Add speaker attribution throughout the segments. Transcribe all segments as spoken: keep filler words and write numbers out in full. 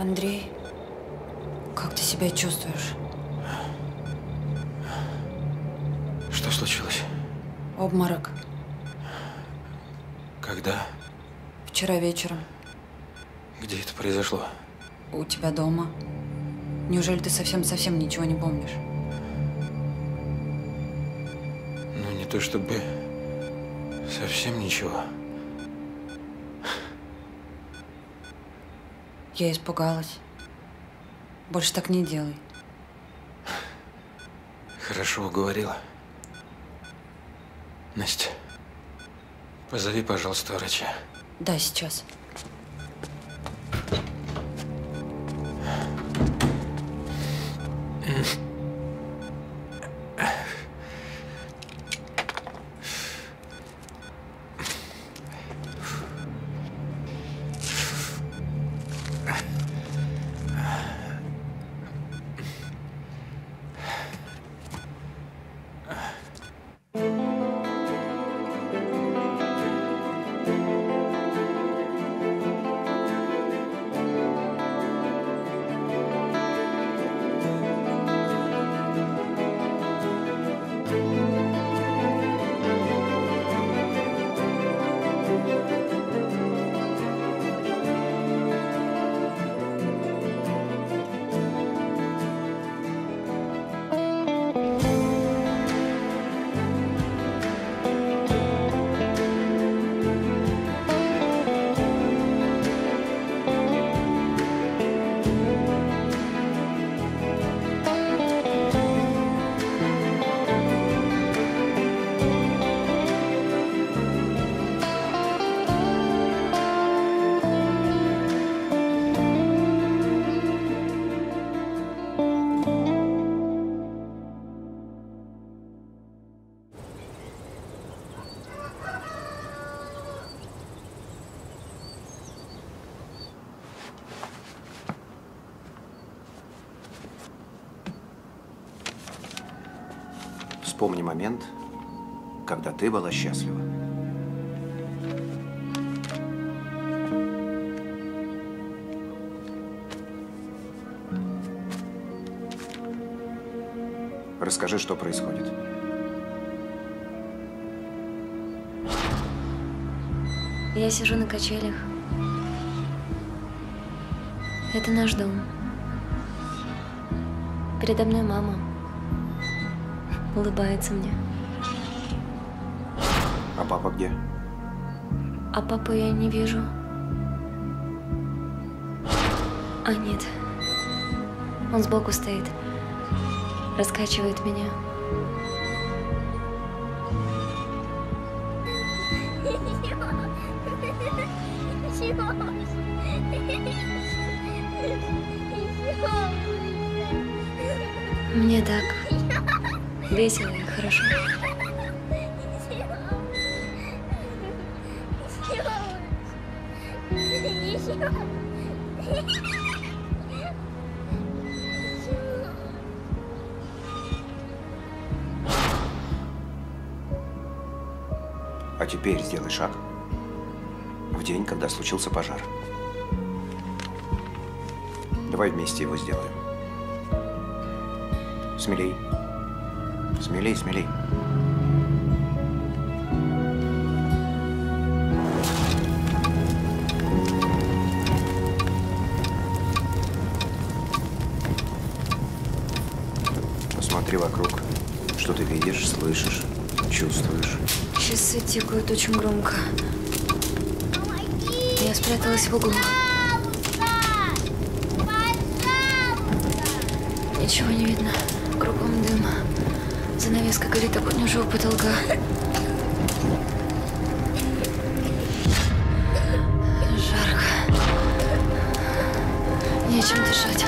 Speaker 1: Андрей, как ты себя чувствуешь?
Speaker 2: Что случилось?
Speaker 1: Обморок.
Speaker 2: Когда?
Speaker 1: Вчера вечером.
Speaker 2: Где это произошло?
Speaker 1: У тебя дома. Неужели ты совсем-совсем ничего не помнишь?
Speaker 2: Ну, не то чтобы совсем ничего.
Speaker 1: Я испугалась. Больше так не делай.
Speaker 2: Хорошо уговорила. Настя, позови, пожалуйста, врача.
Speaker 1: Да, сейчас.
Speaker 3: Вспомни момент, когда ты была счастлива. Расскажи, что происходит.
Speaker 4: Я сижу на качелях. Это наш дом. Передо мной мама. Улыбается мне.
Speaker 3: А папа где?
Speaker 4: А папу я не вижу. А нет. Он сбоку стоит. Раскачивает меня. Мне так весело и хорошо.
Speaker 3: А теперь сделай шаг в день, когда случился пожар. Давай вместе его сделаем. Смелей. Смелей, смелей. Посмотри вокруг. Что ты видишь, слышишь, чувствуешь?
Speaker 4: Часы тикают очень громко. Я спряталась в углу. Ничего не видно. Кругом дым. Занавеска горит огонь уже у потолка. Жарко. Нечем дышать.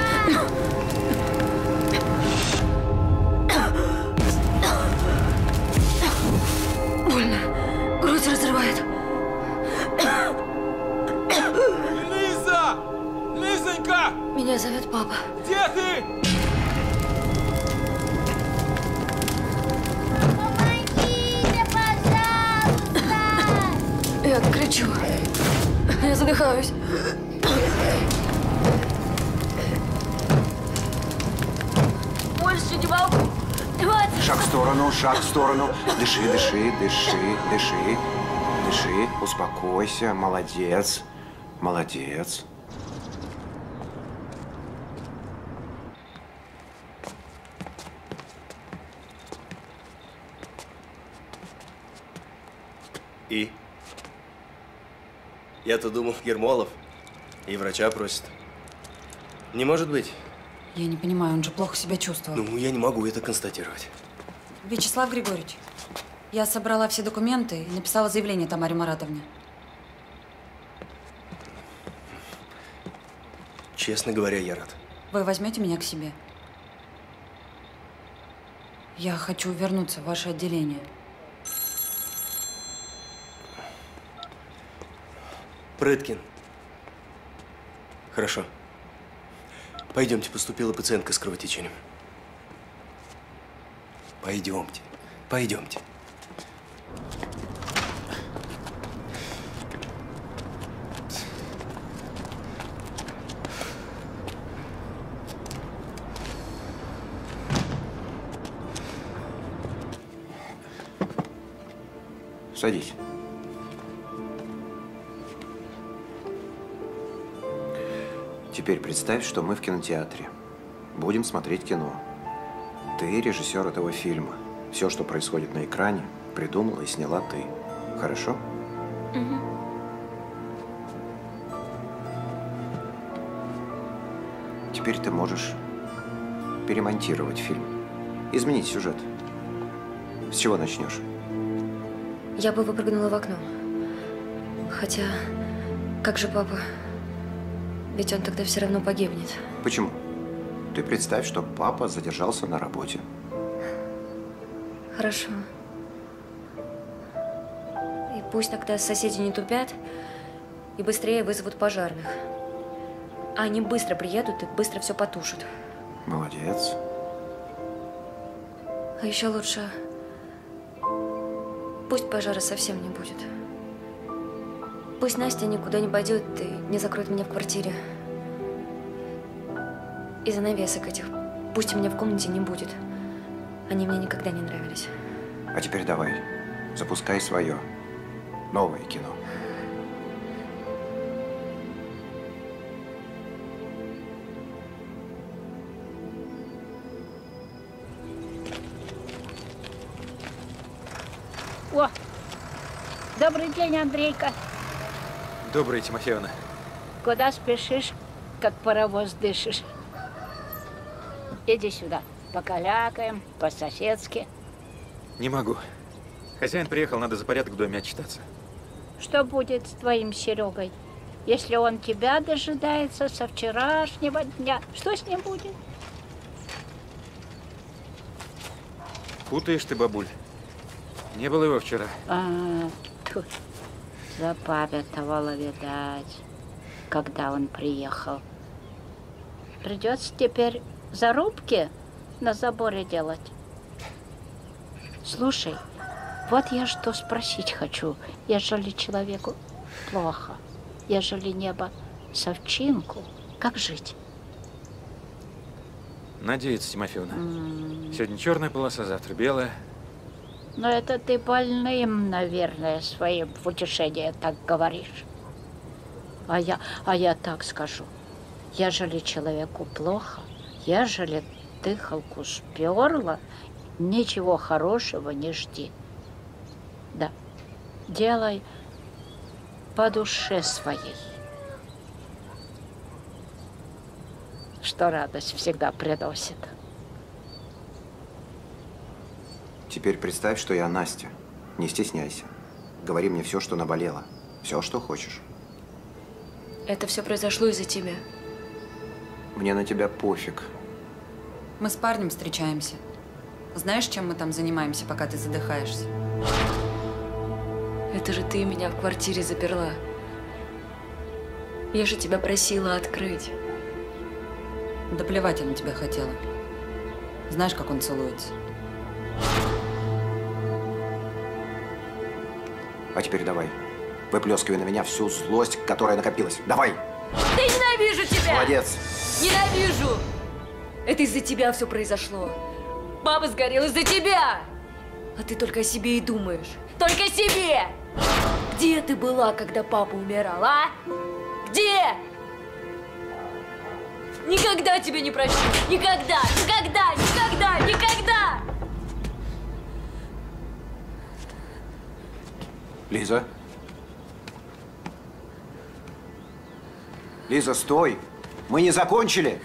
Speaker 4: Больно. Грудь разрывает.
Speaker 5: Лиза! Лизонька!
Speaker 4: Меня зовет папа.
Speaker 5: Где ты?
Speaker 4: Я кричу. Я задыхаюсь. больше не могу. Хватит.
Speaker 3: Шаг в сторону, шаг в сторону. Дыши, дыши, дыши, дыши. Дыши, успокойся. Молодец. Молодец.
Speaker 6: И? Я-то думал, Ермолов. И врача просит. Не может быть.
Speaker 1: Я не понимаю, он же плохо себя чувствовал.
Speaker 6: Ну, я не могу это констатировать.
Speaker 1: Вячеслав Григорьевич, я собрала все документы и написала заявление Тамаре Маратовне.
Speaker 6: Честно говоря, я рад.
Speaker 1: Вы возьмете меня к себе? Я хочу вернуться в ваше отделение.
Speaker 6: Прыткин. Хорошо. Пойдемте, поступила пациентка с кровотечением. Пойдемте, пойдемте.
Speaker 3: Садись. Теперь представь, что мы в кинотеатре. Будем смотреть кино. Ты режиссер этого фильма. Все, что происходит на экране, придумала и сняла ты. Хорошо?
Speaker 4: Угу.
Speaker 3: Теперь ты можешь перемонтировать фильм. Изменить сюжет. С чего начнешь?
Speaker 4: Я бы выпрыгнула в окно. Хотя, как же папа? Ведь он тогда все равно погибнет.
Speaker 3: Почему? Ты представь, что папа задержался на работе.
Speaker 4: Хорошо. И пусть тогда соседи не тупят и быстрее вызовут пожарных. А они быстро приедут и быстро все потушат.
Speaker 3: Молодец.
Speaker 4: А еще лучше, пусть пожара совсем не будет. Пусть Настя никуда не пойдет и не закроет меня в квартире. И занавесок этих пусть у меня в комнате не будет. Они мне никогда не нравились.
Speaker 3: А теперь давай, запускай свое новое кино.
Speaker 7: О, добрый день, Андрейка.
Speaker 2: Добрый, Тимофеевна.
Speaker 7: Куда спешишь, как паровоз дышишь? Иди сюда, покалякаем, по-соседски.
Speaker 2: Не могу. Хозяин приехал, надо за порядок в доме отчитаться.
Speaker 7: Что будет с твоим Серегой, если он тебя дожидается со вчерашнего дня? Что с ним будет?
Speaker 2: Путаешь ты, бабуль. Не было его вчера.
Speaker 7: А, тут запамятовала, видать, когда он приехал. Придется теперь зарубки на заборе делать. Слушай, вот я что спросить хочу. Ежели человеку плохо, ежели небо совчинку, как жить?
Speaker 2: Надеется, Тимофеевна.
Speaker 7: М.
Speaker 2: Сегодня черная полоса, завтра белая.
Speaker 7: Но это ты больным, наверное, своим в утешение так говоришь. А я, а я так скажу. Ежели человеку плохо, ежели дыхалку сперла, ничего хорошего не жди. Да, делай по душе своей. Что радость всегда приносит.
Speaker 3: Теперь представь, что я Настя. Не стесняйся. Говори мне все, что наболело. Все, что хочешь.
Speaker 4: Это все произошло из-за тебя.
Speaker 3: Мне на тебя пофиг.
Speaker 1: Мы с парнем встречаемся. Знаешь, чем мы там занимаемся, пока ты задыхаешься?
Speaker 4: Это же ты меня в квартире заперла. Я же тебя просила открыть.
Speaker 1: Да плевать я на тебя хотела. Знаешь, как он целуется?
Speaker 3: А теперь давай. Выплескивай на меня всю злость, которая накопилась. Давай!
Speaker 4: Да ненавижу тебя!
Speaker 3: Молодец!
Speaker 4: Ненавижу! Это из-за тебя все произошло. Папа сгорел из-за тебя! А ты только о себе и думаешь. Только о себе! Где ты была, когда папа умирал, а? Где? Никогда тебя не прощу! Никогда! Никогда! Никогда! Никогда!
Speaker 3: Лиза? Лиза, стой! Мы не закончили!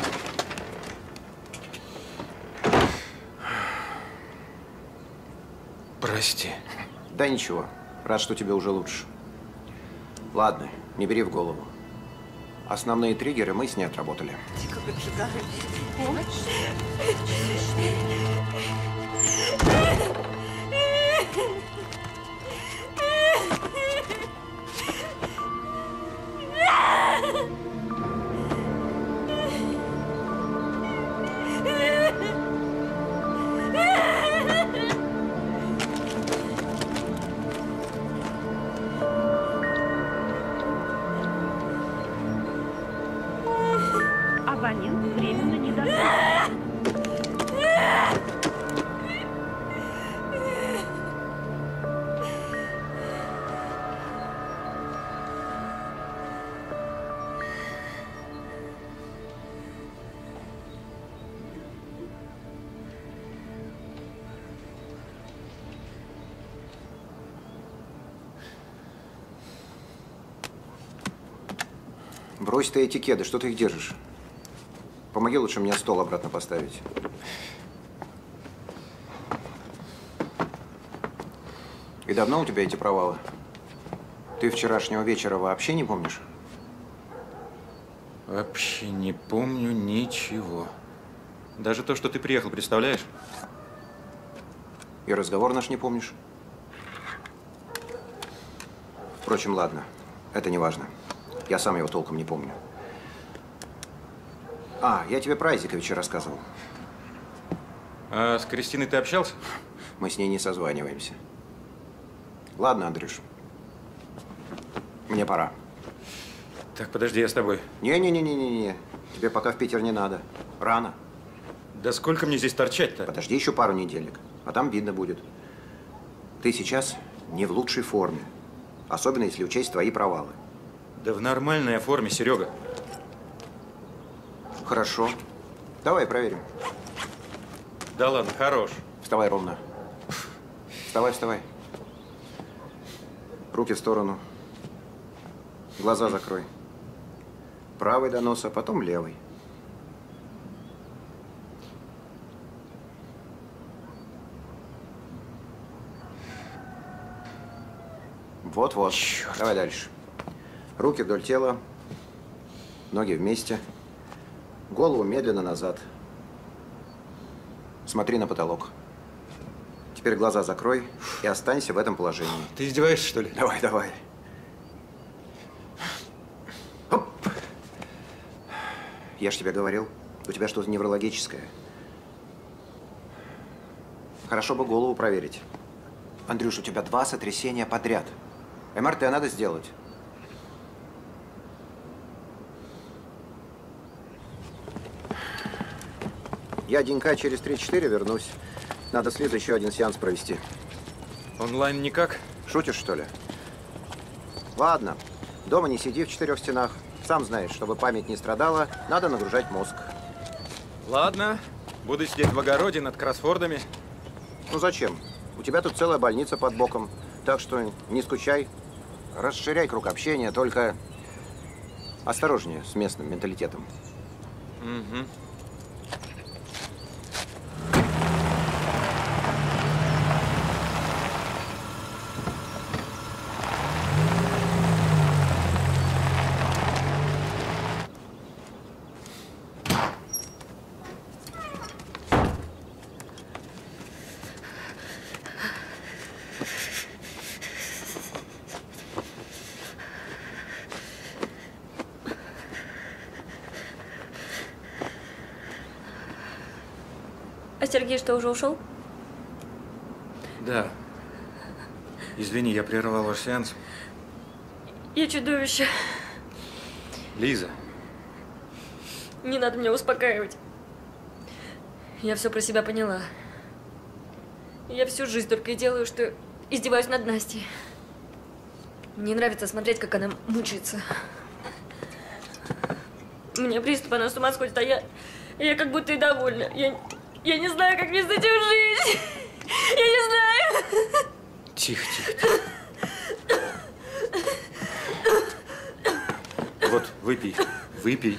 Speaker 2: Прости.
Speaker 3: Да ничего. Рад, что тебе уже лучше. Ладно, не бери в голову. Основные триггеры мы с ней отработали.
Speaker 8: Абонент временно недоступен.
Speaker 3: Брось ты эти кеды, что ты их держишь? Помоги лучше мне стол обратно поставить. И давно у тебя эти провалы? Ты вчерашнего вечера вообще не помнишь?
Speaker 2: Вообще не помню ничего. Даже то, что ты приехал, представляешь?
Speaker 3: И разговор наш не помнишь? Впрочем, ладно. Это не важно. Я сам его толком не помню. А, я тебе про Айзековича рассказывал.
Speaker 2: А с Кристиной ты общался?
Speaker 3: Мы с ней не созваниваемся. Ладно, Андрюш. Мне пора.
Speaker 2: Так, подожди, я с тобой.
Speaker 3: Не-не-не-не-не. Тебе пока в Питер не надо. Рано.
Speaker 2: Да сколько мне здесь торчать-то?
Speaker 3: Подожди еще пару неделек, а там видно будет. Ты сейчас не в лучшей форме. Особенно, если учесть твои провалы.
Speaker 2: Да в нормальной форме, Серега.
Speaker 3: Хорошо. Давай проверим.
Speaker 2: Да ладно, хорош.
Speaker 3: Вставай ровно. Вставай, вставай. Руки в сторону. Глаза закрой. Правый до носа, потом левый. Вот-вот. Давай дальше. Руки вдоль тела. Ноги вместе. Голову медленно назад. Смотри на потолок. Теперь глаза закрой и останься в этом положении.
Speaker 2: Ты издеваешься, что ли?
Speaker 3: Давай, давай. Оп. Я ж тебе говорил, у тебя что-то неврологическое. Хорошо бы голову проверить. Андрюш, у тебя два сотрясения подряд. эм эр тэ надо сделать. Я денька через три-четыре вернусь. Надо с Лизой еще один сеанс провести.
Speaker 2: Онлайн никак?
Speaker 3: Шутишь, что ли? Ладно. Дома не сиди в четырех стенах. Сам знаешь, чтобы память не страдала, надо нагружать мозг.
Speaker 2: Ладно. Буду сидеть в огороде над кроссвордами.
Speaker 3: Ну зачем? У тебя тут целая больница под боком. Так что не скучай. Расширяй круг общения, только осторожнее с местным менталитетом.
Speaker 2: Угу.
Speaker 4: А Сергей что, уже ушел?
Speaker 2: Да. Извини, я прервал ваш сеанс.
Speaker 4: Я чудовище.
Speaker 2: Лиза.
Speaker 4: Не надо меня успокаивать. Я все про себя поняла. Я всю жизнь только и делаю, что издеваюсь над Настей. Мне нравится смотреть, как она мучается. У меня приступ, она с ума сходит, а я, я как будто и довольна. Я, я не знаю, как мне с этим жить. Я не знаю.
Speaker 2: Тихо, тихо, тихо. Вот, выпей, выпей.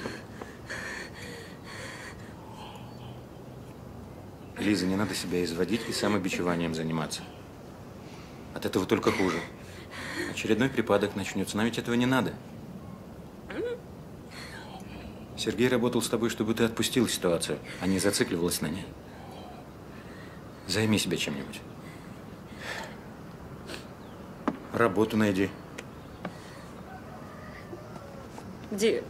Speaker 2: Лиза, не надо себя изводить и самобичеванием заниматься. От этого только хуже. Очередной припадок начнется, но ведь этого не надо. Сергей работал с тобой, чтобы ты отпустила ситуацию, а не зацикливалась на ней. Займи себя чем-нибудь. Работу найди.
Speaker 4: Где?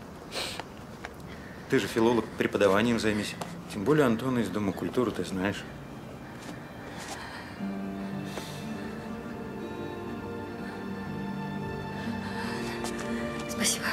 Speaker 2: Ты же филолог, преподаванием займись. Тем более Антона из Дома культуры ты знаешь.
Speaker 4: Спасибо.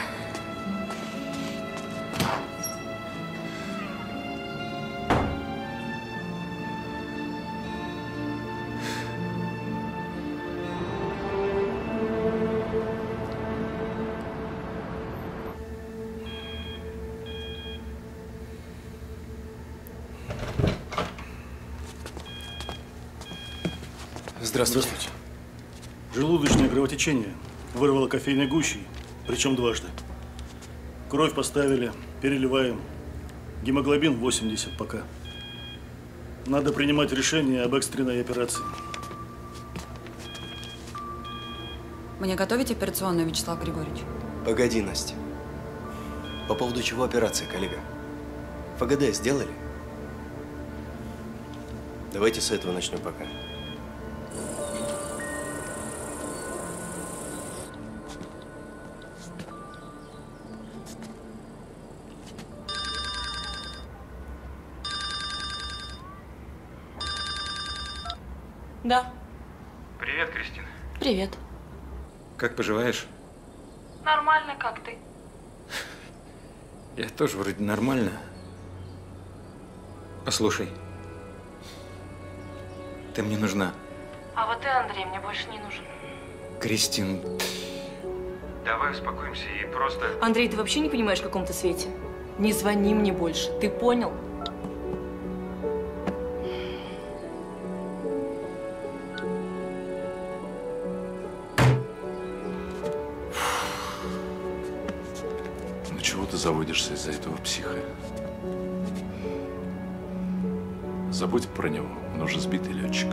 Speaker 6: Здравствуйте.
Speaker 9: Здравствуйте. Желудочное кровотечение вырвало кофейной гущей, причем дважды. Кровь поставили, переливаем. Гемоглобин восемьдесят пока. Надо принимать решение об экстренной операции.
Speaker 1: Вы не готовите операционную, Вячеслав Григорьевич?
Speaker 6: Погоди, Настя. По поводу чего операция, коллега? ФГД сделали? Давайте с этого начнем пока.
Speaker 10: Да.
Speaker 2: Привет, Кристина.
Speaker 10: Привет.
Speaker 2: Как поживаешь?
Speaker 10: Нормально, как ты?
Speaker 2: Я тоже вроде нормально. Послушай, ты мне нужна.
Speaker 10: А вот ты, Андрей, мне больше не нужен.
Speaker 2: Кристин, давай успокоимся и просто…
Speaker 10: Андрей, ты вообще не понимаешь, в каком ты свете? Не звони мне больше, ты понял?
Speaker 11: Чего ты заводишься из-за этого психа? Забудь про него, он уже сбитый летчик.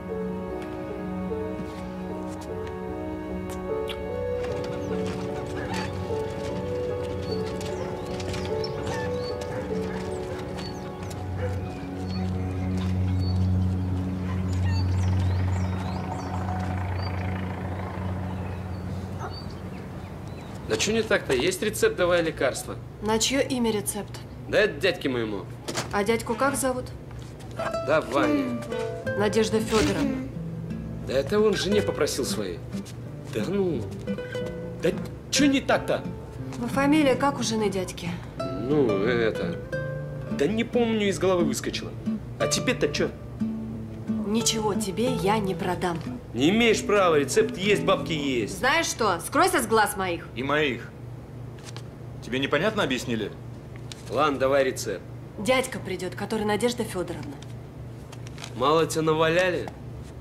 Speaker 12: Да что не так-то? Есть рецепт, давай лекарства.
Speaker 13: На чье имя рецепт?
Speaker 12: Да это дядьке моему.
Speaker 13: А дядьку как зовут?
Speaker 12: Да, Ваня.
Speaker 13: Надежда Федоровна.
Speaker 12: Да это он жене попросил своей. Да ну. Да что не так-то?
Speaker 13: Вы фамилия как у жены дядьки?
Speaker 12: Ну, это… Да не помню, из головы выскочила. А тебе-то что?
Speaker 13: Ничего тебе я не продам.
Speaker 12: Не имеешь права, рецепт есть, бабки есть.
Speaker 13: Знаешь что, скройся с глаз моих.
Speaker 2: И моих. Тебе непонятно объяснили?
Speaker 12: Ладно, давай рецепт.
Speaker 13: Дядька придет, который Надежда Федоровна.
Speaker 12: Мало тебя наваляли?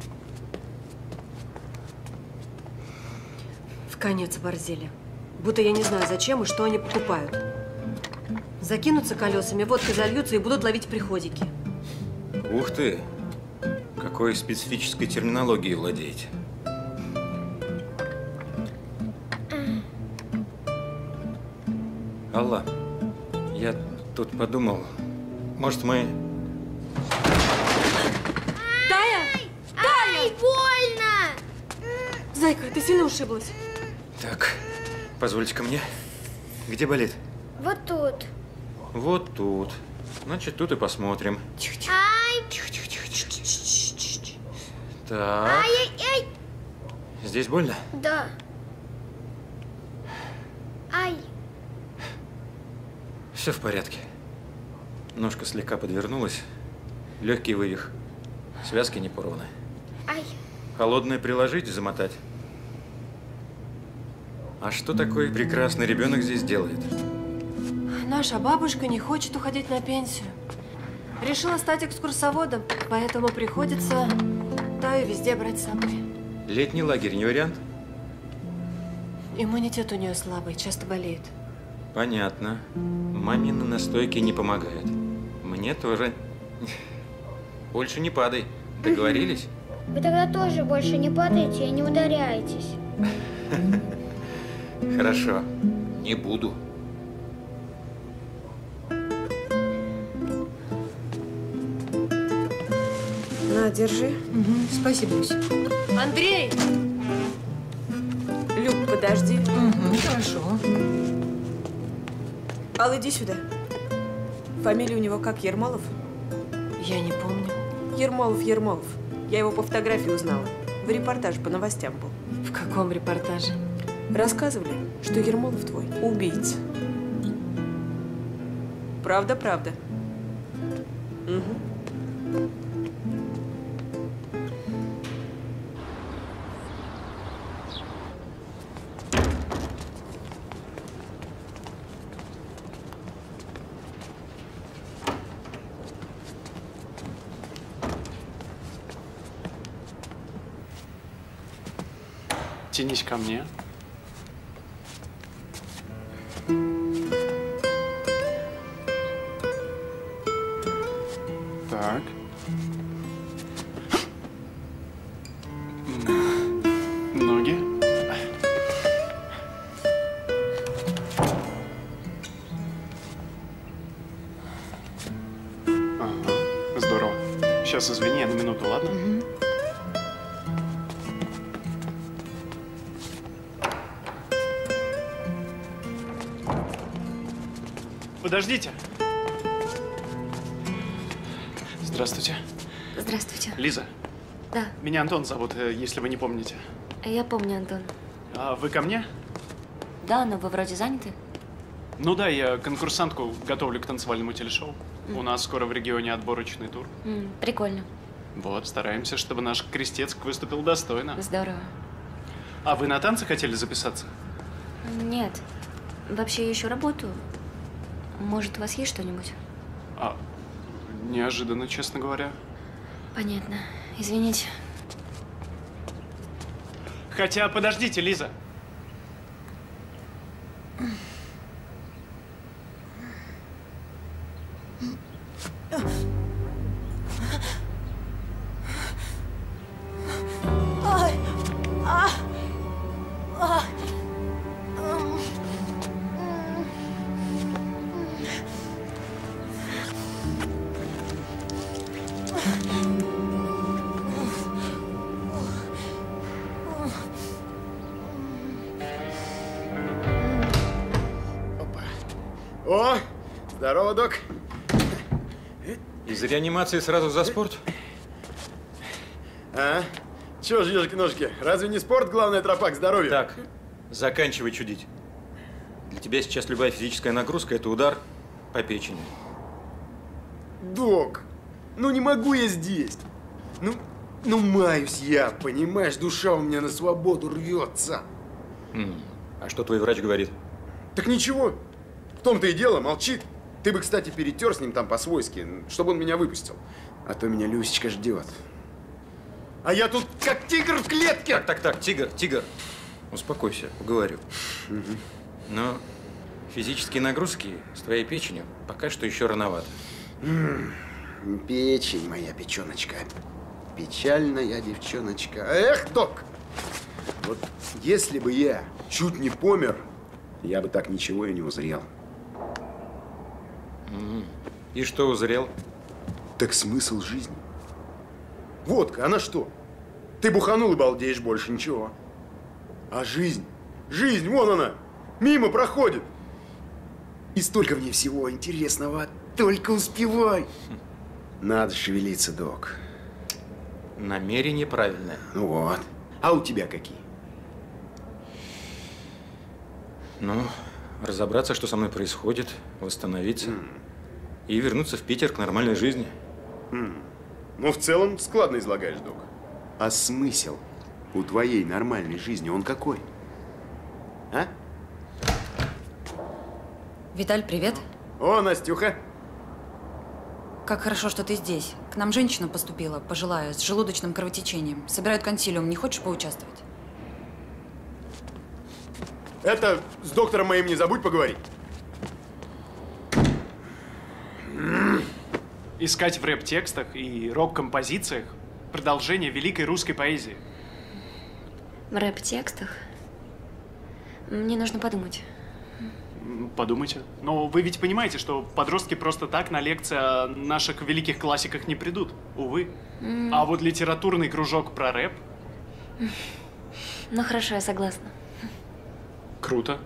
Speaker 13: В конец оборзели. Будто я не знаю, зачем и что они покупают. Закинутся колесами, водкой зальются и будут ловить приходики.
Speaker 2: Ух ты! Какой специфической терминологией владеете? Алла, я тут подумал, может мы…
Speaker 13: Тая!
Speaker 14: Ай, больно!
Speaker 13: Зайка, ты сильно ушиблась?
Speaker 2: Так, позвольте-ка мне. Где болит?
Speaker 14: Вот тут.
Speaker 2: Вот тут. Значит, тут и посмотрим.
Speaker 14: Ай!
Speaker 2: Так.
Speaker 14: Ай-яй-яй!
Speaker 2: Здесь больно?
Speaker 14: Да. Ай!
Speaker 2: Все в порядке. Ножка слегка подвернулась. Легкий вывих. Связки не порваны.
Speaker 14: Ай.
Speaker 2: Холодное приложить, замотать. А что такой прекрасный ребенок здесь делает?
Speaker 13: Наша бабушка не хочет уходить на пенсию. Решила стать экскурсоводом, поэтому приходится Таю везде брать с собой.
Speaker 2: Летний лагерь не вариант?
Speaker 13: Иммунитет у нее слабый, часто болеет.
Speaker 2: Понятно. Мамины настойки не помогают. Мне тоже. Больше не падай. Договорились?
Speaker 14: Вы тогда тоже больше не падайте и не ударяйтесь.
Speaker 2: Хорошо. Не буду.
Speaker 13: На, держи.
Speaker 10: Угу. Спасибо, Люся.
Speaker 13: Андрей! Люк, подожди.
Speaker 10: Угу, хорошо.
Speaker 15: Ал, иди сюда. Фамилия у него как, Ермолов?
Speaker 13: Я не помню.
Speaker 15: Ермолов, Ермолов. Я его по фотографии узнала. В репортаже по новостям был.
Speaker 13: В каком репортаже?
Speaker 15: Рассказывали, что Ермолов твой убийца. Правда, правда. Угу.
Speaker 16: Тянись ко мне. Так. Ноги. Ага, здорово. Сейчас извини, я на минуту, ладно?
Speaker 13: Угу.
Speaker 16: Подождите. Здравствуйте.
Speaker 4: Здравствуйте.
Speaker 16: Лиза.
Speaker 4: Да.
Speaker 16: Меня Антон зовут, если вы не помните.
Speaker 4: Я помню, Антон.
Speaker 16: А вы ко мне?
Speaker 4: Да, но вы вроде заняты.
Speaker 16: Ну да, я конкурсантку готовлю к танцевальному телешоу.
Speaker 4: Mm.
Speaker 16: У нас скоро в регионе отборочный тур.
Speaker 4: Mm, прикольно.
Speaker 16: Вот, стараемся, чтобы наш крестец выступил достойно.
Speaker 4: Здорово.
Speaker 16: А вы на танцы хотели записаться?
Speaker 4: Нет. Вообще я ищу работу. Может, у вас есть что-нибудь?
Speaker 16: А, неожиданно, честно говоря.
Speaker 4: Понятно. Извините.
Speaker 16: Хотя, подождите, Лиза.
Speaker 15: Ай! А! А!
Speaker 6: О, здорово, док.
Speaker 2: Из реанимации сразу за спорт?
Speaker 6: А? Чего ж, ежики-ножки, разве не спорт главная тропа к здоровью?
Speaker 2: Так, заканчивай чудить. Для тебя сейчас любая физическая нагрузка – это удар по печени.
Speaker 6: Док, ну не могу я здесь. Ну, ну маюсь я, понимаешь, душа у меня на свободу рвется.
Speaker 2: М, А что твой врач говорит?
Speaker 6: Так ничего, в том-то и дело, молчит. Ты бы, кстати, перетер с ним там по-свойски, чтобы он меня выпустил. А то меня Люсечка ждет. А я тут как тигр в клетке.
Speaker 2: Так, так, так, тигр, тигр. Успокойся, уговорю.
Speaker 6: Угу.
Speaker 2: Но физические нагрузки с твоей печенью пока что еще рановато.
Speaker 6: М-м, печень моя, печеночка. Печальная девчоночка. Эх, док! Вот если бы я чуть не помер, я бы так ничего и не узрел.
Speaker 2: И что узрел?
Speaker 6: Так смысл жизни. Водка, она что? Ты буханул и балдеешь, больше ничего. А жизнь, жизнь, вон она, мимо проходит. И столько в ней всего интересного, только успевай. Надо шевелиться, док.
Speaker 2: Намерение правильное.
Speaker 6: Ну вот. А у тебя какие?
Speaker 2: Ну, разобраться, что со мной происходит, восстановиться
Speaker 6: Mm.
Speaker 2: и вернуться в Питер к нормальной жизни.
Speaker 6: М. Ну, в целом, складно излагаешь, док. А смысл у твоей нормальной жизни, он какой? А?
Speaker 1: Виталь, привет.
Speaker 6: О, Настюха.
Speaker 1: Как хорошо, что ты здесь. К нам женщина поступила, пожилая, с желудочным кровотечением. Собирают консилиум. Не хочешь поучаствовать?
Speaker 6: Это с доктором моим не забудь поговорить.
Speaker 16: Искать в рэп-текстах и рок-композициях продолжение великой русской поэзии.
Speaker 4: В рэп-текстах? Мне нужно подумать.
Speaker 16: Подумайте. Но вы ведь понимаете, что подростки просто так на лекции о наших великих классиках не придут. Увы.
Speaker 4: Mm.
Speaker 16: А вот литературный кружок про рэп…
Speaker 4: Ну хорошо, я согласна.
Speaker 16: Круто.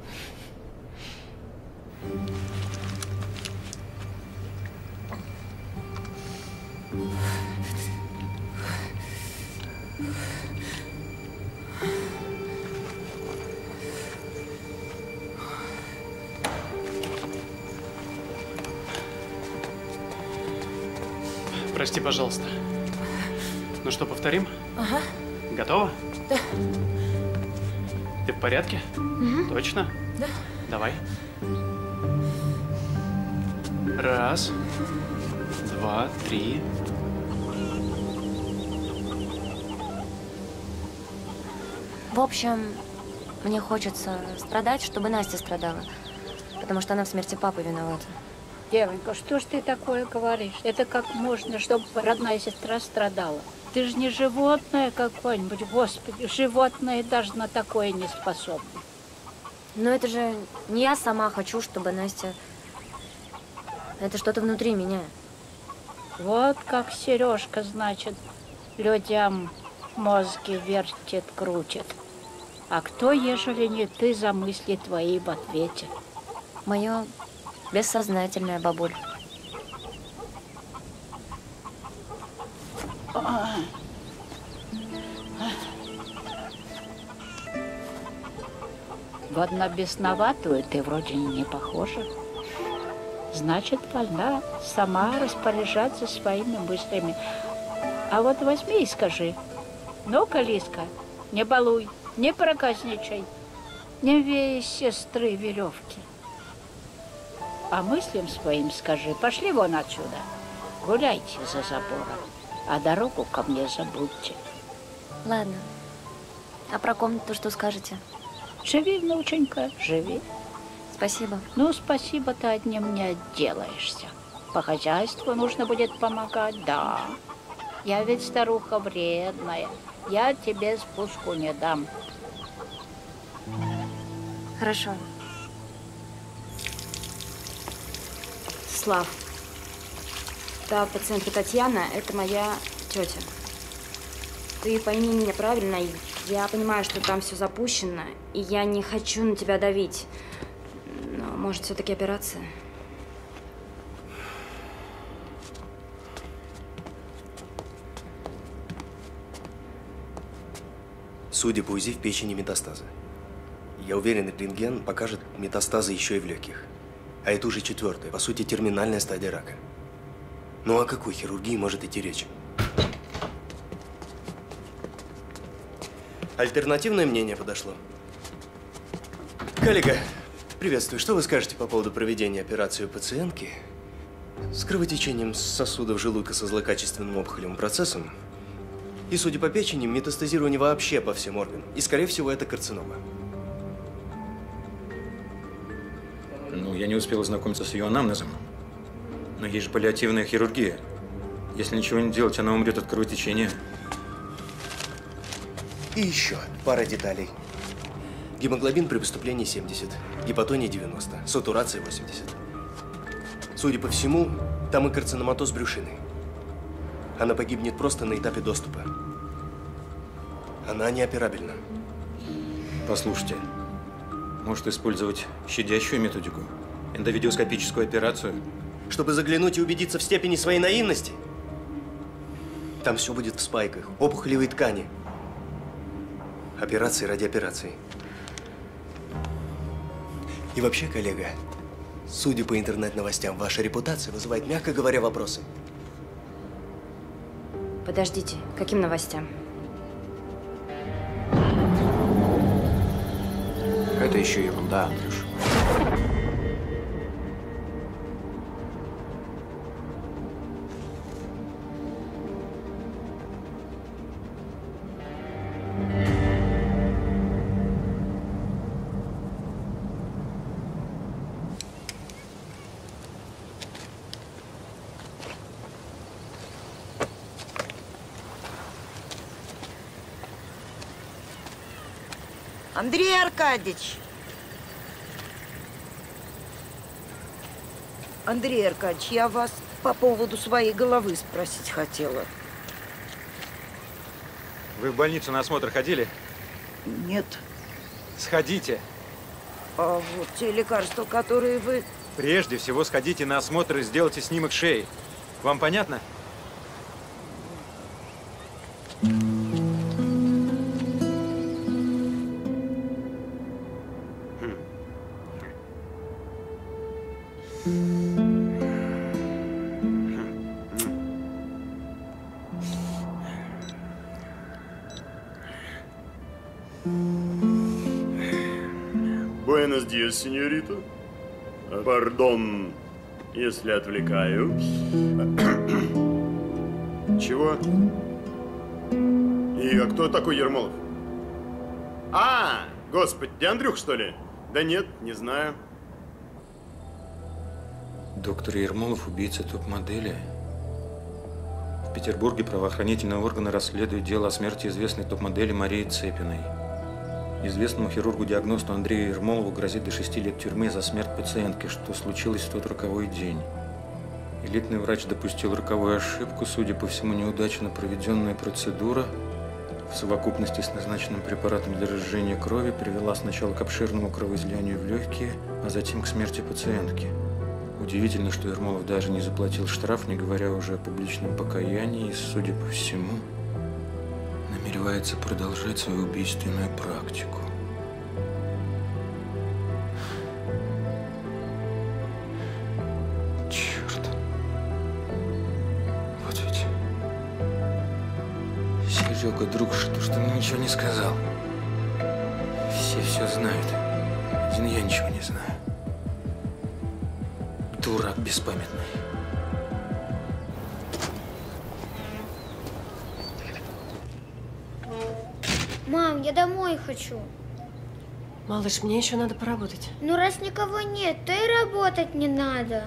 Speaker 16: Прости, пожалуйста. Ну что, повторим?
Speaker 4: Ага.
Speaker 16: Готова?
Speaker 4: Да.
Speaker 16: Ты в порядке?
Speaker 4: Угу.
Speaker 16: Точно?
Speaker 4: Да.
Speaker 16: Давай. Раз, два, три.
Speaker 4: В общем, мне хочется страдать, чтобы Настя страдала. Потому что она в смерти папы виновата.
Speaker 7: Девонька, что ж ты такое говоришь? Это как можно, чтобы родная сестра страдала? Ты же не животное какое-нибудь, Господи. Животное даже на такое не способно.
Speaker 4: Но это же не я сама хочу, чтобы Настя… Это что-то внутри меня.
Speaker 7: Вот как Сережка, значит, людям мозги вертит, крутит. А кто, ежели не ты, за мысли твои в ответе?
Speaker 4: Мое бессознательное, бабуль.
Speaker 7: Вот на бесноватую ты вроде не похожа. Значит, вольна сама распоряжаться своими мыслями. А вот возьми и скажи: ну-ка, Лизка, не балуй, не проказничай, не вей из сестры веревки. А мыслям своим скажи: пошли вон отсюда, гуляйте за забором, а дорогу ко мне забудьте.
Speaker 4: Ладно. А про комнату что скажете?
Speaker 7: Живи, внученька, живи.
Speaker 4: Спасибо.
Speaker 7: Ну, спасибо, ты одним не отделаешься. По хозяйству нужно будет помогать, да. Я ведь старуха вредная. Я тебе спуску не дам.
Speaker 4: Хорошо.
Speaker 17: Слав, та пациентка Татьяна – это моя тетя. Ты пойми меня правильно, я понимаю, что там все запущено, и я не хочу на тебя давить. Но, может, все-таки операция?
Speaker 18: Судя по УЗИ, в печени метастазы. Я уверен, рентген покажет метастазы еще и в легких. А это уже четвертая, по сути, терминальная стадия рака. Ну о какой хирургии может идти речь? Альтернативное мнение подошло. Коллега, приветствую. Что вы скажете по поводу проведения операции у пациентки с кровотечением сосудов желудка со злокачественным опухолевым процессом и, судя по печени, метастазирование вообще по всем органам. И, скорее всего, это карцинома.
Speaker 2: Ну, я не успел ознакомиться с ее анамнезом. Но есть же паллиативная хирургия. Если ничего не делать, она умрет от кровотечения.
Speaker 18: И еще пара деталей. Гемоглобин при поступлении семьдесят, гипотония девяносто, сатурация восемьдесят. Судя по всему, там и карциноматоз брюшины. Она погибнет просто на этапе доступа. Она неоперабельна.
Speaker 2: Послушайте, может использовать щадящую методику? Эндовидеоскопическую операцию?
Speaker 18: Чтобы заглянуть и убедиться в степени своей наивности? Там все будет в спайках, опухолевой ткани. Операции ради операции. И вообще, коллега, судя по интернет-новостям, ваша репутация вызывает, мягко говоря, вопросы.
Speaker 17: Подождите, каким новостям?
Speaker 3: Это еще ерунда, Андрюш.
Speaker 19: Андрей Аркадьевич! Андрей Аркадьевич, я вас по поводу своей головы спросить хотела.
Speaker 2: Вы в больницу на осмотр ходили?
Speaker 19: Нет.
Speaker 2: Сходите.
Speaker 19: А вот те лекарства, которые вы...
Speaker 2: Прежде всего сходите на осмотр и сделайте снимок шеи. Вам понятно?
Speaker 6: Буэнос диас, сеньорита. Пардон, если отвлекаю. Чего? И а кто такой Ермолов? А, господи, ты Андрюх, что ли? Да нет, не знаю.
Speaker 2: Доктор Ермолов – убийца топ-модели. В Петербурге правоохранительные органы расследуют дело о смерти известной топ-модели Марии Цепиной. Известному хирургу-диагносту Андрею Ермолову грозит до шести лет тюрьмы за смерть пациентки, что случилось в тот роковой день. Элитный врач допустил роковую ошибку, судя по всему, неудачно проведенная процедура в совокупности с назначенным препаратом для разжижения крови привела сначала к обширному кровоизлиянию в легкие, а затем к смерти пациентки. Удивительно, что Ермолов даже не заплатил штраф, не говоря уже о публичном покаянии, и, судя по всему, намеревается продолжать свою убийственную практику. Черт. Вот ведь. Серега, друг, что ж ты мне ничего не сказал? Все все знают. Один я ничего не знаю. Дурак беспамятный.
Speaker 14: Мам, я домой хочу.
Speaker 13: Малыш, мне еще надо поработать.
Speaker 14: Ну, раз никого нет, то и работать не надо.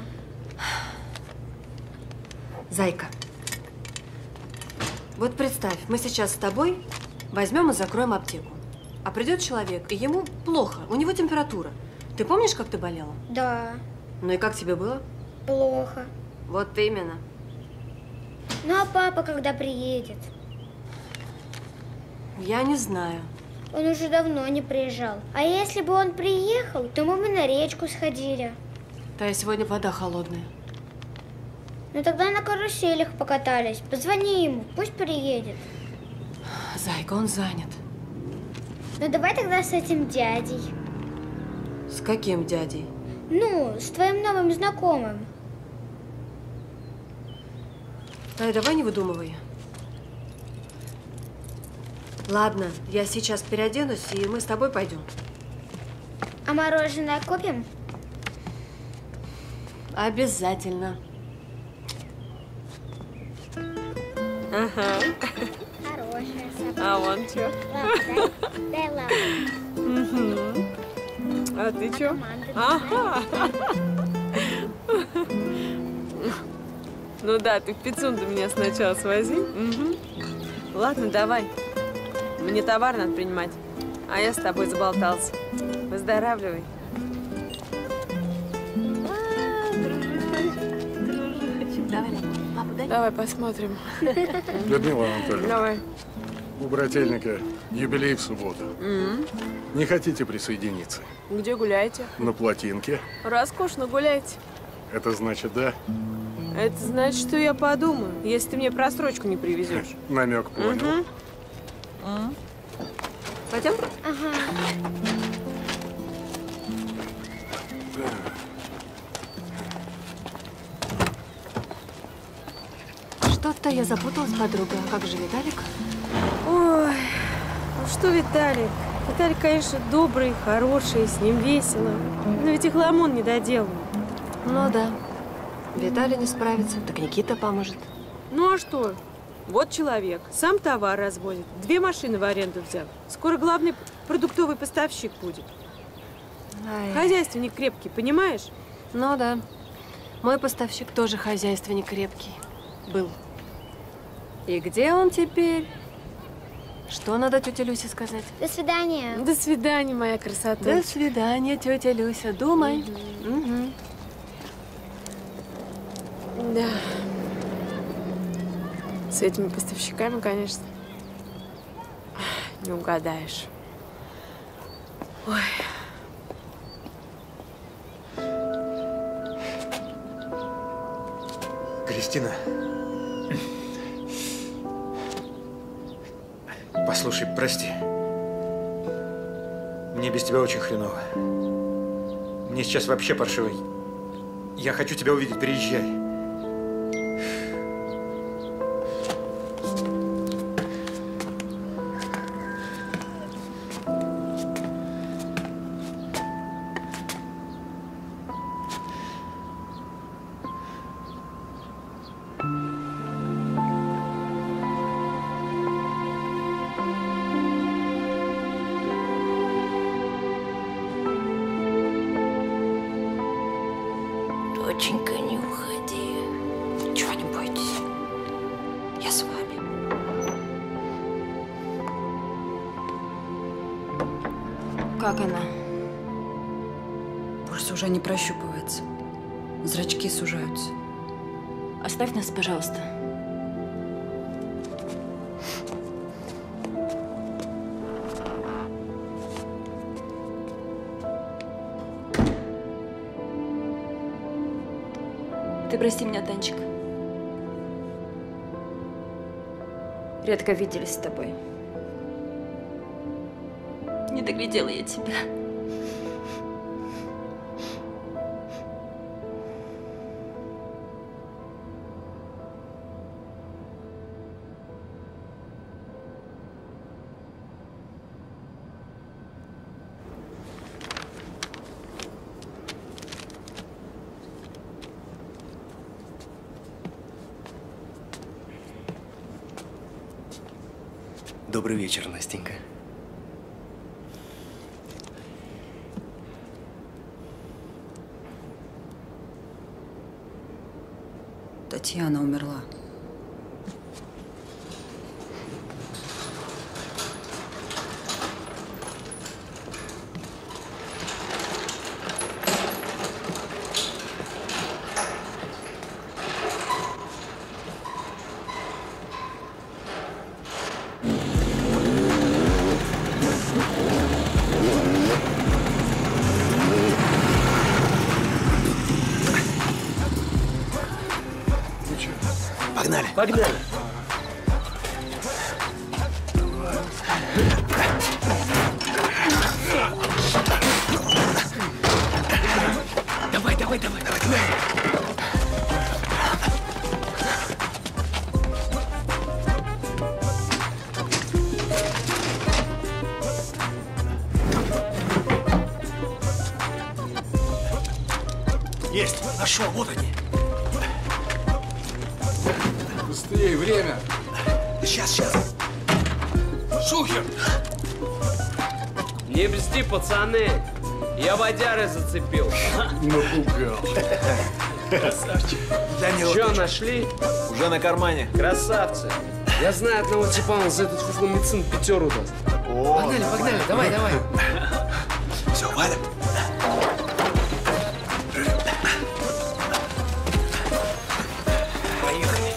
Speaker 13: Зайка, вот представь, мы сейчас с тобой возьмем и закроем аптеку. А придет человек, и ему плохо, у него температура. Ты помнишь, как ты болела?
Speaker 14: Да.
Speaker 13: Ну и как тебе было?
Speaker 14: Плохо.
Speaker 13: Вот именно.
Speaker 14: Ну, а папа когда приедет?
Speaker 13: Я не знаю.
Speaker 14: Он уже давно не приезжал. А если бы он приехал, то мы бы на речку сходили.
Speaker 13: Тая, сегодня вода холодная.
Speaker 14: Ну тогда на каруселях покатались. Позвони ему, пусть приедет.
Speaker 13: Зайка, он занят.
Speaker 14: Ну давай тогда с этим дядей.
Speaker 13: С каким дядей?
Speaker 14: Ну, с твоим новым знакомым.
Speaker 13: Тая, давай не выдумывай. Ладно, я сейчас переоденусь, и мы с тобой пойдем.
Speaker 14: А мороженое купим?
Speaker 13: Обязательно.
Speaker 14: Ага. Хорошая собака.
Speaker 15: А он чё?
Speaker 14: Лапу дай. Дай лапу.
Speaker 15: Угу. А ты чё? Ага. Ну да, ты в Пицунду меня сначала свози. Угу. Ладно, давай. Мне товар надо принимать, а я с тобой заболтался. Выздоравливай.
Speaker 13: Давай, лапу дай.
Speaker 15: Давай посмотрим.
Speaker 20: Людмила Анатольевна.
Speaker 15: Давай.
Speaker 20: У брательника юбилей в субботу.
Speaker 15: М-м.
Speaker 20: Не хотите присоединиться?
Speaker 15: Где гуляете?
Speaker 20: На плотинке.
Speaker 15: Роскошно гуляете.
Speaker 20: Это значит да?
Speaker 15: Это значит, что я подумаю, если ты мне просрочку не привезешь.
Speaker 20: Намек понял.
Speaker 15: Угу. Пойдем?
Speaker 14: Ага.
Speaker 13: Что-то я запуталась, подруга. А как же Виталик?
Speaker 15: Ой, ну что Виталик? Виталик, конечно, добрый, хороший, с ним весело. Но ведь и хламон не доделан.
Speaker 13: Ну да. Виталий не справится, так Никита поможет.
Speaker 15: Ну а что? Вот человек, сам товар развозит, две машины в аренду взял. Скоро главный продуктовый поставщик будет.
Speaker 13: Ай.
Speaker 15: Хозяйственник крепкий, понимаешь?
Speaker 13: Ну да. Мой поставщик тоже хозяйственник крепкий. Был. И где он теперь? Что надо тете Люсе сказать?
Speaker 14: До свидания.
Speaker 15: До свидания, моя красота.
Speaker 13: До свидания, тетя Люся. Думай.
Speaker 15: Угу. Угу. Да. С этими поставщиками, конечно, не угадаешь. Ой.
Speaker 2: Кристина. Послушай, прости. Мне без тебя очень хреново. Мне сейчас вообще паршиво. Я хочу тебя увидеть, приезжай.
Speaker 1: Доченька, не уходи. Ничего не бойтесь. Я с вами. Как она? Пульс уже не прощупывается. Зрачки сужаются. Оставь нас, пожалуйста. Ты прости меня, Танчик. Редко виделись с тобой. Не доглядела я тебя.
Speaker 18: Добрый вечер, Настенька.
Speaker 1: Татьяна умерла.
Speaker 18: Погнали!
Speaker 12: Погнали!
Speaker 18: Давай, давай, давай, давай, давай!
Speaker 12: Есть! Нашел! Вот они!
Speaker 5: Быстрее, время!
Speaker 12: Сейчас, сейчас!
Speaker 5: Шухер!
Speaker 12: Не бзди, пацаны! Я водяры зацепил.
Speaker 5: Напугал.
Speaker 12: Красавчик. Че, нашли?
Speaker 3: Уже на кармане.
Speaker 12: Красавцы. Я знаю одного типа, он за этот фуфло медицин пятеру даст.
Speaker 3: О,
Speaker 12: погнали, погнали, давай, давай.
Speaker 18: Все, валим.
Speaker 12: Поехали.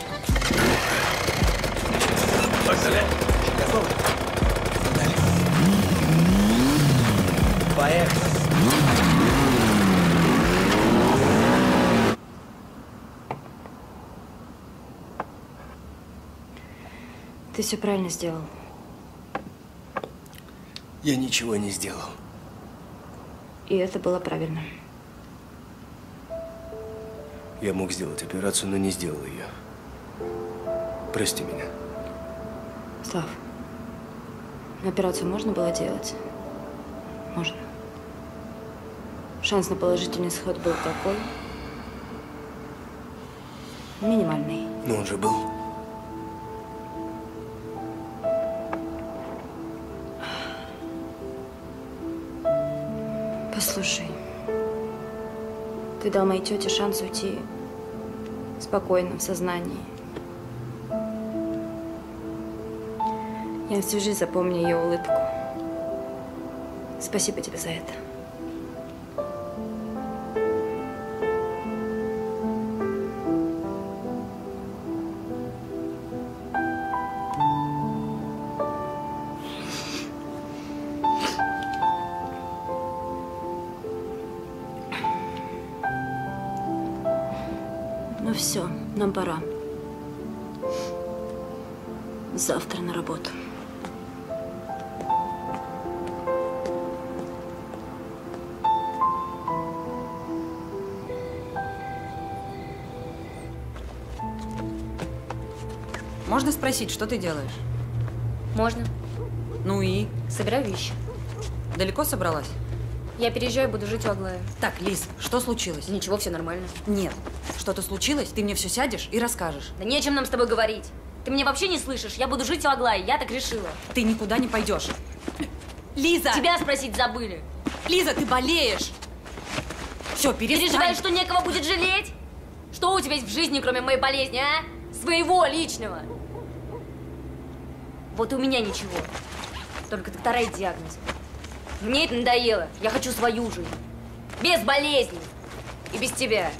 Speaker 12: Погнали. Готовы? Поехали.
Speaker 17: Ты все правильно сделал.
Speaker 18: Я ничего не сделал.
Speaker 17: И это было правильно.
Speaker 18: Я мог сделать операцию, но не сделал ее. Прости меня.
Speaker 17: Слав, операцию можно было делать? Можно. Шанс на положительный исход был такой. Минимальный.
Speaker 18: Но он же был.
Speaker 17: Послушай, ты дал моей тете шанс уйти спокойно, в сознании. Я на всю жизнь запомню ее улыбку. Спасибо тебе за это. Ну все, нам пора. Завтра на работу.
Speaker 1: Можно спросить, что ты делаешь?
Speaker 17: Можно.
Speaker 1: Ну и?
Speaker 17: Собираю вещи.
Speaker 1: Далеко собралась?
Speaker 17: Я переезжаю, буду жить у Аглая.
Speaker 1: Так, Лиз, что случилось?
Speaker 17: Ничего, все нормально.
Speaker 1: Нет. Что-то случилось, ты мне все сядешь и расскажешь.
Speaker 17: Да не о чем нам с тобой говорить. Ты меня вообще не слышишь. Я буду жить у Аглая, я так решила.
Speaker 1: Ты никуда не пойдешь. Лиза!
Speaker 17: Тебя спросить забыли.
Speaker 1: Лиза, ты болеешь. Все, перестань.
Speaker 17: Переживаешь, что некого будет жалеть? Что у тебя есть в жизни, кроме моей болезни, а? Своего личного. Вот и у меня ничего. Только доктора и диагнозы. Мне это надоело. Я хочу свою жизнь. Без болезней. И без тебя.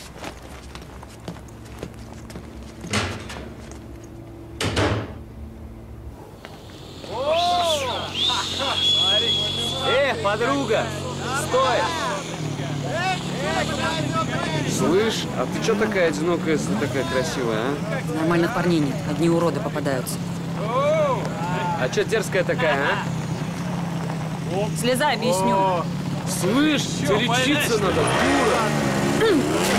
Speaker 12: Э, подруга! Стой! Слышь, а ты что такая одинокая, если такая красивая, а?
Speaker 1: Нормальных парней нет, одни уроды попадаются.
Speaker 12: А что дерзкая такая, а?
Speaker 1: Слезай, объясню.
Speaker 12: О, слышь, тебе лечиться надо, дура!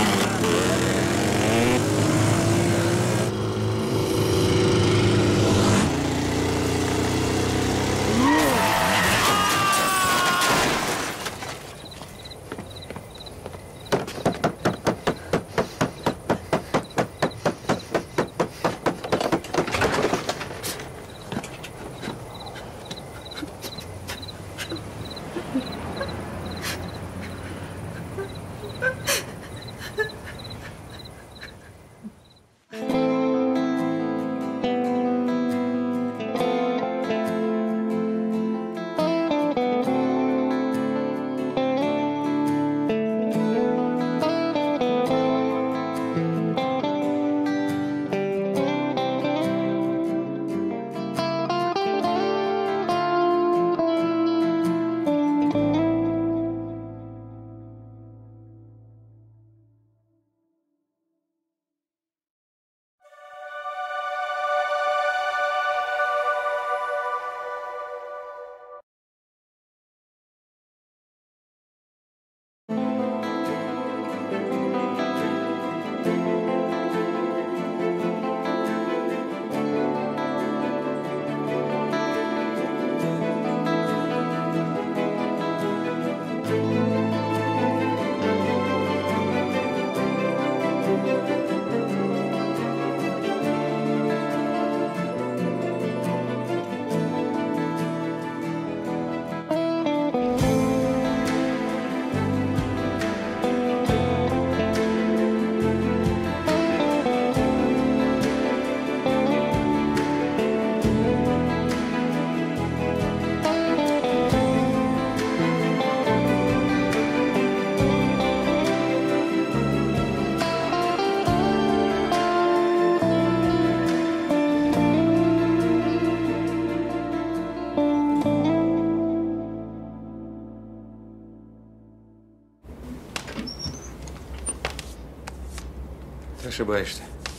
Speaker 2: Ты ошибаешься.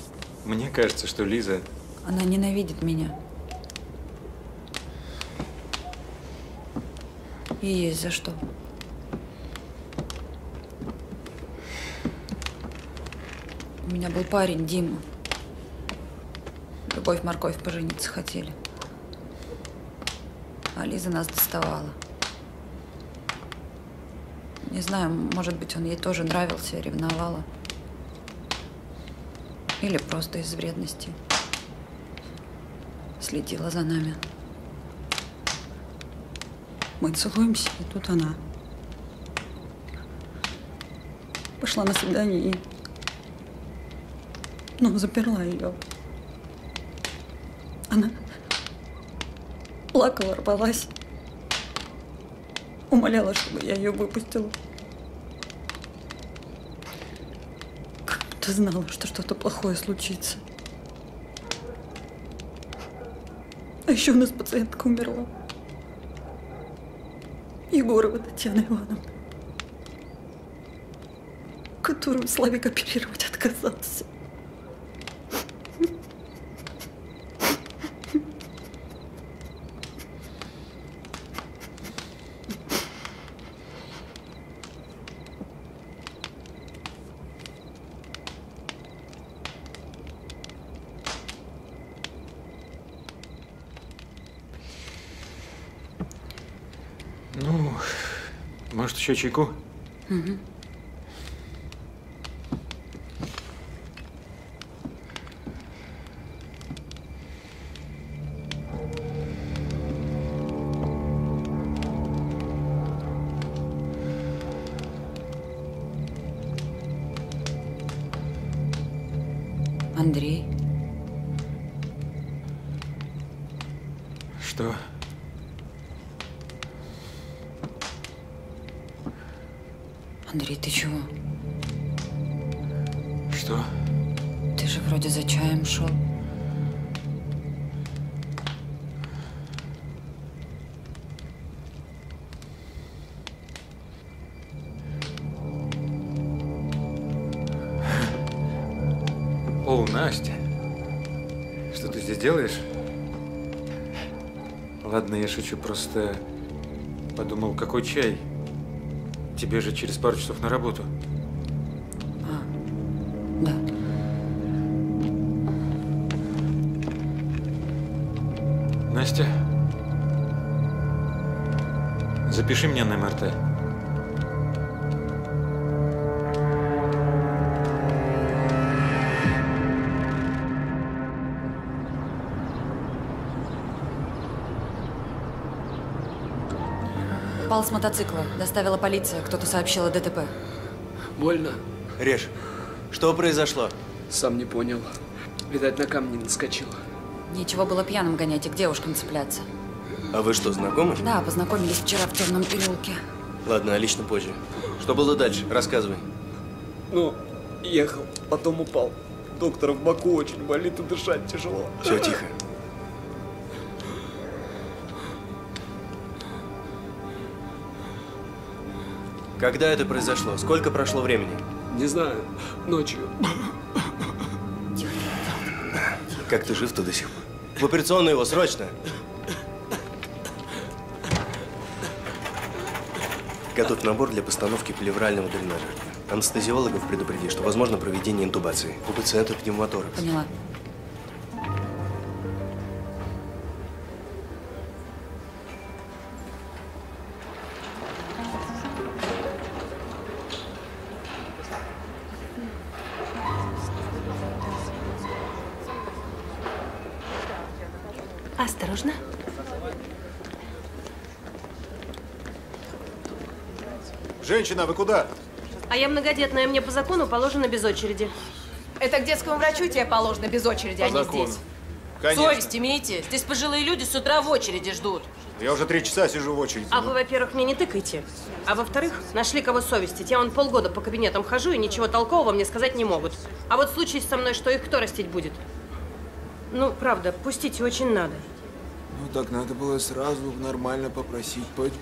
Speaker 2: Мне кажется, что Лиза…
Speaker 1: Она ненавидит меня. И есть за что. У меня был парень, Дима. любовь-морковь пожениться хотели. А Лиза нас доставала. Не знаю, может быть, он ей тоже нравился, ревновала. Или просто из вредности. Следила за нами. Мы целуемся, и тут она пошла на свидание и, ну, заперла ее. Она плакала, рвалась, умоляла, чтобы я ее выпустила. Как будто знала, что что-то плохое случится. А еще у нас пациентка умерла. Егорова Татьяна Ивановна, которую Славик оперировать отказался.
Speaker 2: Ну, может, еще чайку?
Speaker 1: Угу. Андрей.
Speaker 2: Что?
Speaker 1: Андрей, ты чего?
Speaker 2: Что?
Speaker 1: Ты же вроде за чаем шел.
Speaker 2: О, Настя. Что ты здесь делаешь? Ладно, я шучу, просто подумал, какой чай? Тебе же через пару часов на работу.
Speaker 1: А, да.
Speaker 2: Настя, запиши меня на эм эр тэ.
Speaker 1: Упал с мотоцикла. Доставила полиция. Кто-то сообщил о дэ тэ пэ.
Speaker 12: Больно?
Speaker 18: Режь. Что произошло?
Speaker 12: Сам не понял. Видать, на камни наскочил.
Speaker 1: Нечего было пьяным гонять и к девушкам цепляться.
Speaker 18: А вы что, знакомы?
Speaker 1: Да, познакомились вчера в темном переулке.
Speaker 18: Ладно, а лично позже. Что было дальше? Рассказывай.
Speaker 12: Ну, ехал, потом упал. Доктор в боку очень болит и дышать тяжело.
Speaker 18: Все, тихо. Когда это произошло? Сколько прошло времени?
Speaker 12: Не знаю. Ночью.
Speaker 18: Как ты жив-то до сих пор? В операционную его, срочно! Готовь набор для постановки плеврального дренажа. Анестезиологов предупреди, что возможно проведение интубации. У пациента пневмоторакс.
Speaker 1: Поняла.
Speaker 13: Осторожно.
Speaker 6: Женщина, вы куда?
Speaker 13: А я многодетная, мне по закону положено без очереди.
Speaker 10: Это к детскому врачу тебе положено без очереди,
Speaker 6: По
Speaker 10: а не
Speaker 6: закону.
Speaker 10: здесь.
Speaker 6: Конечно.
Speaker 10: Совесть имейте. Здесь пожилые люди с утра в очереди ждут.
Speaker 6: Я уже три часа сижу в очереди.
Speaker 13: А вы, во-первых, мне не тыкайте. А во-вторых, нашли кого совестить. Я вон полгода по кабинетам хожу и ничего толкового мне сказать не могут. А вот случись со мной, что их кто растить будет? Ну, правда, пустите, очень надо.
Speaker 5: Ну так надо было сразу нормально попросить.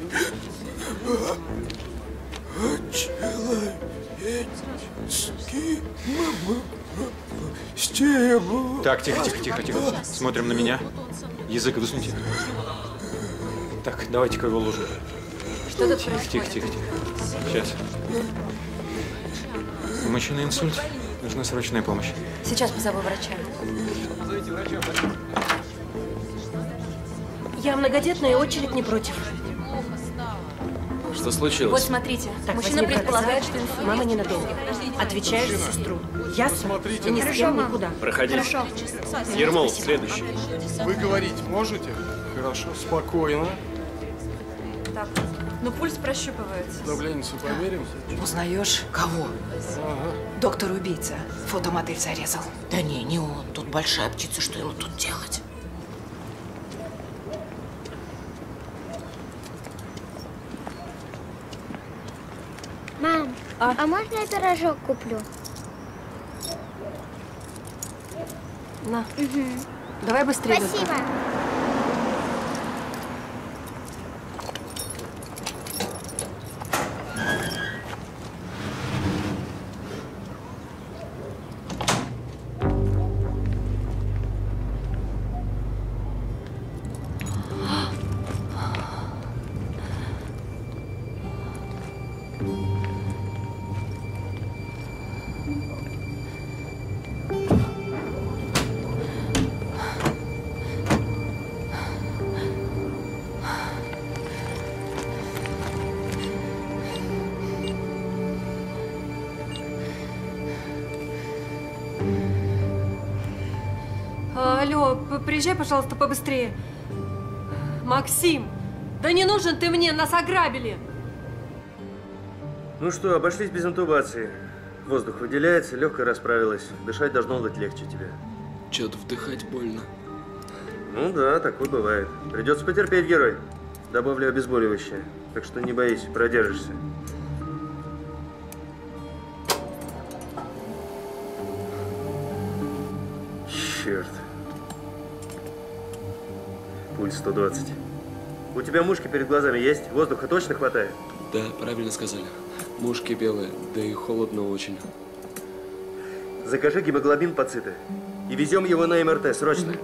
Speaker 5: Человеческий стебл.
Speaker 2: Так, тихо, тихо, тихо, тихо. Смотрим на меня. Язык высуньте. Так, давайте-ка его ложу.
Speaker 1: Что тут
Speaker 2: Тихо,
Speaker 1: происходит?
Speaker 2: тихо, тихо, тихо. Сейчас. У мужчины инсульт. Нужна срочная помощь.
Speaker 1: Сейчас позову врача.
Speaker 13: Я многодетная, очередь не против.
Speaker 12: Что случилось?
Speaker 17: Вот смотрите,
Speaker 13: Так,
Speaker 17: мужчина
Speaker 13: возьми
Speaker 17: предполагает,
Speaker 13: брата.
Speaker 17: что инсульт.
Speaker 13: Мама ненадолго. Отвечаешь за сестру. Ясно? И ни с кем никуда.
Speaker 12: Проходи.
Speaker 17: Хорошо.
Speaker 12: Ермол, следующий.
Speaker 20: Вы говорить можете? Хорошо, спокойно.
Speaker 10: Так, ну пульс прощупывается.
Speaker 20: Давленницу померим?
Speaker 21: Узнаешь? Кого?
Speaker 20: Ага.
Speaker 21: Доктор-убийца. Фотомодель зарезал.
Speaker 19: Да не, не он. Тут большая птица, что ему тут делать?
Speaker 14: Мам, а, а можно я пирожок куплю?
Speaker 13: На.
Speaker 14: Угу.
Speaker 13: Давай быстрее.
Speaker 14: Спасибо.
Speaker 13: Только. Алло, приезжай, пожалуйста, побыстрее. Максим, да не нужен ты мне, нас ограбили.
Speaker 18: Ну что, обошлись без интубации. Воздух выделяется, легкая расправилась. Дышать должно быть легче тебе.
Speaker 12: Чё-то вдыхать больно.
Speaker 18: Ну да, такое бывает. Придется потерпеть, герой. Добавлю обезболивающее. Так что не боись, продержишься. Черт. Пульс сто двадцать. У тебя мушки перед глазами есть? Воздуха точно хватает?
Speaker 12: Да, правильно сказали. Мушки белые, да и холодно очень.
Speaker 18: Закажи гемоглобин пацита. И везем его на эм эр тэ, срочно.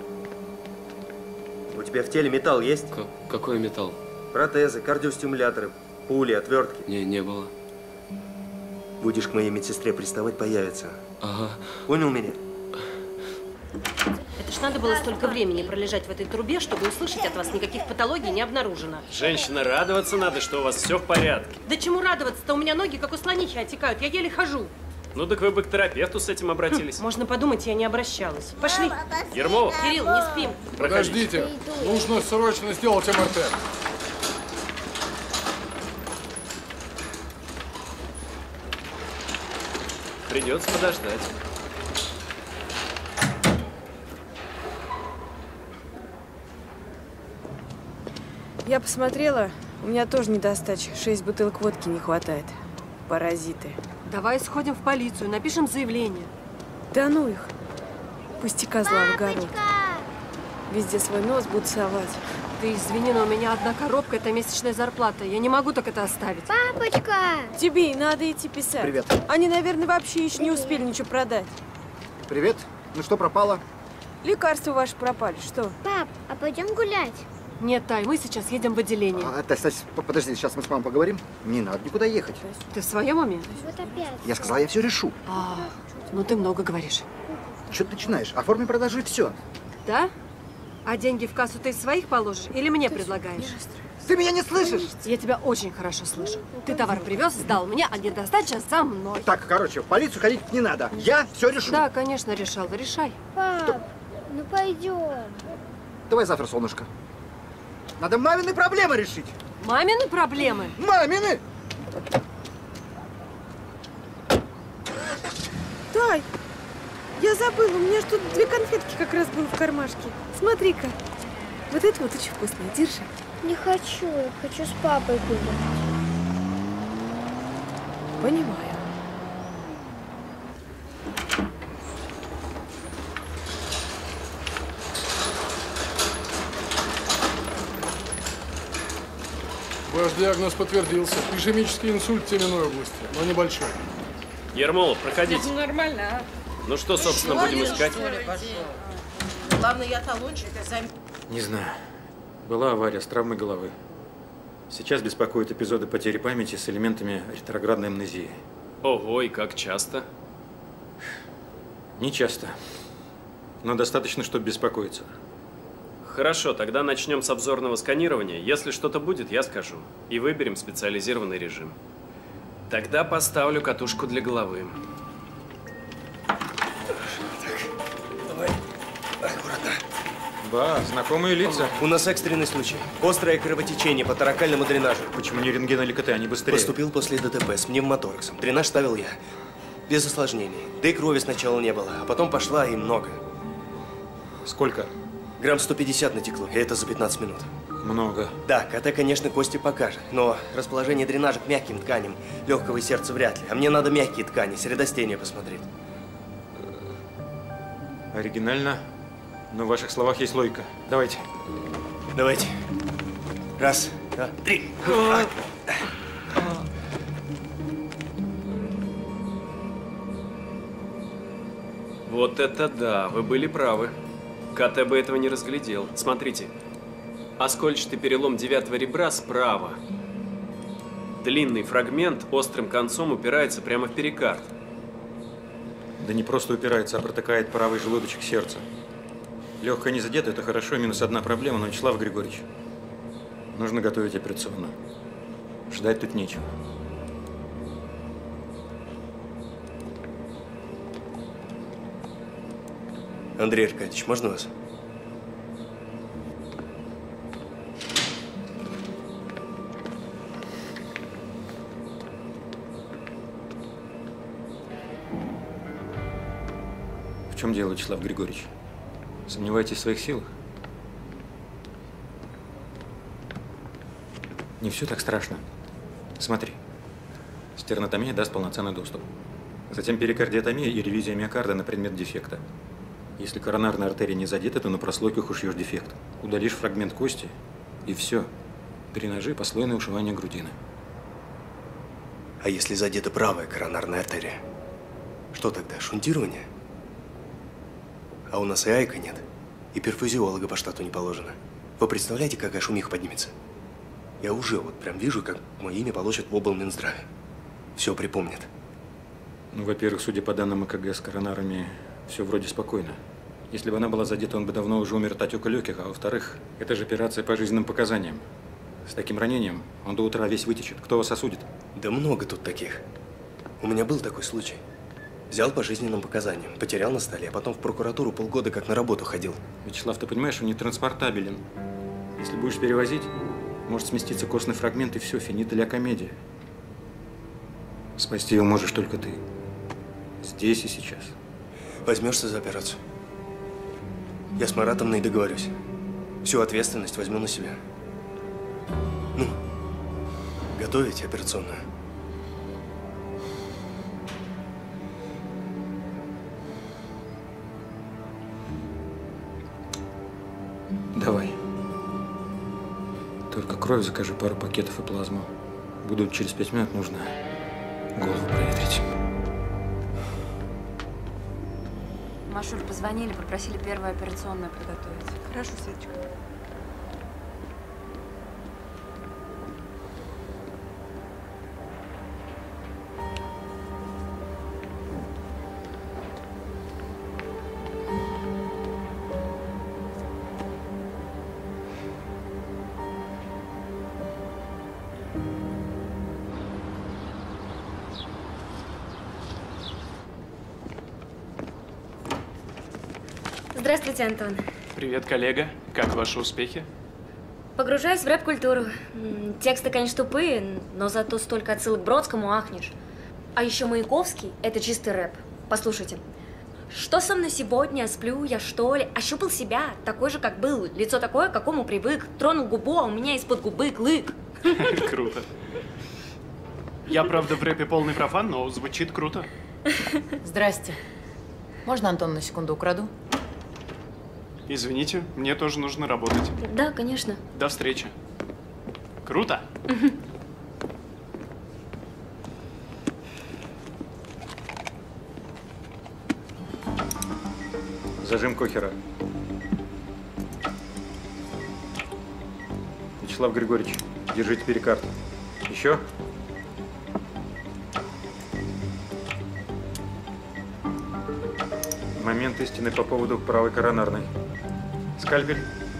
Speaker 18: У тебя в теле металл есть?
Speaker 12: К какой металл?
Speaker 18: Протезы, кардиостимуляторы, пули, отвертки.
Speaker 12: Не, не было.
Speaker 18: Будешь к моей медсестре приставать, появится.
Speaker 12: Ага.
Speaker 18: Понял меня?
Speaker 13: Это ж надо было столько времени пролежать в этой трубе, чтобы услышать от вас никаких патологий не обнаружено.
Speaker 12: Женщина, радоваться надо, что у вас все в порядке.
Speaker 13: Да чему радоваться-то? У меня ноги как у слонихи отекают, я еле хожу.
Speaker 12: Ну так вы бы к терапевту с этим обратились.
Speaker 13: Хм, можно подумать, я не обращалась. Пошли.
Speaker 12: Ермолов.
Speaker 13: Кирилл, не спим.
Speaker 20: Подождите, нужно срочно сделать эм эр тэ.
Speaker 12: Придется подождать.
Speaker 15: Я посмотрела, у меня тоже недостача. Шесть бутылок водки не хватает. Паразиты.
Speaker 13: Давай сходим в полицию, напишем заявление.
Speaker 15: Да ну их. Пусти козла в огород. Везде свой нос будут совать.
Speaker 13: Ты извини, но у меня одна коробка – это месячная зарплата. Я не могу так это оставить.
Speaker 14: Папочка!
Speaker 15: Тебе и надо идти писать.
Speaker 22: Привет.
Speaker 15: Они, наверное, вообще еще не успели ничего продать.
Speaker 22: Привет. Ну что пропало?
Speaker 15: Лекарства ваши пропали. Что?
Speaker 14: Пап, а пойдем гулять?
Speaker 13: Нет, Тай, мы сейчас едем в отделение.
Speaker 22: А, Тась, Тась, подожди, сейчас мы с мамой поговорим. Не надо никуда ехать.
Speaker 13: Ты в своем уме?
Speaker 14: Вот опять.
Speaker 22: Я сказала, я все решу.
Speaker 13: А, ну ты много говоришь.
Speaker 22: Что ты начинаешь? Оформи продажи и все.
Speaker 13: Да? А деньги в кассу ты из своих положишь или мне предлагаешь?
Speaker 22: Ты меня не слышишь?
Speaker 13: Я тебя очень хорошо слышу. Ты товар привез, сдал мне, а недостача за мной.
Speaker 22: Так, короче, в полицию ходить не надо. Я все решу.
Speaker 13: Да, конечно, решал. Решай.
Speaker 14: Пап, Что? ну пойдем.
Speaker 22: Давай завтра, солнышко. Надо мамины проблемы решить.
Speaker 13: Мамины проблемы?
Speaker 22: Мамины!
Speaker 15: Тай, я забыла, у меня ж тут две конфетки как раз было в кармашке. Смотри-ка, вот это вот очень вкусное, держи.
Speaker 14: Не хочу, я хочу с папой гулять.
Speaker 15: Понимаю.
Speaker 20: Ваш диагноз подтвердился. Ишемический инсульт теменной области, но небольшой.
Speaker 12: Ермолов, проходите.
Speaker 21: Ну, нормально, а?
Speaker 12: Ну что, собственно,
Speaker 21: Что,
Speaker 12: будем искать?
Speaker 21: Что ли, пошел? Главное, я талончик займ...
Speaker 2: Не знаю. Была авария с травмой головы. Сейчас беспокоят эпизоды потери памяти с элементами ретроградной амнезии.
Speaker 12: Ого, и как часто?
Speaker 2: Не часто. но достаточно, чтобы беспокоиться.
Speaker 8: Хорошо, тогда начнем с обзорного сканирования. Если что-то будет, я скажу. И выберем специализированный режим. Тогда поставлю катушку для головы.
Speaker 18: Давай, аккуратно.
Speaker 2: Ба, знакомые лица.
Speaker 18: У нас экстренный случай. Острое кровотечение по торакальному дренажу.
Speaker 2: Почему не рентген или КТ, они быстрее?
Speaker 18: Поступил после ДТП с пневмотораксом. Дренаж ставил я. Без осложнений. Да и крови сначала не было, а потом пошла и много.
Speaker 2: Сколько?
Speaker 18: Грамм сто пятьдесят натекло, и это за пятнадцать минут.
Speaker 2: Много.
Speaker 18: Да, КТ, конечно, кости покажет, но расположение дренажа к мягким тканям легкого и сердца вряд ли. А мне надо мягкие ткани, средостение посмотреть.
Speaker 2: Оригинально, но в ваших словах есть логика. Давайте.
Speaker 18: Давайте. Раз, два, три.
Speaker 8: Вот это да, вы были правы. КТ бы этого не разглядел. Смотрите. Оскольчатый перелом девятого ребра справа. Длинный фрагмент острым концом упирается прямо в перикард.
Speaker 2: Да не просто упирается, а протыкает правый желудочек сердца. Легкое не задето, это хорошо, минус одна проблема, но, Вячеслав Григорьевич, нужно готовить операционную. Ждать тут нечего.
Speaker 18: Андрей Аркадьевич, можно вас?
Speaker 2: В чем дело, Вячеслав Григорьевич? Сомневаетесь в своих силах? Не все так страшно. Смотри. Стернотомия даст полноценный доступ. Затем перикардиотомия и ревизия миокарда на предмет дефекта. Если коронарная артерия не задета, то на прослойках ушьешь дефект. Удалишь фрагмент кости, и все. Дренажи, послойное ушивание грудины.
Speaker 18: А если задета правая коронарная артерия? Что тогда, шунтирование? А у нас и айка нет, и перфузиолога по штату не положено. Вы представляете, какая шумиха поднимется? Я уже вот прям вижу, как мое имя получат в облминздраве. Все припомнят.
Speaker 2: Ну, во-первых, судя по данным ЭКГ с коронарами, все вроде спокойно. Если бы она была задета, он бы давно уже умер от отека легких, а во-вторых, это же операция по жизненным показаниям. С таким ранением он до утра весь вытечет. Кто вас осудит?
Speaker 18: Да много тут таких. У меня был такой случай. Взял по жизненным показаниям, потерял на столе, а потом в прокуратуру полгода как на работу ходил.
Speaker 2: Вячеслав, ты понимаешь, он не транспортабелен. Если будешь перевозить, может сместиться костный фрагмент, и все, финита ля комедия. Спасти его можешь только ты. Здесь и сейчас.
Speaker 18: Возьмешься за операцию? Я с Маратом и договорюсь. Всю ответственность возьму на себя. Ну, готовить операционную.
Speaker 2: Давай. Только кровь закажи, пару пакетов и плазму. Буду через пять минут, нужно голову проветрить.
Speaker 17: Машуль, позвонили, попросили первую операционную приготовить.
Speaker 15: Хорошо, Светочка.
Speaker 17: Здравствуйте, Антон.
Speaker 16: Привет, коллега. Как ваши успехи?
Speaker 17: Погружаюсь в рэп-культуру. М, Тексты, конечно, тупые, но зато столько отсылок к Бродскому ахнешь. А еще Маяковский – это чистый рэп. Послушайте. Что со мной сегодня? Сплю я, что ли? Ощупал себя, такой же, как был. Лицо такое, к какому привык. Тронул губу, а у меня из-под губы клык.
Speaker 16: Круто. Я, правда, в рэпе полный профан, но звучит круто.
Speaker 21: Здрасте. Можно, Антон, на секунду украду?
Speaker 16: Извините, мне тоже нужно работать.
Speaker 17: Да, конечно.
Speaker 16: До встречи. Круто.
Speaker 2: Зажим Кохера. Вячеслав Григорьевич, держите перикард. Еще? Момент истины по поводу правой коронарной. Скальпель.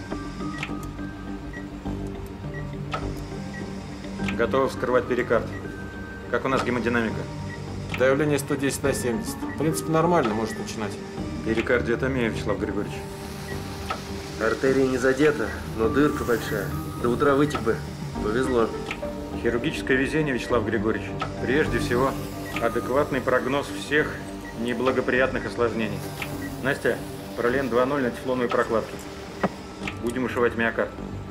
Speaker 2: Готовы вскрывать перикард. Как у нас гемодинамика?
Speaker 6: Давление сто десять на семьдесят. В принципе, нормально, может начинать.
Speaker 2: Перикардиотомия, Вячеслав Григорьевич.
Speaker 18: Артерия не задета, но дырка большая. До утра вытек бы. Повезло.
Speaker 2: Хирургическое везение, Вячеслав Григорьевич. Прежде всего, адекватный прогноз всех неблагоприятных осложнений. Настя, пролен два ноль на тефлоновой прокладке. Будем ушивать миокард.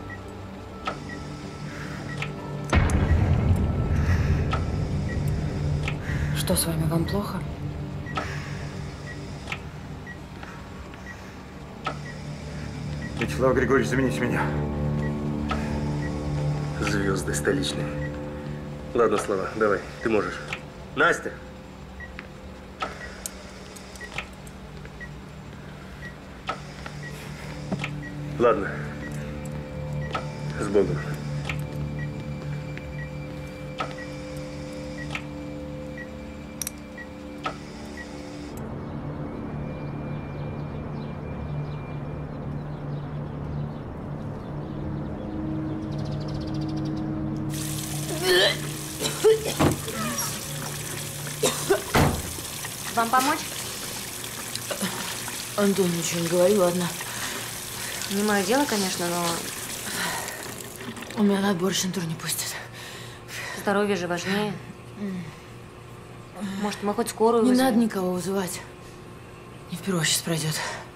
Speaker 1: Что с вами, вам плохо?
Speaker 2: Вячеслав Григорьевич, замените меня.
Speaker 18: Звезды столичные. Ладно, Слава, давай, ты можешь. Настя! Ладно. С Богом.
Speaker 17: Вам помочь?
Speaker 21: Антон ничего не говори, ладно.
Speaker 17: Не мое дело, конечно, но
Speaker 21: Он меня на отборочный тур не пустит.
Speaker 17: здоровье же важнее. Может, мы хоть скорую
Speaker 21: Не
Speaker 17: вызовем?
Speaker 21: надо никого вызывать. Не впервые сейчас пройдет.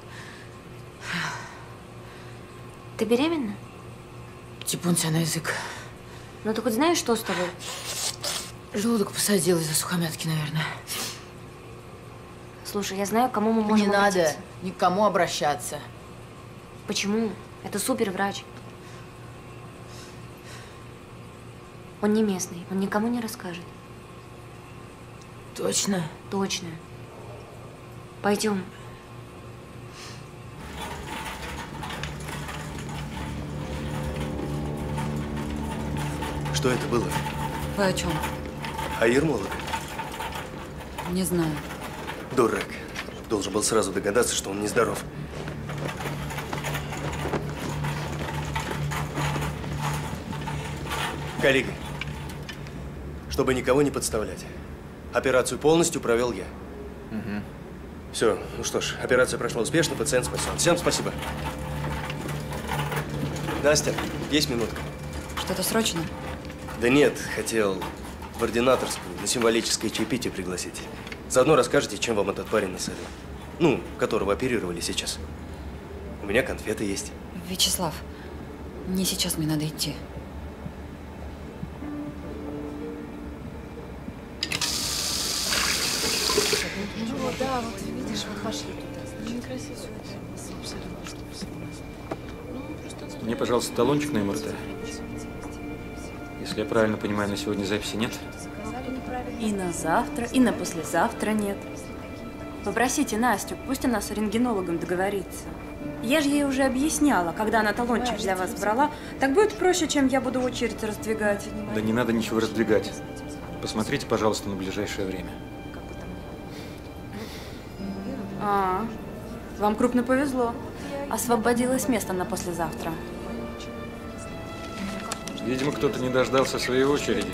Speaker 17: Ты беременна?
Speaker 21: Типун тебя на язык.
Speaker 17: Ну ты хоть знаешь, что с тобой?
Speaker 21: Желудок посадил из-за сухомятки, наверное.
Speaker 17: Слушай, я знаю, к кому мы можем
Speaker 21: Не надо
Speaker 17: обратиться.
Speaker 21: ни к кому обращаться.
Speaker 17: Почему? Это супер врач. Он не местный, он никому не расскажет.
Speaker 21: Точно?
Speaker 17: Точно. Пойдем.
Speaker 18: Что это было?
Speaker 1: Вы о чем?
Speaker 18: А Ермолов?
Speaker 1: Не знаю.
Speaker 18: Дурак. Должен был сразу догадаться, что он нездоров. Коллеги, чтобы никого не подставлять, операцию полностью провел я.
Speaker 6: Угу.
Speaker 18: Все, ну что ж, операция прошла успешно, пациент спасен. Всем спасибо. Настя, есть минутка?
Speaker 1: Что-то срочно?
Speaker 18: Да нет, хотел в ординаторскую на символическое чаепитие пригласить. Заодно расскажете, чем вам этот парень насолил. Ну, которого оперировали сейчас. У меня конфеты есть.
Speaker 1: Вячеслав, мне сейчас мне надо идти.
Speaker 21: Ну да, вот видишь, вот пошли туда. Некрасиво.
Speaker 2: Мне, пожалуйста, талончик на эм эр тэ. Если я правильно понимаю, на сегодня записи нет?
Speaker 10: И на завтра, и на послезавтра нет. Попросите Настю, пусть она с рентгенологом договорится. Я же ей уже объясняла, когда она талончик для вас брала, так будет проще, чем я буду очередь раздвигать.
Speaker 2: Да не надо ничего раздвигать. Посмотрите, пожалуйста, на ближайшее время.
Speaker 10: А, вам крупно повезло. Освободилось место на послезавтра.
Speaker 2: Видимо, кто-то не дождался своей очереди.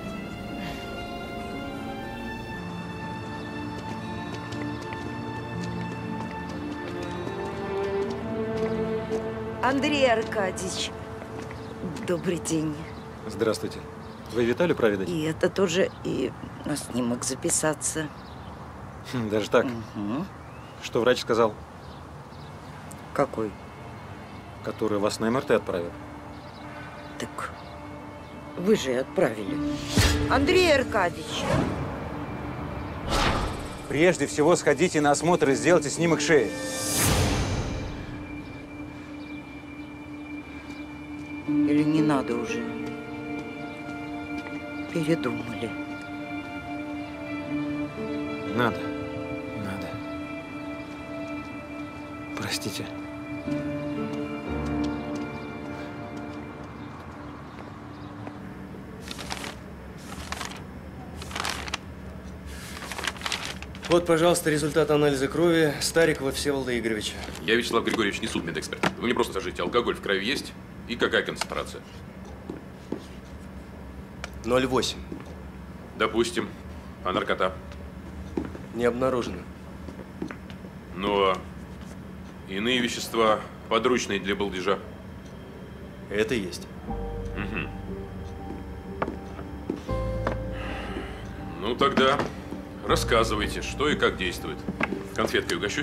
Speaker 19: Андрей Аркадьевич, добрый день.
Speaker 2: Здравствуйте. Вы Виталию проведать?
Speaker 19: И это тоже, и на снимок записаться.
Speaker 2: Хм, даже так?
Speaker 19: Угу.
Speaker 2: Что врач сказал?
Speaker 19: Какой?
Speaker 2: Который вас на эм эр тэ отправил.
Speaker 19: Так вы же и отправили. Андрей Аркадьевич.
Speaker 9: Прежде всего, сходите на осмотр и сделайте снимок шеи.
Speaker 19: Или не надо уже? Передумали.
Speaker 2: Надо. Надо. Простите.
Speaker 18: Вот, пожалуйста, результат анализа крови Старикова Всеволода Игоревича.
Speaker 7: Я, Вячеслав Григорьевич, не судмедэксперт. Вы мне просто скажите, алкоголь в крови есть? И какая концентрация?
Speaker 18: ноль восемь.
Speaker 7: Допустим. А наркота?
Speaker 18: Не обнаружено.
Speaker 7: Ну, а иные вещества, подручные для балдежа?
Speaker 18: Это есть.
Speaker 7: Угу. Ну, тогда рассказывайте, что и как действует. Конфеткой угощусь?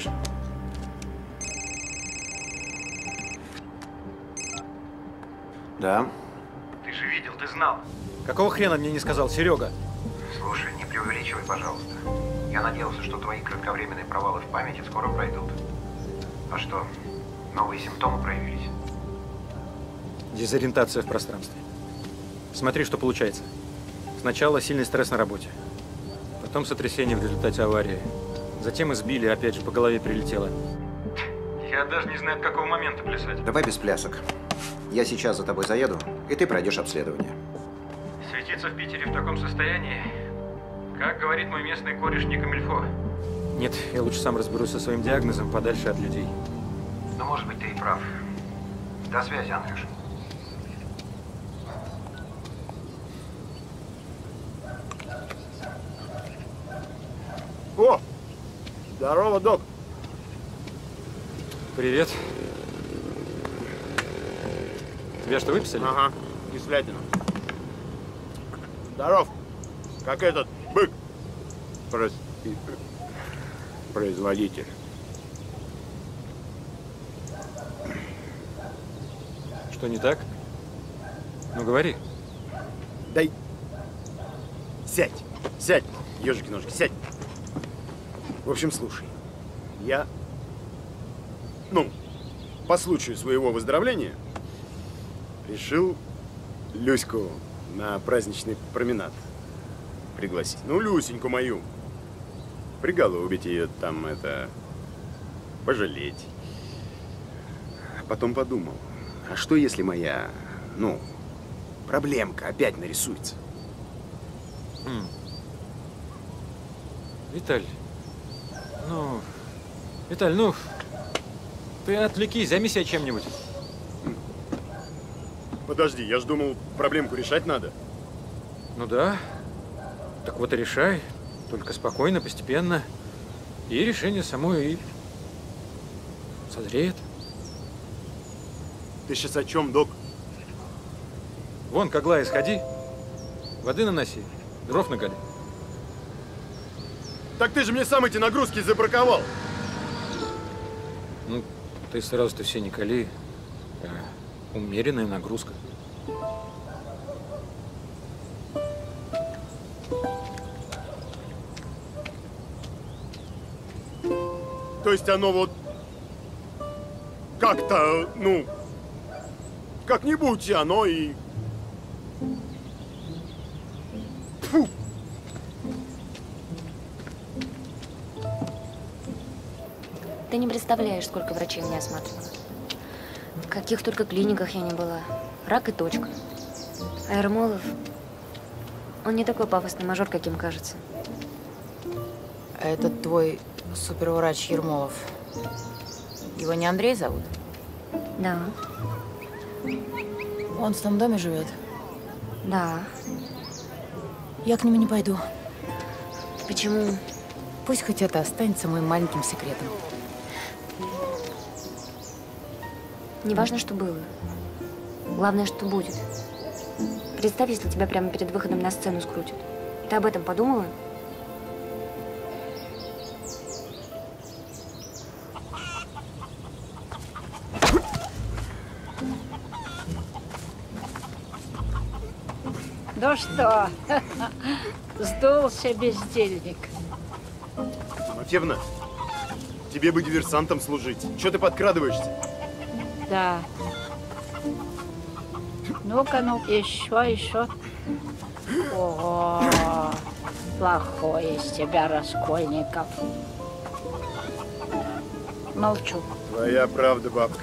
Speaker 3: Да.
Speaker 9: Ты же видел, ты знал. Какого хрена мне не сказал Серега?
Speaker 3: Слушай, не преувеличивай, пожалуйста. Я надеялся, что твои кратковременные провалы в памяти скоро пройдут. А что, новые симптомы проявились?
Speaker 2: Дезориентация в пространстве. Смотри, что получается. Сначала сильный стресс на работе. Потом сотрясение в результате аварии. Затем избили, опять же, по голове прилетело. Я даже не знаю, от какого момента плясать.
Speaker 3: Давай без плясок. Я сейчас за тобой заеду, и ты пройдешь обследование.
Speaker 2: Светиться в Питере в таком состоянии, как говорит мой местный кореш, не камильфо. Нет, я лучше сам разберусь со своим диагнозом подальше от людей.
Speaker 3: Ну, может быть, ты и прав. До связи, Андрюш.
Speaker 6: О! Здорово, док.
Speaker 2: Привет. Тебя что, выписали?
Speaker 6: Ага, кислятина. Здоров. Как этот бык. Прос... Производитель.
Speaker 2: Что не так? Ну, говори.
Speaker 6: Дай. Сядь. Сядь. Ежики ножки, сядь. В общем, слушай. Я, ну, по случаю своего выздоровления решил Люську на праздничный променад пригласить. Ну, Люсеньку мою. Приголубить ее там, это, пожалеть. Потом подумал, а что если моя, ну, проблемка опять нарисуется?
Speaker 2: М. Виталь, ну, Виталь, ну, ты отвлекись, займи себя чем-нибудь.
Speaker 6: Подожди, я ж думал, проблемку решать надо.
Speaker 2: Ну да. Так вот и решай. Только спокойно, постепенно. И решение само и созреет.
Speaker 6: Ты сейчас о чем, док?
Speaker 2: Вон, к Аглае сходи. Воды наноси, дров накали.
Speaker 6: Так ты же мне сам эти нагрузки забраковал.
Speaker 2: Ну, ты сразу-то все не кали. А умеренная нагрузка.
Speaker 6: То есть оно вот как-то, ну, как-нибудь оно и... Фу.
Speaker 17: Ты не представляешь, сколько врачей меня осматривало. В каких только клиниках я не была. Рак и точка. А Ермолов, он не такой пафосный мажор, каким кажется.
Speaker 21: А этот твой суперврач Ермолов, его не Андрей зовут?
Speaker 17: Да.
Speaker 21: Он в том доме живет?
Speaker 17: Да.
Speaker 21: Я к нему не пойду.
Speaker 17: Почему?
Speaker 21: Пусть хоть это останется моим маленьким секретом.
Speaker 17: Не важно, что было. Главное, что будет. Представь, если тебя прямо перед выходом на сцену скрутят. Ты об этом подумала?
Speaker 11: Ну что, сдулся бездельник.
Speaker 6: Тимофеевна, тебе бы диверсантом служить. Чего ты подкрадываешься?
Speaker 11: Да. Ну-ка, ну, еще, еще. Ого, плохой из тебя, Раскольников. Молчу.
Speaker 6: Твоя правда, бабка.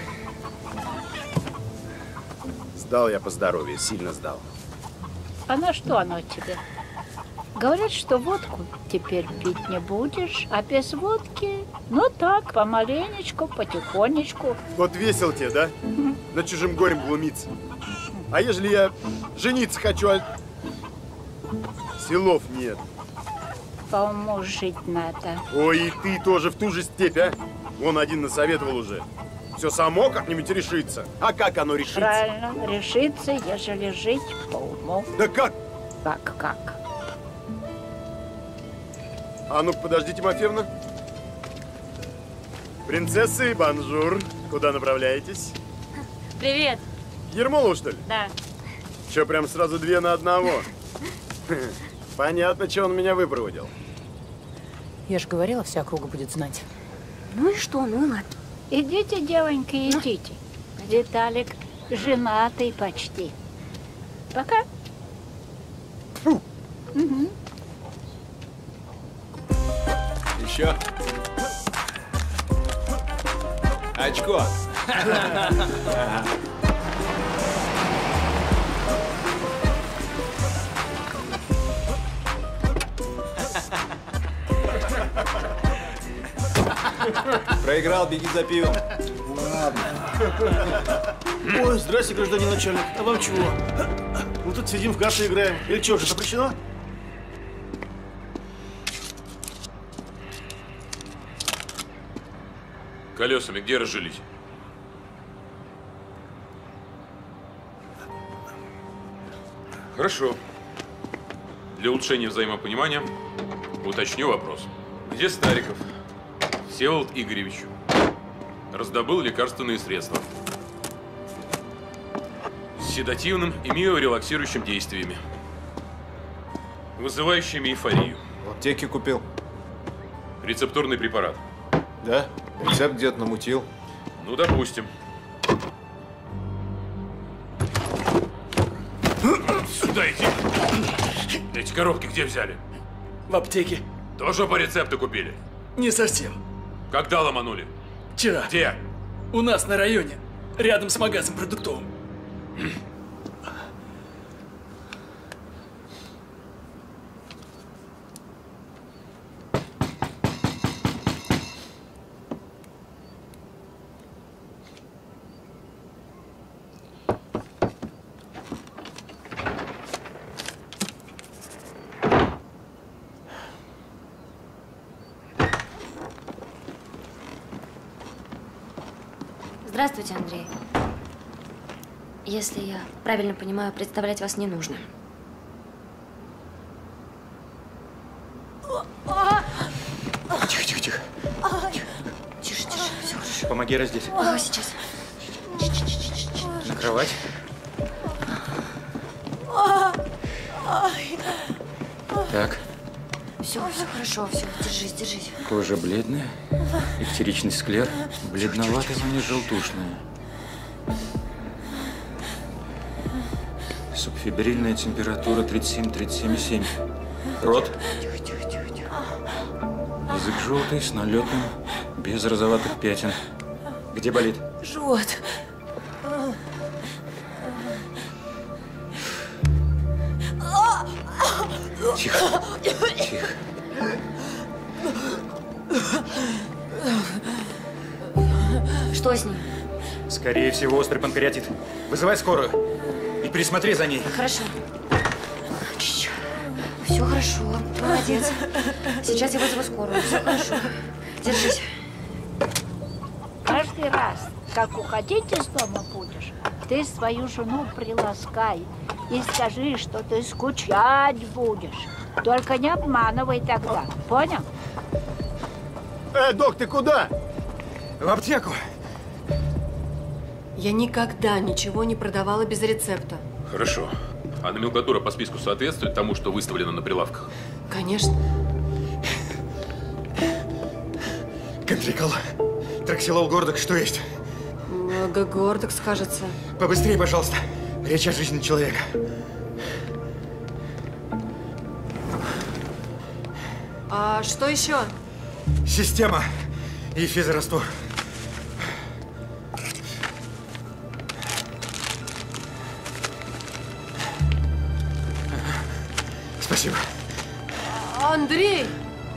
Speaker 6: Сдал я по здоровью, сильно сдал.
Speaker 11: А на что оно тебе? Говорят, что водку теперь пить не будешь, а без водки, ну так, помаленечку, потихонечку.
Speaker 6: Вот весело тебе, да? Над чужим горем глумиться. А ежели я жениться хочу, а силов нет?
Speaker 11: По уму жить надо.
Speaker 6: Ой, и ты тоже в ту же степь, а? Вон один насоветовал уже. Все само как-нибудь решится. А как оно решится?
Speaker 11: Правильно, решится, ежели жить по уму.
Speaker 6: Да как?
Speaker 11: Как, как?
Speaker 6: А ну подожди, Тимофеевна. Принцессы, бонжур. Куда направляетесь?
Speaker 10: Привет.
Speaker 6: Ермолу, что ли?
Speaker 10: Да.
Speaker 6: Че, прям сразу две на одного? Понятно, че он меня выпроводил.
Speaker 21: Я же говорила, вся округа будет знать.
Speaker 11: Ну и что, ну ладно. Идите, девоньки, идите. Виталик женатый почти. Пока.
Speaker 6: Фу.
Speaker 11: Угу.
Speaker 4: Еще. Очко. Проиграл, беги за пивом.
Speaker 5: Ладно. Ой, здрасте, гражданин начальник. А вам чего? Мы тут сидим в карты играем. Или что, уже запрещено?
Speaker 7: Колесами где разжились? Хорошо. Для улучшения взаимопонимания уточню вопрос. Где Стариков Всеволод Игоревич раздобыл лекарственные средства с седативным и миорелаксирующим действиями, вызывающими эйфорию?
Speaker 4: В аптеке купил.
Speaker 7: Рецептурный препарат.
Speaker 4: Да? Рецепт где-то намутил.
Speaker 7: Ну, допустим. Сюда иди. Эти коробки где взяли?
Speaker 5: В аптеке.
Speaker 7: Тоже по рецепту купили?
Speaker 5: Не совсем.
Speaker 7: Когда ломанули?
Speaker 5: Вчера.
Speaker 7: Где?
Speaker 5: У нас на районе. Рядом с магазином продуктовым.
Speaker 17: Здравствуйте, Андрей. Если я правильно понимаю, представлять вас не нужно.
Speaker 2: Тихо, тихо, тихо.
Speaker 17: Тише, тише, все хорошо.
Speaker 2: Помоги раздеть.
Speaker 17: Ага, сейчас.
Speaker 2: На кровать. Так.
Speaker 17: Все, все хорошо, все, держись, держись.
Speaker 2: Кожа бледная, иктеричный склер, бледноватая, но не желтушная. Субфибрильная температура тридцать семь — тридцать семь и семь. Рот.
Speaker 17: Тихо, тихо, тихо, тихо.
Speaker 2: Язык желтый, с налетом, без розоватых пятен. Где болит?
Speaker 21: Живот.
Speaker 2: Тихо. Тихо.
Speaker 17: Что с ним?
Speaker 2: Скорее всего, острый панкреатит. Вызывай скорую и присмотри за ней.
Speaker 17: Хорошо. Все хорошо. Молодец. Сейчас я вызову скорую. Все хорошо. Держись.
Speaker 11: Каждый раз, как уходить из дома будешь, ты свою жену приласкай и скажи, что ты скучать будешь. Только не обманывай тогда. Понял?
Speaker 6: Э, док, ты куда?
Speaker 2: В аптеку.
Speaker 13: Я никогда ничего не продавала без рецепта.
Speaker 7: Хорошо. А номенклатура по списку соответствует тому, что выставлено на прилавках?
Speaker 13: Конечно.
Speaker 2: Контрикол, траксилол, гордок, что есть?
Speaker 13: Гордокс, кажется.
Speaker 2: Побыстрее, пожалуйста. Речь о жизни человека.
Speaker 13: А что еще?
Speaker 2: Система и физраствор. Спасибо.
Speaker 13: Андрей!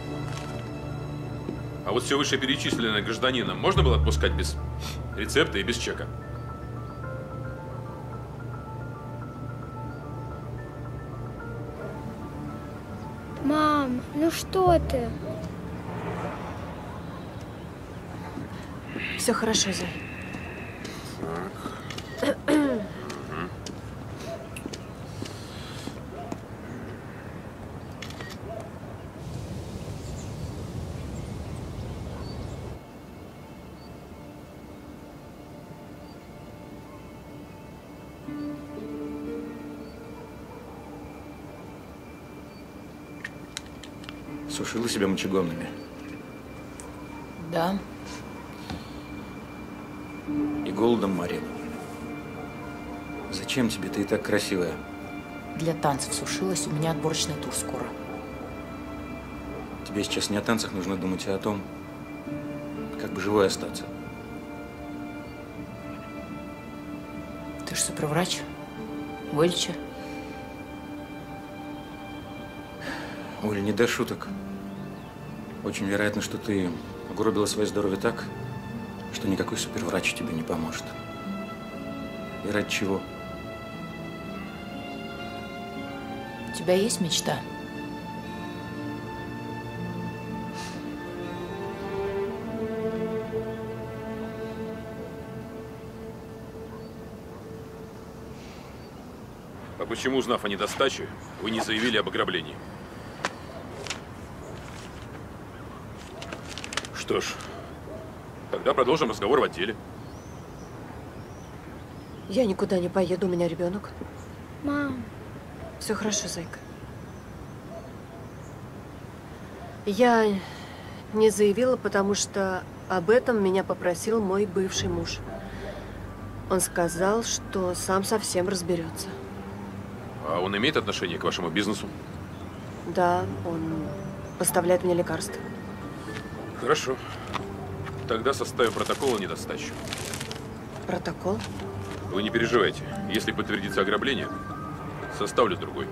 Speaker 7: А вот все вышеперечисленное гражданина можно было отпускать без рецепта и без чека?
Speaker 14: Мам, ну что ты?
Speaker 15: Все хорошо, Зай.
Speaker 2: Сушила себя мочегонными.
Speaker 21: Да.
Speaker 2: И голодом морила. Зачем тебе? Ты и так красивая.
Speaker 21: Для танцев сушилась, у меня отборочный тур скоро.
Speaker 2: Тебе сейчас не о танцах нужно думать, а о том, как бы живой остаться.
Speaker 21: Ты же суперврач. Вылечи.
Speaker 2: Оля, не до шуток. Очень вероятно, что ты угробила свое здоровье так, что никакой суперврач тебе не поможет. И ради чего?
Speaker 21: У тебя есть мечта?
Speaker 7: А почему, узнав о недостаче, вы не заявили об ограблении? Что ж, тогда продолжим разговор в отделе.
Speaker 15: Я никуда не поеду, у меня ребенок.
Speaker 14: Мам.
Speaker 15: Все хорошо, зайка. Я не заявила, потому что об этом меня попросил мой бывший муж. Он сказал, что сам совсем разберется.
Speaker 7: А он имеет отношение к вашему бизнесу?
Speaker 15: Да, он поставляет мне лекарства.
Speaker 7: Хорошо. Тогда составим протокол о недостаче.
Speaker 15: Протокол?
Speaker 7: Вы не переживайте. Если подтвердится ограбление, составлю другой.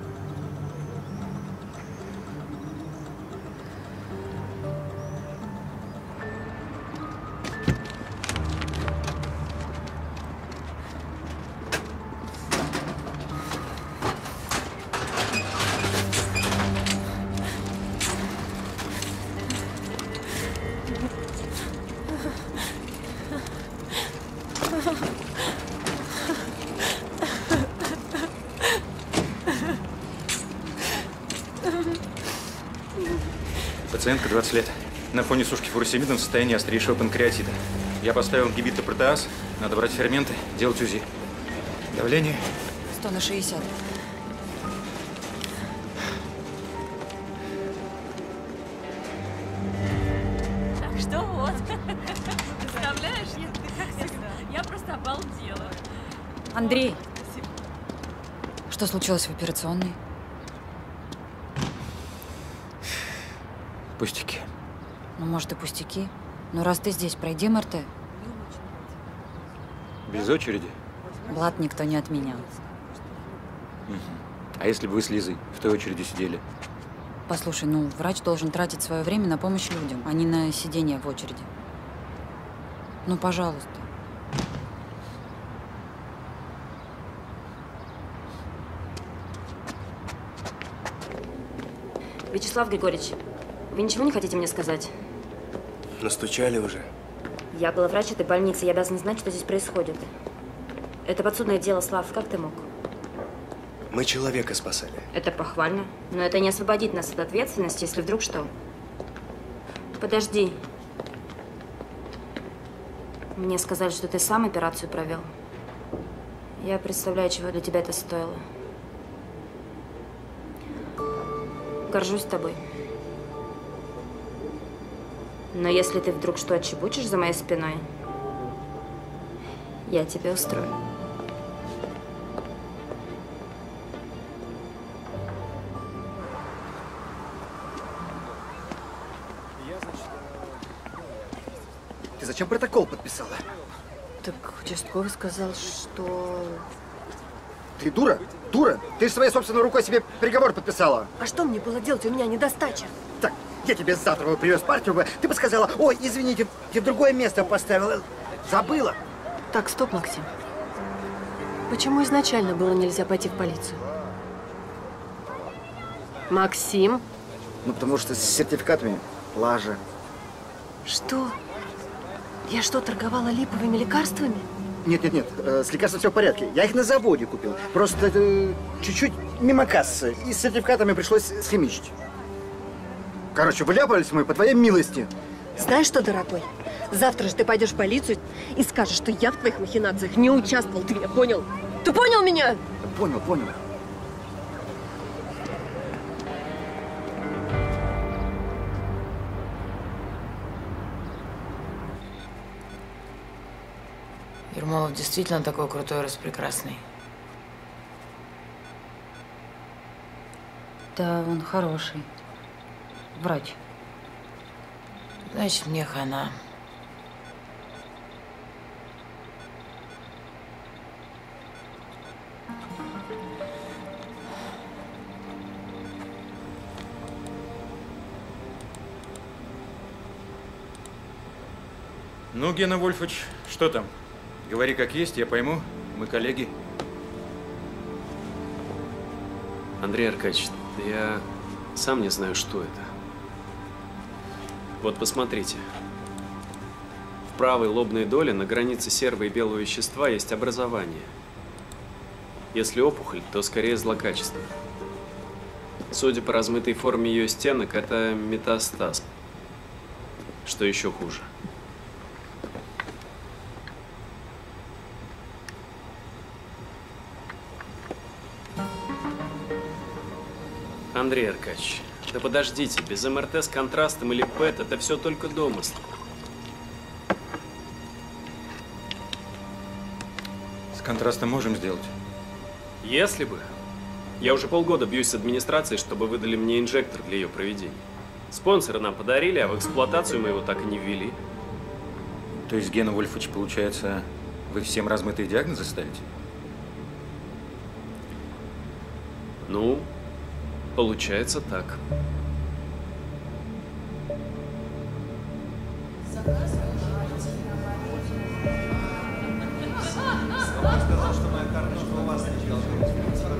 Speaker 2: Пациентка двадцать лет. На фоне сушки фуросемидом в состоянии острейшего панкреатита. Я поставил ингибитор-протеаз. Надо брать ферменты, делать УЗИ. Давление?
Speaker 1: сто на шестьдесят.
Speaker 10: Так что вот. Представляешь, я, ты как всегда. Я просто обалдела.
Speaker 1: Андрей, что случилось в операционной?
Speaker 2: Пустяки.
Speaker 1: Ну, может, и пустяки. Но раз ты здесь, пройди эм эр тэ.
Speaker 2: Без очереди?
Speaker 1: Блат никто не отменял.
Speaker 2: Угу. А если бы вы с Лизой в той очереди сидели?
Speaker 1: Послушай, ну, врач должен тратить свое время на помощь людям, а не на сидение в очереди. Ну, пожалуйста.
Speaker 17: Вячеслав Григорьевич, вы ничего не хотите мне сказать?
Speaker 18: Настучали уже.
Speaker 17: Я была врач этой больницы, я обязана знать, что здесь происходит. Это подсудное дело, Слав, как ты мог?
Speaker 18: Мы человека спасали.
Speaker 17: Это похвально, но это не освободит нас от ответственности, если вдруг что. Подожди. Мне сказали, что ты сам операцию провел. Я представляю, чего для тебя это стоило. Горжусь тобой. Но если ты вдруг что отчебучишь за моей спиной, я тебе устрою.
Speaker 18: Ты зачем протокол подписала?
Speaker 15: Так участковый сказал, что…
Speaker 18: Ты дура?
Speaker 20: Дура, ты же своей собственной рукой себе приговор подписала.
Speaker 15: А что мне было делать? У меня недостача.
Speaker 20: Так, я тебе завтра бы привез партию, бы, ты бы сказала, ой, извините, я другое место поставила. Забыла.
Speaker 15: Так, стоп, Максим. Почему изначально было нельзя пойти в полицию? Максим?
Speaker 20: Ну, потому что с сертификатами лажа.
Speaker 15: Что? Я что, торговала липовыми лекарствами?
Speaker 20: Нет, нет, нет, с лекарством все в порядке. Я их на заводе купил. Просто э, чуть-чуть мимо кассы. И с сертификатами пришлось схимичить. Короче, вляпались мы по твоей милости.
Speaker 15: Знаешь что, дорогой? Завтра же ты пойдешь в полицию и скажешь, что я в твоих махинациях не участвовал. Ты меня понял? Ты понял меня?
Speaker 20: Понял, понял.
Speaker 21: Ермолов действительно такой крутой, распрекрасный.
Speaker 1: Да, он хороший. Врач.
Speaker 21: Значит, мне хана.
Speaker 2: Ну, Гена Вольфович, что там? Говори как есть, я пойму. Мы коллеги.
Speaker 8: Андрей Аркадьевич, я сам не знаю, что это. Вот посмотрите. В правой лобной доле на границе серого и белого вещества есть образование. Если опухоль, то скорее злокачественная. Судя по размытой форме ее стенок, это метастаз. Что еще хуже? Андрей Аркадьевич, да подождите, без эм эр тэ с контрастом или пэт это все только домыслы.
Speaker 2: С контрастом можем сделать?
Speaker 8: Если бы. Я уже полгода бьюсь с администрацией, чтобы выдали мне инжектор для ее проведения. Спонсоры нам подарили, а в эксплуатацию мы его так и не ввели.
Speaker 2: То есть, Гена Вольфович, получается, вы всем размытые диагнозы ставите?
Speaker 8: Ну, получается так.
Speaker 22: Сказал, что моя карточка у вас не должна быть.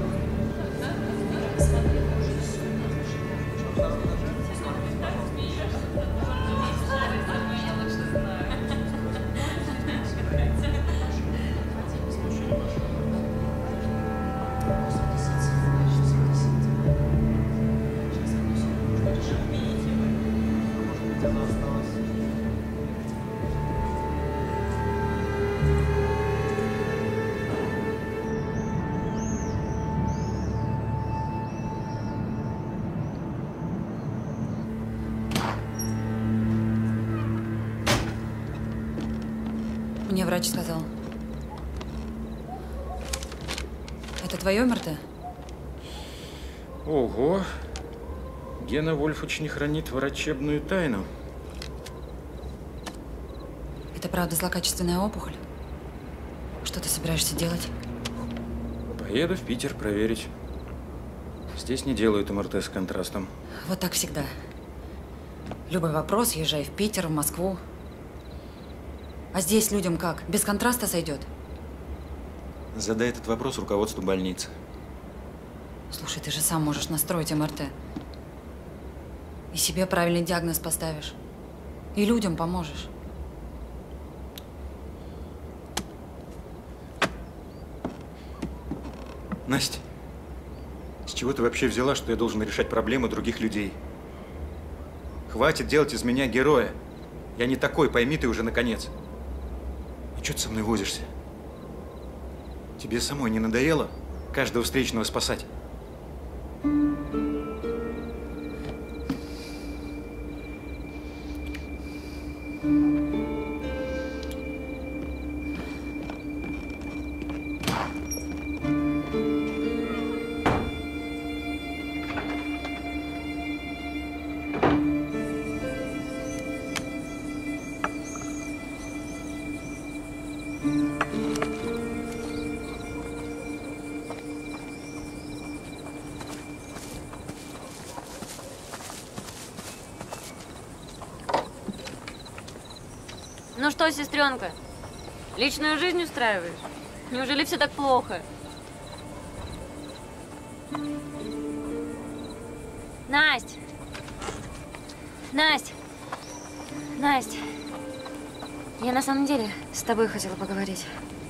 Speaker 1: Мне врач сказал. Это твое эм эр тэ?
Speaker 2: Ого! Гена Вольфович не хранит врачебную тайну.
Speaker 1: Это правда злокачественная опухоль? Что ты собираешься делать?
Speaker 2: Поеду в Питер проверить. Здесь не делают эм эр тэ с контрастом.
Speaker 1: Вот так всегда. Любой вопрос, езжай в Питер, в Москву. А здесь людям как? Без контраста сойдет?
Speaker 2: Задай этот вопрос руководству больницы.
Speaker 1: Слушай, ты же сам можешь настроить эм эр тэ. И себе правильный диагноз поставишь. И людям поможешь.
Speaker 2: Настя, с чего ты вообще взяла, что я должен решать проблемы других людей? Хватит делать из меня героя. Я не такой, пойми ты уже наконец. Ну что ты со мной возишься? Тебе самой не надоело каждого встречного спасать?
Speaker 17: Ну что, сестренка, личную жизнь устраиваешь? Неужели все так плохо? Насть! Насть! Насть! Я на самом деле с тобой хотела поговорить.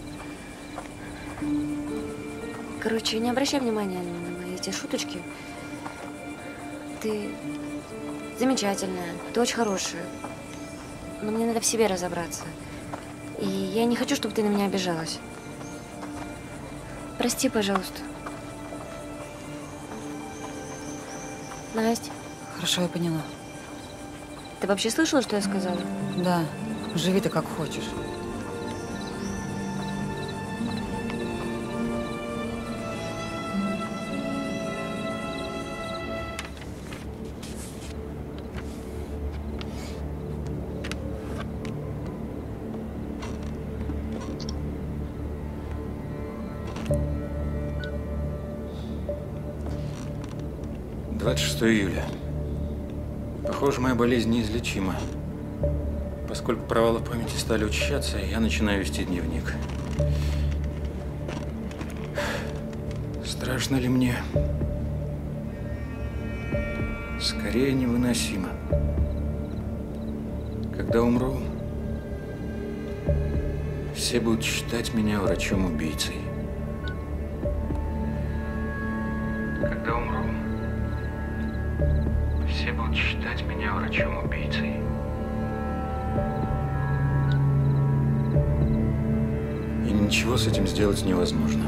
Speaker 17: Короче, не обращай внимания на мои эти шуточки. Ты замечательная, ты очень хорошая. Но мне надо в себе разобраться. И я не хочу, чтобы ты на меня обижалась. Прости, пожалуйста. Настя.
Speaker 1: Хорошо, я поняла.
Speaker 17: Ты вообще слышала, что я сказала?
Speaker 1: Да. Живи ты как хочешь.
Speaker 2: двадцать шестое июля. Похоже, моя болезнь неизлечима. Поскольку провалы в памяти стали учащаться, я начинаю вести дневник. Страшно ли мне? Скорее невыносимо. Когда умру, все будут считать меня врачом-убийцей. Когда умру, все будут считать меня врачом-убийцей. И ничего с этим сделать невозможно.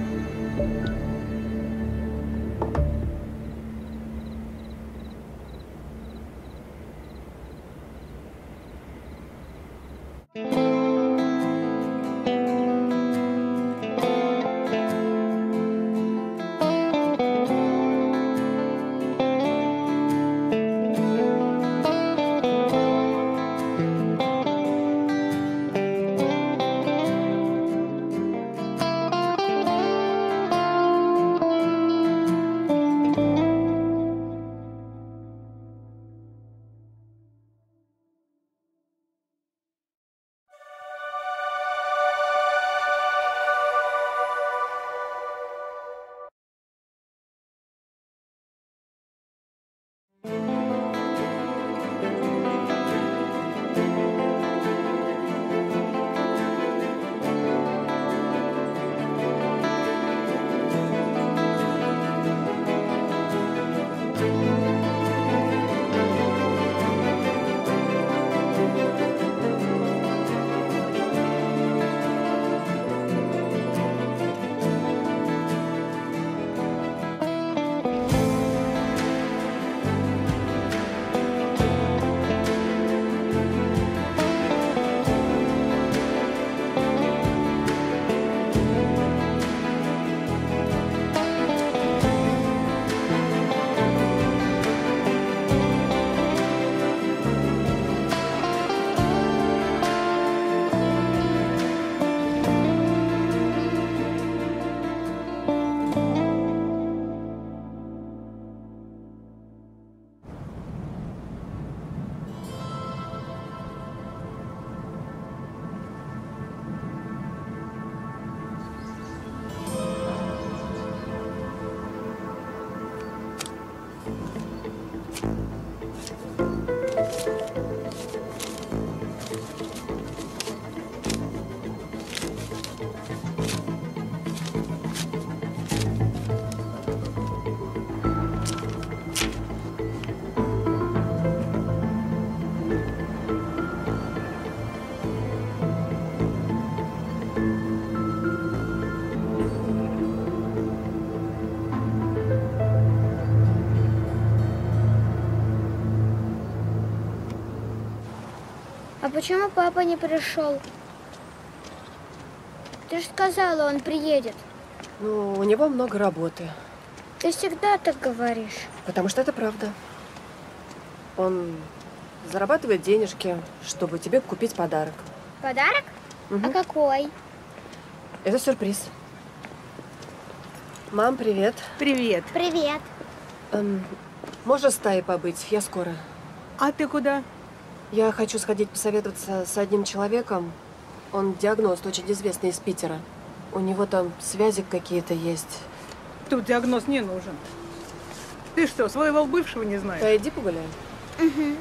Speaker 14: А почему папа не пришел? Ты же сказала, он приедет.
Speaker 15: Ну, у него много работы.
Speaker 14: Ты всегда так говоришь.
Speaker 15: Потому что это правда. Он зарабатывает денежки, чтобы тебе купить подарок.
Speaker 14: Подарок?
Speaker 15: Угу.
Speaker 14: А какой?
Speaker 15: Это сюрприз. Мам, привет.
Speaker 12: Привет.
Speaker 14: Привет.
Speaker 15: Эм, можно с Таей побыть? Я скоро.
Speaker 12: А ты куда?
Speaker 15: Я хочу сходить посоветоваться с одним человеком. Он диагност, очень известный, из Питера. У него там связи какие-то есть.
Speaker 12: Тут диагноз не нужен. Ты что, своего бывшего не знаешь?
Speaker 15: Да иди погуляй.
Speaker 12: Угу.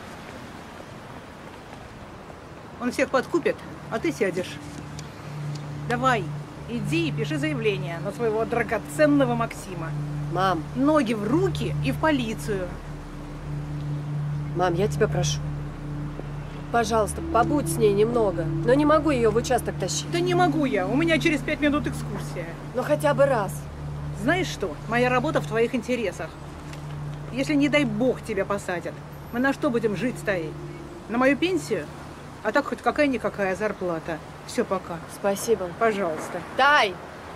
Speaker 12: Он всех подкупит, а ты сядешь. Давай, иди и пиши заявление на своего драгоценного Максима.
Speaker 15: Мам.
Speaker 12: Ноги в руки и в полицию.
Speaker 15: Мам, я тебя прошу. Пожалуйста, побудь с ней немного. Но не могу ее в участок тащить.
Speaker 12: Да не могу я. У меня через пять минут экскурсия.
Speaker 15: Ну хотя бы раз.
Speaker 12: Знаешь что? Моя работа в твоих интересах. Если, не дай бог, тебя посадят, мы на что будем жить с Таей? На мою пенсию? А так хоть какая-никакая зарплата. Все, пока.
Speaker 15: Спасибо.
Speaker 12: Пожалуйста.
Speaker 15: Тай!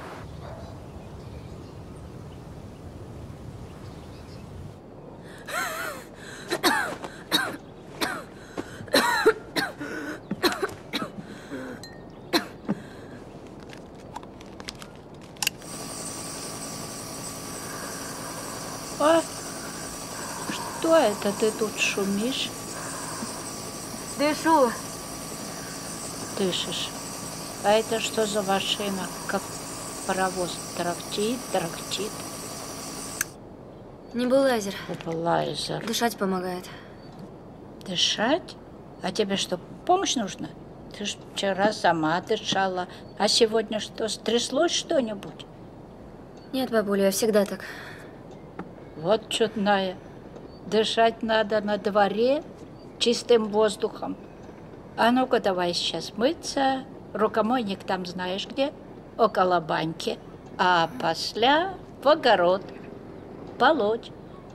Speaker 11: А? Что это ты тут шумишь?
Speaker 17: Дышу.
Speaker 11: Дышишь. А это что за машина? Как паровоз трактит, трактит.
Speaker 17: Небулайзер.
Speaker 11: Небулайзер.
Speaker 17: Дышать помогает.
Speaker 11: Дышать? А тебе что, помощь нужна? Ты ж вчера сама дышала. А сегодня что, стряслось что-нибудь?
Speaker 17: Нет, бабуля, я всегда так.
Speaker 11: Вот чудная. Дышать надо на дворе чистым воздухом. А ну-ка давай сейчас мыться. Рукомойник там знаешь где? Около баньки. А после в огород. Полоть.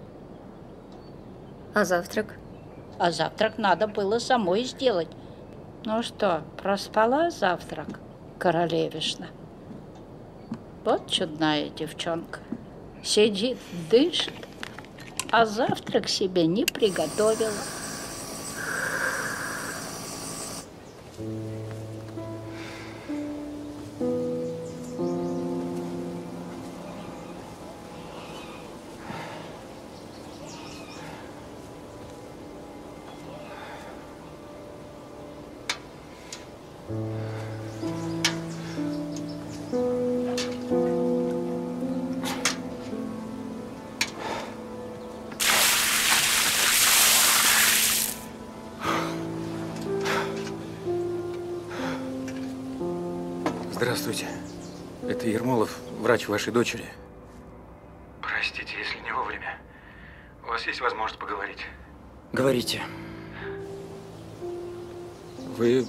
Speaker 17: А завтрак?
Speaker 11: А завтрак надо было самой сделать. Ну что, проспала завтрак, королевишна? Вот чудная девчонка. Сидит, дышит, а завтрак себе не приготовила.
Speaker 2: Здравствуйте. Это Ермолов, врач вашей дочери. Простите, если не вовремя. У вас есть возможность поговорить?
Speaker 20: Говорите.
Speaker 2: Вы...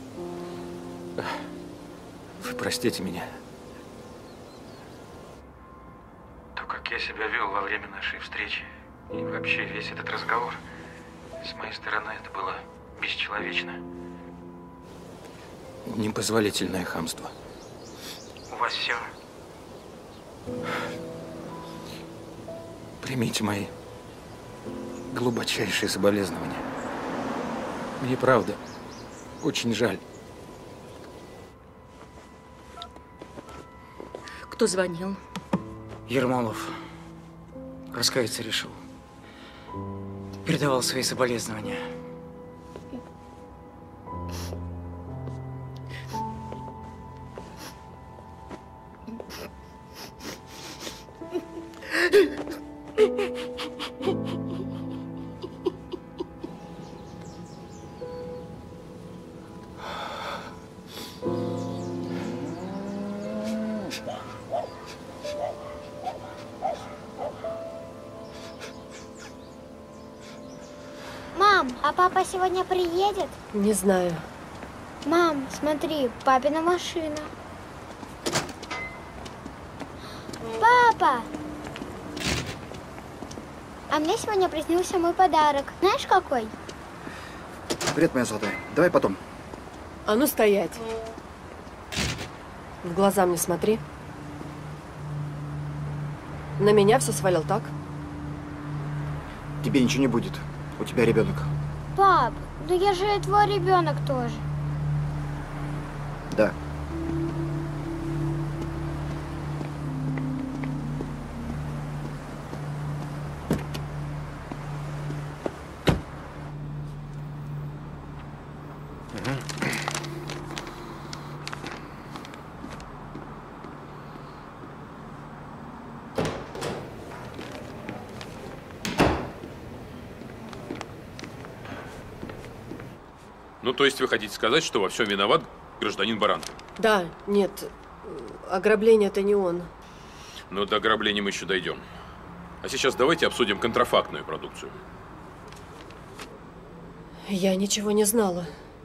Speaker 2: Вы простите меня. То, как я себя вел во время нашей встречи, и вообще весь этот разговор, с моей стороны это было бесчеловечно. Непозволительное хамство. У вас все. Примите мои глубочайшие соболезнования. Мне правда очень жаль.
Speaker 17: Кто звонил?
Speaker 20: Ермолов. Раскаяться решил. Передавал свои соболезнования.
Speaker 14: Мам, а папа сегодня приедет?
Speaker 15: Не знаю.
Speaker 14: Мам, смотри, папина машина. Папа! А мне сегодня приснился мой подарок. Знаешь, какой?
Speaker 20: Привет, моя золотая. Давай потом.
Speaker 15: А ну стоять. В глаза мне смотри. На меня все свалил, так?
Speaker 20: Тебе ничего не будет. У тебя ребенок.
Speaker 14: Пап, да я же и твой ребенок тоже.
Speaker 20: Да.
Speaker 7: Ну, то есть вы хотите сказать, что во всем виноват гражданин Баранкин?
Speaker 15: Да, нет, ограбление это не он.
Speaker 7: Но до ограбления мы еще дойдем. А сейчас давайте обсудим контрафактную продукцию.
Speaker 15: Я ничего не знала.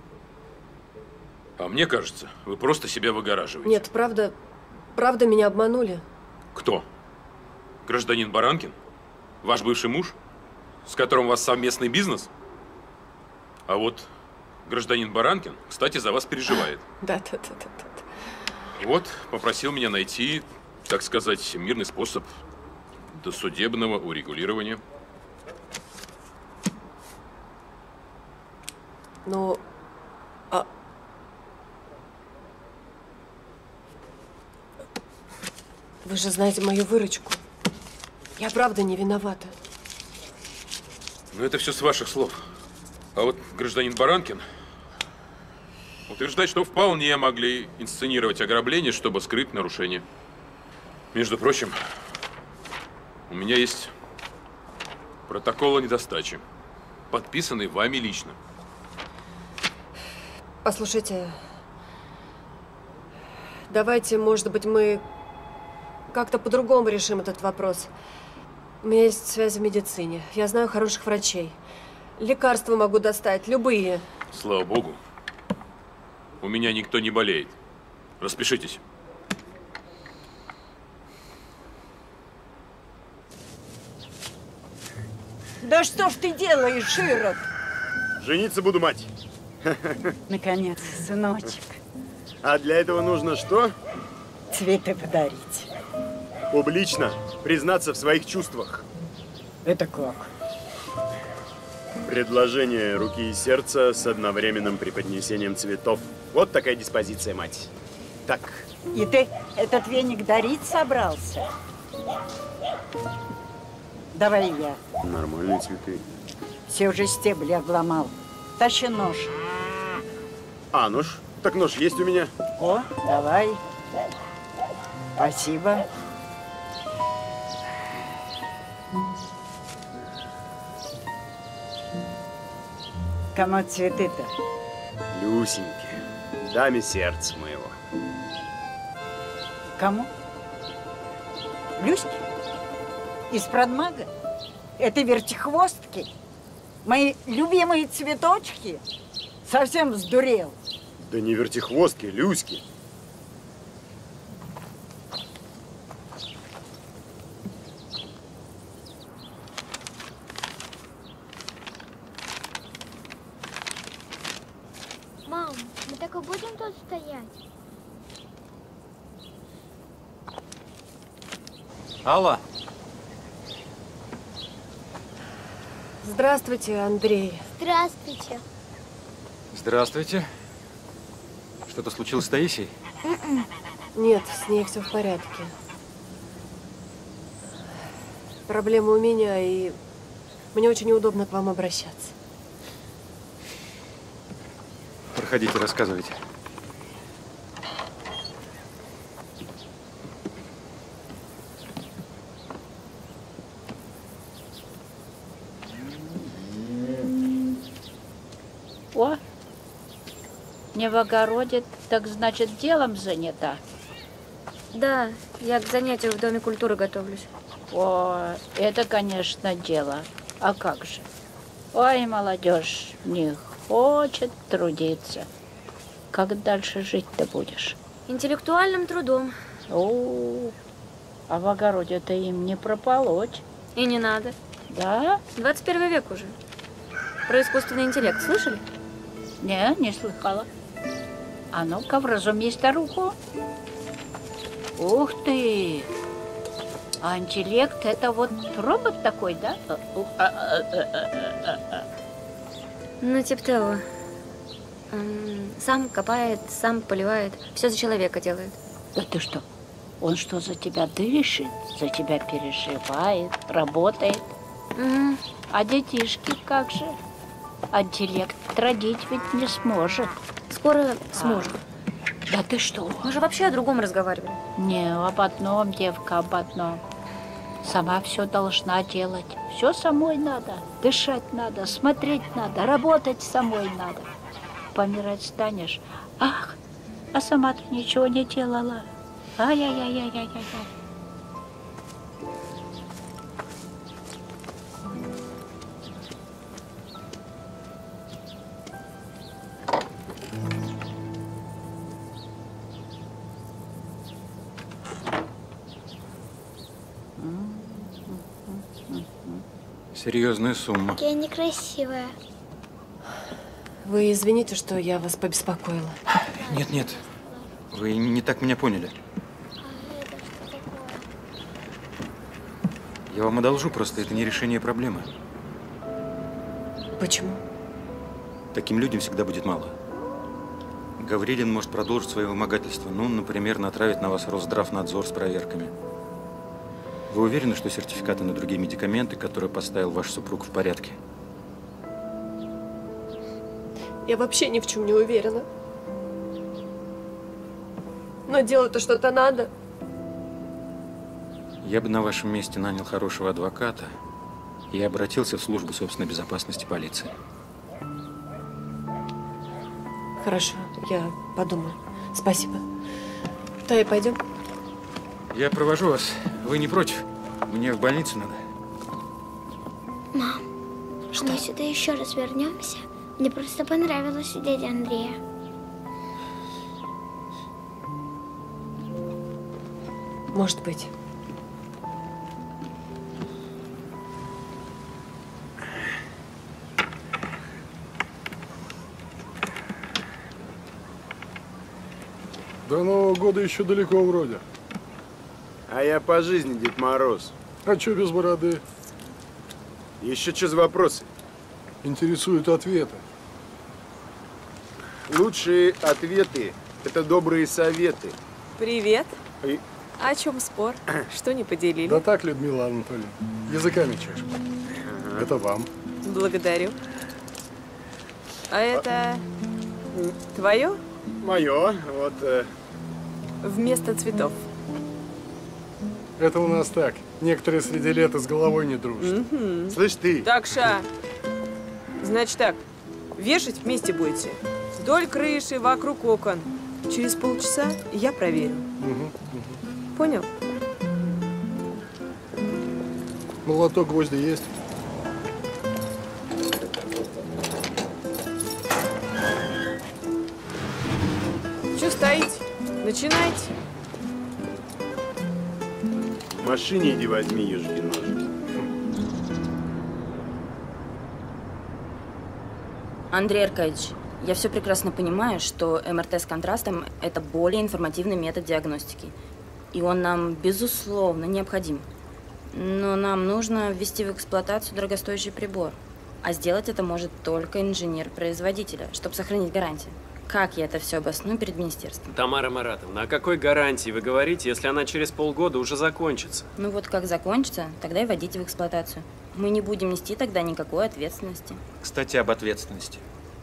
Speaker 7: А мне кажется, вы просто себя выгораживаете.
Speaker 15: Нет, правда, правда меня обманули.
Speaker 7: Кто? Гражданин Баранкин? Ваш бывший муж? С которым у вас совместный бизнес? А вот гражданин Баранкин, кстати, за вас переживает.
Speaker 15: Да, да, да, да, да.
Speaker 7: И вот попросил меня найти, так сказать, мирный способ досудебного урегулирования.
Speaker 15: Ну, а... Вы же знаете мою выручку. Я правда не виновата.
Speaker 7: Ну, это все с ваших слов. А вот гражданин Баранкин утверждает, что вполне могли инсценировать ограбление, чтобы скрыть нарушение. Между прочим, у меня есть протокол о недостаче, подписанный вами лично.
Speaker 15: Послушайте, давайте, может быть, мы как-то по-другому решим этот вопрос. У меня есть связь в медицине. Я знаю хороших врачей. Лекарства могу достать, любые.
Speaker 7: Слава богу, у меня никто не болеет. Распишитесь.
Speaker 11: Да что ж ты делаешь, Широт?
Speaker 6: Жениться буду, мать.
Speaker 11: Наконец, сыночек.
Speaker 6: А для этого нужно что?
Speaker 11: Цветы подарить.
Speaker 6: Публично признаться в своих чувствах.
Speaker 11: Это как?
Speaker 6: Предложение руки и сердца с одновременным преподнесением цветов. Вот такая диспозиция, мать. Так.
Speaker 11: И ты этот веник дарить собрался? Давай я.
Speaker 6: Нормальные цветы.
Speaker 11: Все уже стебли обломал. Тащи нож.
Speaker 6: А, нож? Так нож есть у меня.
Speaker 11: О, давай. Спасибо. Кому цветы-то?
Speaker 6: Люсеньке, даме сердца моего.
Speaker 11: Кому? Люське? Из продмага? Это вертихвостки? Мои любимые цветочки? Совсем сдурел?
Speaker 6: Да не вертихвостки, Люськи.
Speaker 14: Мам, мы так и будем тут стоять?
Speaker 9: Алла.
Speaker 15: Здравствуйте, Андрей.
Speaker 14: Здравствуйте.
Speaker 2: Здравствуйте. Что-то случилось с Таисией?
Speaker 15: Нет, с ней все в порядке. Проблема у меня, и мне очень неудобно к вам обращаться.
Speaker 2: Проходите, рассказывайте.
Speaker 16: О, не в огороде, так значит делом занята.
Speaker 17: Да, я к занятию в Доме культуры готовлюсь.
Speaker 16: О, это, конечно, дело. А как же? Ой, молодежь не хочет трудиться. Как дальше жить-то будешь?
Speaker 17: Интеллектуальным трудом.
Speaker 16: О, а в огороде-то им не прополоть.
Speaker 17: И не надо.
Speaker 16: Да?
Speaker 17: двадцать первый век уже. Про искусственный интеллект слышали?
Speaker 16: Не, не слыхала. А ну-ка, вразуми старуху. Ух ты! А интеллект это вот робот такой, да?
Speaker 17: Ну, типа того. Сам копает, сам поливает. Все за человека делает.
Speaker 16: Да ты что? Он что, за тебя дышит, за тебя переживает, работает?
Speaker 17: Угу.
Speaker 16: А детишки как же? Интеллект родить ведь не сможет.
Speaker 17: Скоро сможет.
Speaker 16: А, да ты что?
Speaker 17: Мы же вообще о другом разговаривали.
Speaker 16: Не, об одном, девка, об одном. Сама все должна делать. Все самой надо. Дышать надо, смотреть надо, работать самой надо. помирать станешь. Ах, а сама ты ничего не делала. Ай-яй-яй-яй-яй-яй.
Speaker 2: Серьезная сумма.
Speaker 14: Я некрасивая.
Speaker 15: Вы извините, что я вас побеспокоила.
Speaker 2: Нет, нет. Вы не так меня поняли. Я вам одолжу, просто это не решение проблемы.
Speaker 15: Почему?
Speaker 2: Таким людям всегда будет мало. Гаврилин может продолжить свое вымогательство. Ну, например, натравить на вас Росздравнадзор с проверками. Вы уверены, что сертификаты на другие медикаменты, которые поставил ваш супруг, в порядке?
Speaker 15: Я вообще ни в чем не уверена. Но делать-то что-то надо.
Speaker 2: Я бы на вашем месте нанял хорошего адвоката и обратился в службу собственной безопасности полиции.
Speaker 15: Хорошо, я подумаю. Спасибо. Тая, пойдем?
Speaker 2: Я провожу вас. Вы не против? Мне в больницу надо.
Speaker 14: Мам,
Speaker 15: что?
Speaker 14: Мы сюда еще раз вернемся? Мне просто понравилось у дяди Андрея.
Speaker 15: Может быть.
Speaker 3: До Нового года еще далеко вроде.
Speaker 6: А я по жизни Дед Мороз.
Speaker 3: А че без бороды?
Speaker 6: Еще что за вопросы?
Speaker 3: Интересуют ответы.
Speaker 6: Лучшие ответы – это добрые советы.
Speaker 19: Привет.
Speaker 6: И...
Speaker 19: О чем спор? Что не поделили?
Speaker 3: Да так, Людмила Анатольевна, языками чешем. Ага. Это вам.
Speaker 19: Благодарю. А это твое?
Speaker 6: Мое. Вот. Э...
Speaker 19: Вместо цветов.
Speaker 3: Это у нас так. Некоторые среди лета с головой не дружат.
Speaker 19: Угу.
Speaker 6: Слышь ты.
Speaker 19: Так, Ша. Значит так, вешать вместе будете. Вдоль крыши, вокруг окон. Через полчаса я проверю.
Speaker 3: Угу, угу.
Speaker 19: Понял?
Speaker 3: Молоток, гвозди есть?
Speaker 19: Че стоите? Начинайте.
Speaker 6: В машине иди возьми ежикин ножик.
Speaker 17: Андрей Аркадьевич, я все прекрасно понимаю, что эм эр тэ с контрастом – это более информативный метод диагностики. И он нам, безусловно, необходим. Но нам нужно ввести в эксплуатацию дорогостоящий прибор. А сделать это может только инженер производителя, чтобы сохранить гарантию. Как я это все обосную перед министерством?
Speaker 8: Тамара Маратовна, о какой гарантии вы говорите, если она через полгода уже закончится?
Speaker 17: Ну вот как закончится, тогда и вводите в эксплуатацию. Мы не будем нести тогда никакой ответственности.
Speaker 2: Кстати, об ответственности.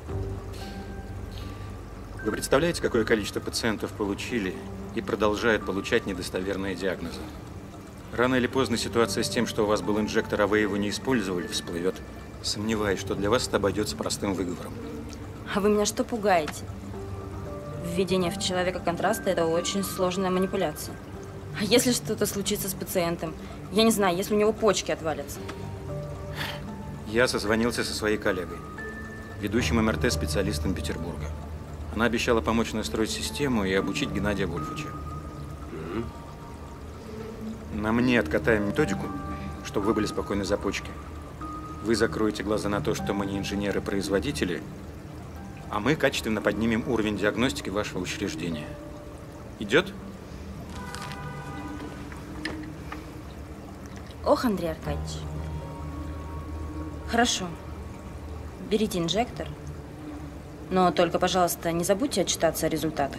Speaker 2: Вы представляете, какое количество пациентов получили и продолжают получать недостоверные диагнозы? Рано или поздно ситуация с тем, что у вас был инжектор, а вы его не использовали, всплывет. Сомневаюсь, что для вас это обойдется простым выговором.
Speaker 17: А вы меня что пугаете? Введение в человека контраста – это очень сложная манипуляция. А если что-то случится с пациентом? Я не знаю, если у него почки отвалятся.
Speaker 2: Я созвонился со своей коллегой, ведущим эм эр тэ-специалистом Петербурга. Она обещала помочь настроить систему и обучить Геннадия Вольфовича. Mm-hmm. На мне откатаем методику, чтобы вы были спокойны за почки. Вы закроете глаза на то, что мы не инженеры-производители, а мы качественно поднимем уровень диагностики вашего учреждения. Идет?
Speaker 17: Ох, Андрей Аркадьевич. Хорошо. Берите инжектор. Но только, пожалуйста, не забудьте отчитаться о результатах.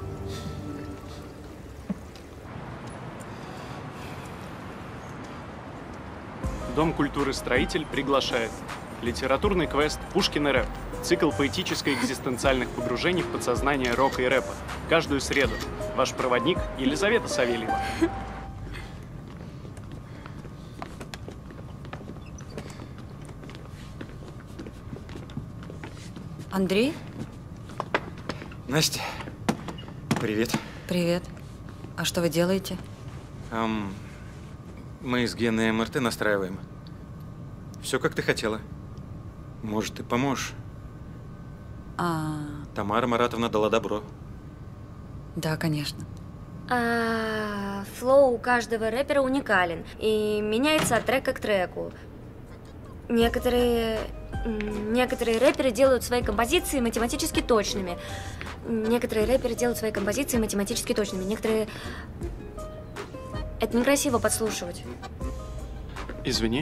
Speaker 8: Дом культуры «Строитель» приглашает. Литературный квест «Пушкин и рэп». Цикл поэтическо-экзистенциальных погружений в подсознание рока и рэпа. Каждую среду. Ваш проводник Елизавета Савельева.
Speaker 1: Андрей?
Speaker 2: Настя, привет.
Speaker 1: Привет. А что вы делаете?
Speaker 2: Um, мы с Геной эм эр тэ настраиваем. Все, как ты хотела. Может, ты поможешь?
Speaker 1: А,
Speaker 2: Тамара Маратовна дала добро.
Speaker 1: да, конечно.
Speaker 17: А, флоу у каждого рэпера уникален и меняется от трека к треку. Некоторые, м, некоторые рэперы делают свои композиции математически точными. Некоторые рэперы делают свои композиции математически точными. Некоторые... Это некрасиво подслушивать.
Speaker 8: Извини.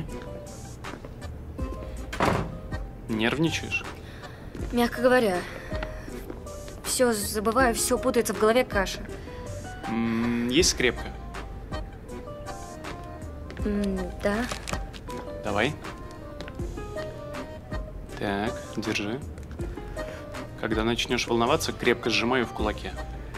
Speaker 8: Нервничаешь?
Speaker 17: Мягко говоря. Все забываю, все путается в голове, каша.
Speaker 8: М, Есть скрепка?
Speaker 17: М, Да.
Speaker 8: Давай. Так, держи. Когда начнешь волноваться, крепко сжимай ее в кулаке.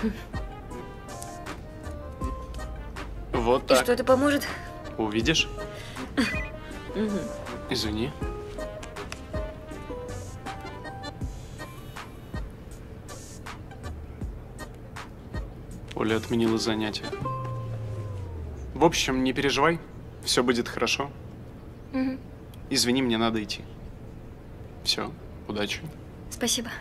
Speaker 8: Вот
Speaker 17: И
Speaker 8: так.
Speaker 17: что это поможет?
Speaker 8: Увидишь?
Speaker 17: Мгм.
Speaker 8: Извини. Оля отменила занятия. В общем, не переживай, все будет хорошо.
Speaker 17: Мгм.
Speaker 8: Извини, мне надо идти. Все, удачи.
Speaker 17: Спасибо.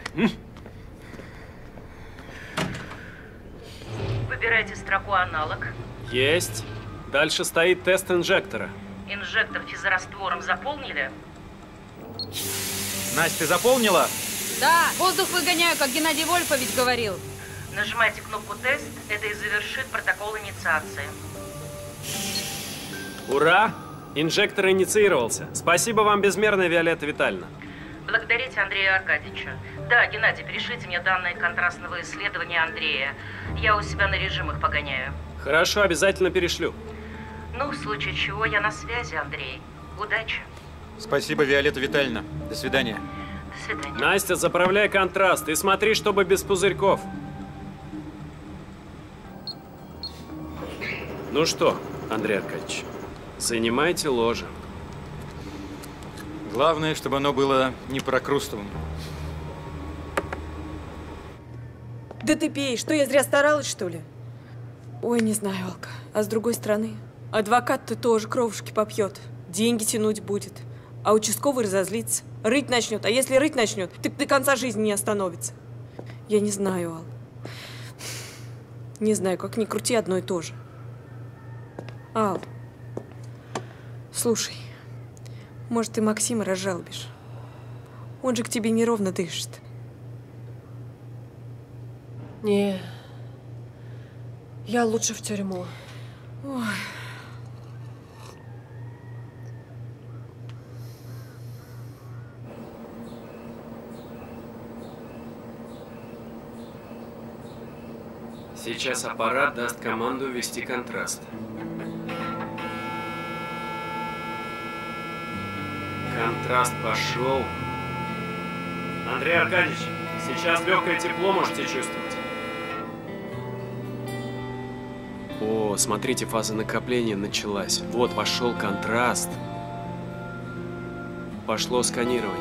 Speaker 4: Выбирайте строку «Аналог».
Speaker 8: Есть. Дальше стоит тест инжектора.
Speaker 4: Инжектор физраствором заполнили?
Speaker 2: Настя, ты заполнила?
Speaker 1: Да, воздух выгоняю, как Геннадий Вольфович говорил.
Speaker 4: Нажимайте кнопку «Тест». Это и завершит протокол инициации.
Speaker 8: Ура! Инжектор инициировался. Спасибо вам безмерно, Виолетта Витальевна.
Speaker 4: Благодарите Андрея Аркадьевича. Да, Геннадий, перешлите мне данные контрастного исследования Андрея. Я у себя на режим их погоняю.
Speaker 8: Хорошо, обязательно перешлю.
Speaker 4: Ну, в случае чего, я на связи, Андрей. Удачи.
Speaker 2: Спасибо, Виолетта Витальевна. До свидания.
Speaker 4: До свидания.
Speaker 8: Настя, заправляй контраст и смотри, чтобы без пузырьков. Ну что, Андрей Аркадьевич, занимайте ложе.
Speaker 2: Главное, чтобы оно было не прокрустовым.
Speaker 19: Да ты пей, что я зря старалась, что ли? Ой, не знаю, Алка. А с другой стороны, адвокат-то тоже кровушки попьет, деньги тянуть будет. А участковый разозлится, рыть начнет. А если рыть начнет, так до конца жизни не остановится. Я не знаю, Ал. Не знаю, как ни крути, одно и то же. Ал, слушай, может, ты Максима разжалобишь? Он же к тебе неровно дышит.
Speaker 15: Не, я лучше в тюрьму.
Speaker 19: Ой.
Speaker 8: Сейчас аппарат даст команду ввести контраст. Контраст пошел. Андрей Аркадьевич, сейчас легкое тепло можете чувствовать. О, смотрите, фаза накопления началась. Вот пошел контраст. Пошло сканирование.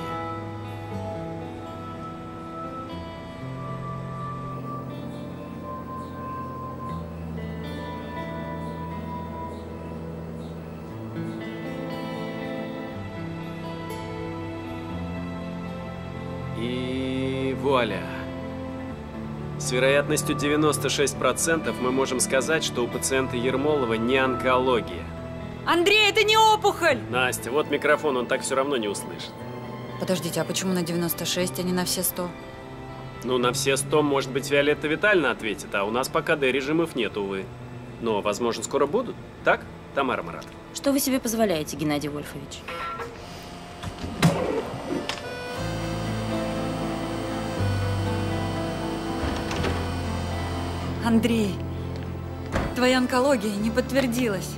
Speaker 8: И вуаля! С вероятностью девяносто шесть процентов мы можем сказать, что у пациента Ермолова не онкология.
Speaker 1: Андрей, это не опухоль!
Speaker 8: Настя, вот микрофон, он так все равно не услышит.
Speaker 1: Подождите, а почему на девяносто шесть, а не на все сто?
Speaker 8: Ну, на все сто, может быть, Виолетта Витальевна ответит, а у нас пока Д-режимов нет, увы. Но, возможно, скоро будут. Так, Тамара Маратовна?
Speaker 17: Что вы себе позволяете, Геннадий Вольфович?
Speaker 1: Андрей, твоя онкология не подтвердилась.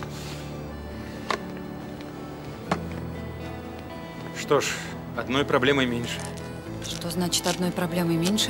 Speaker 2: Что ж, одной проблемой меньше.
Speaker 1: Что значит одной проблемой меньше?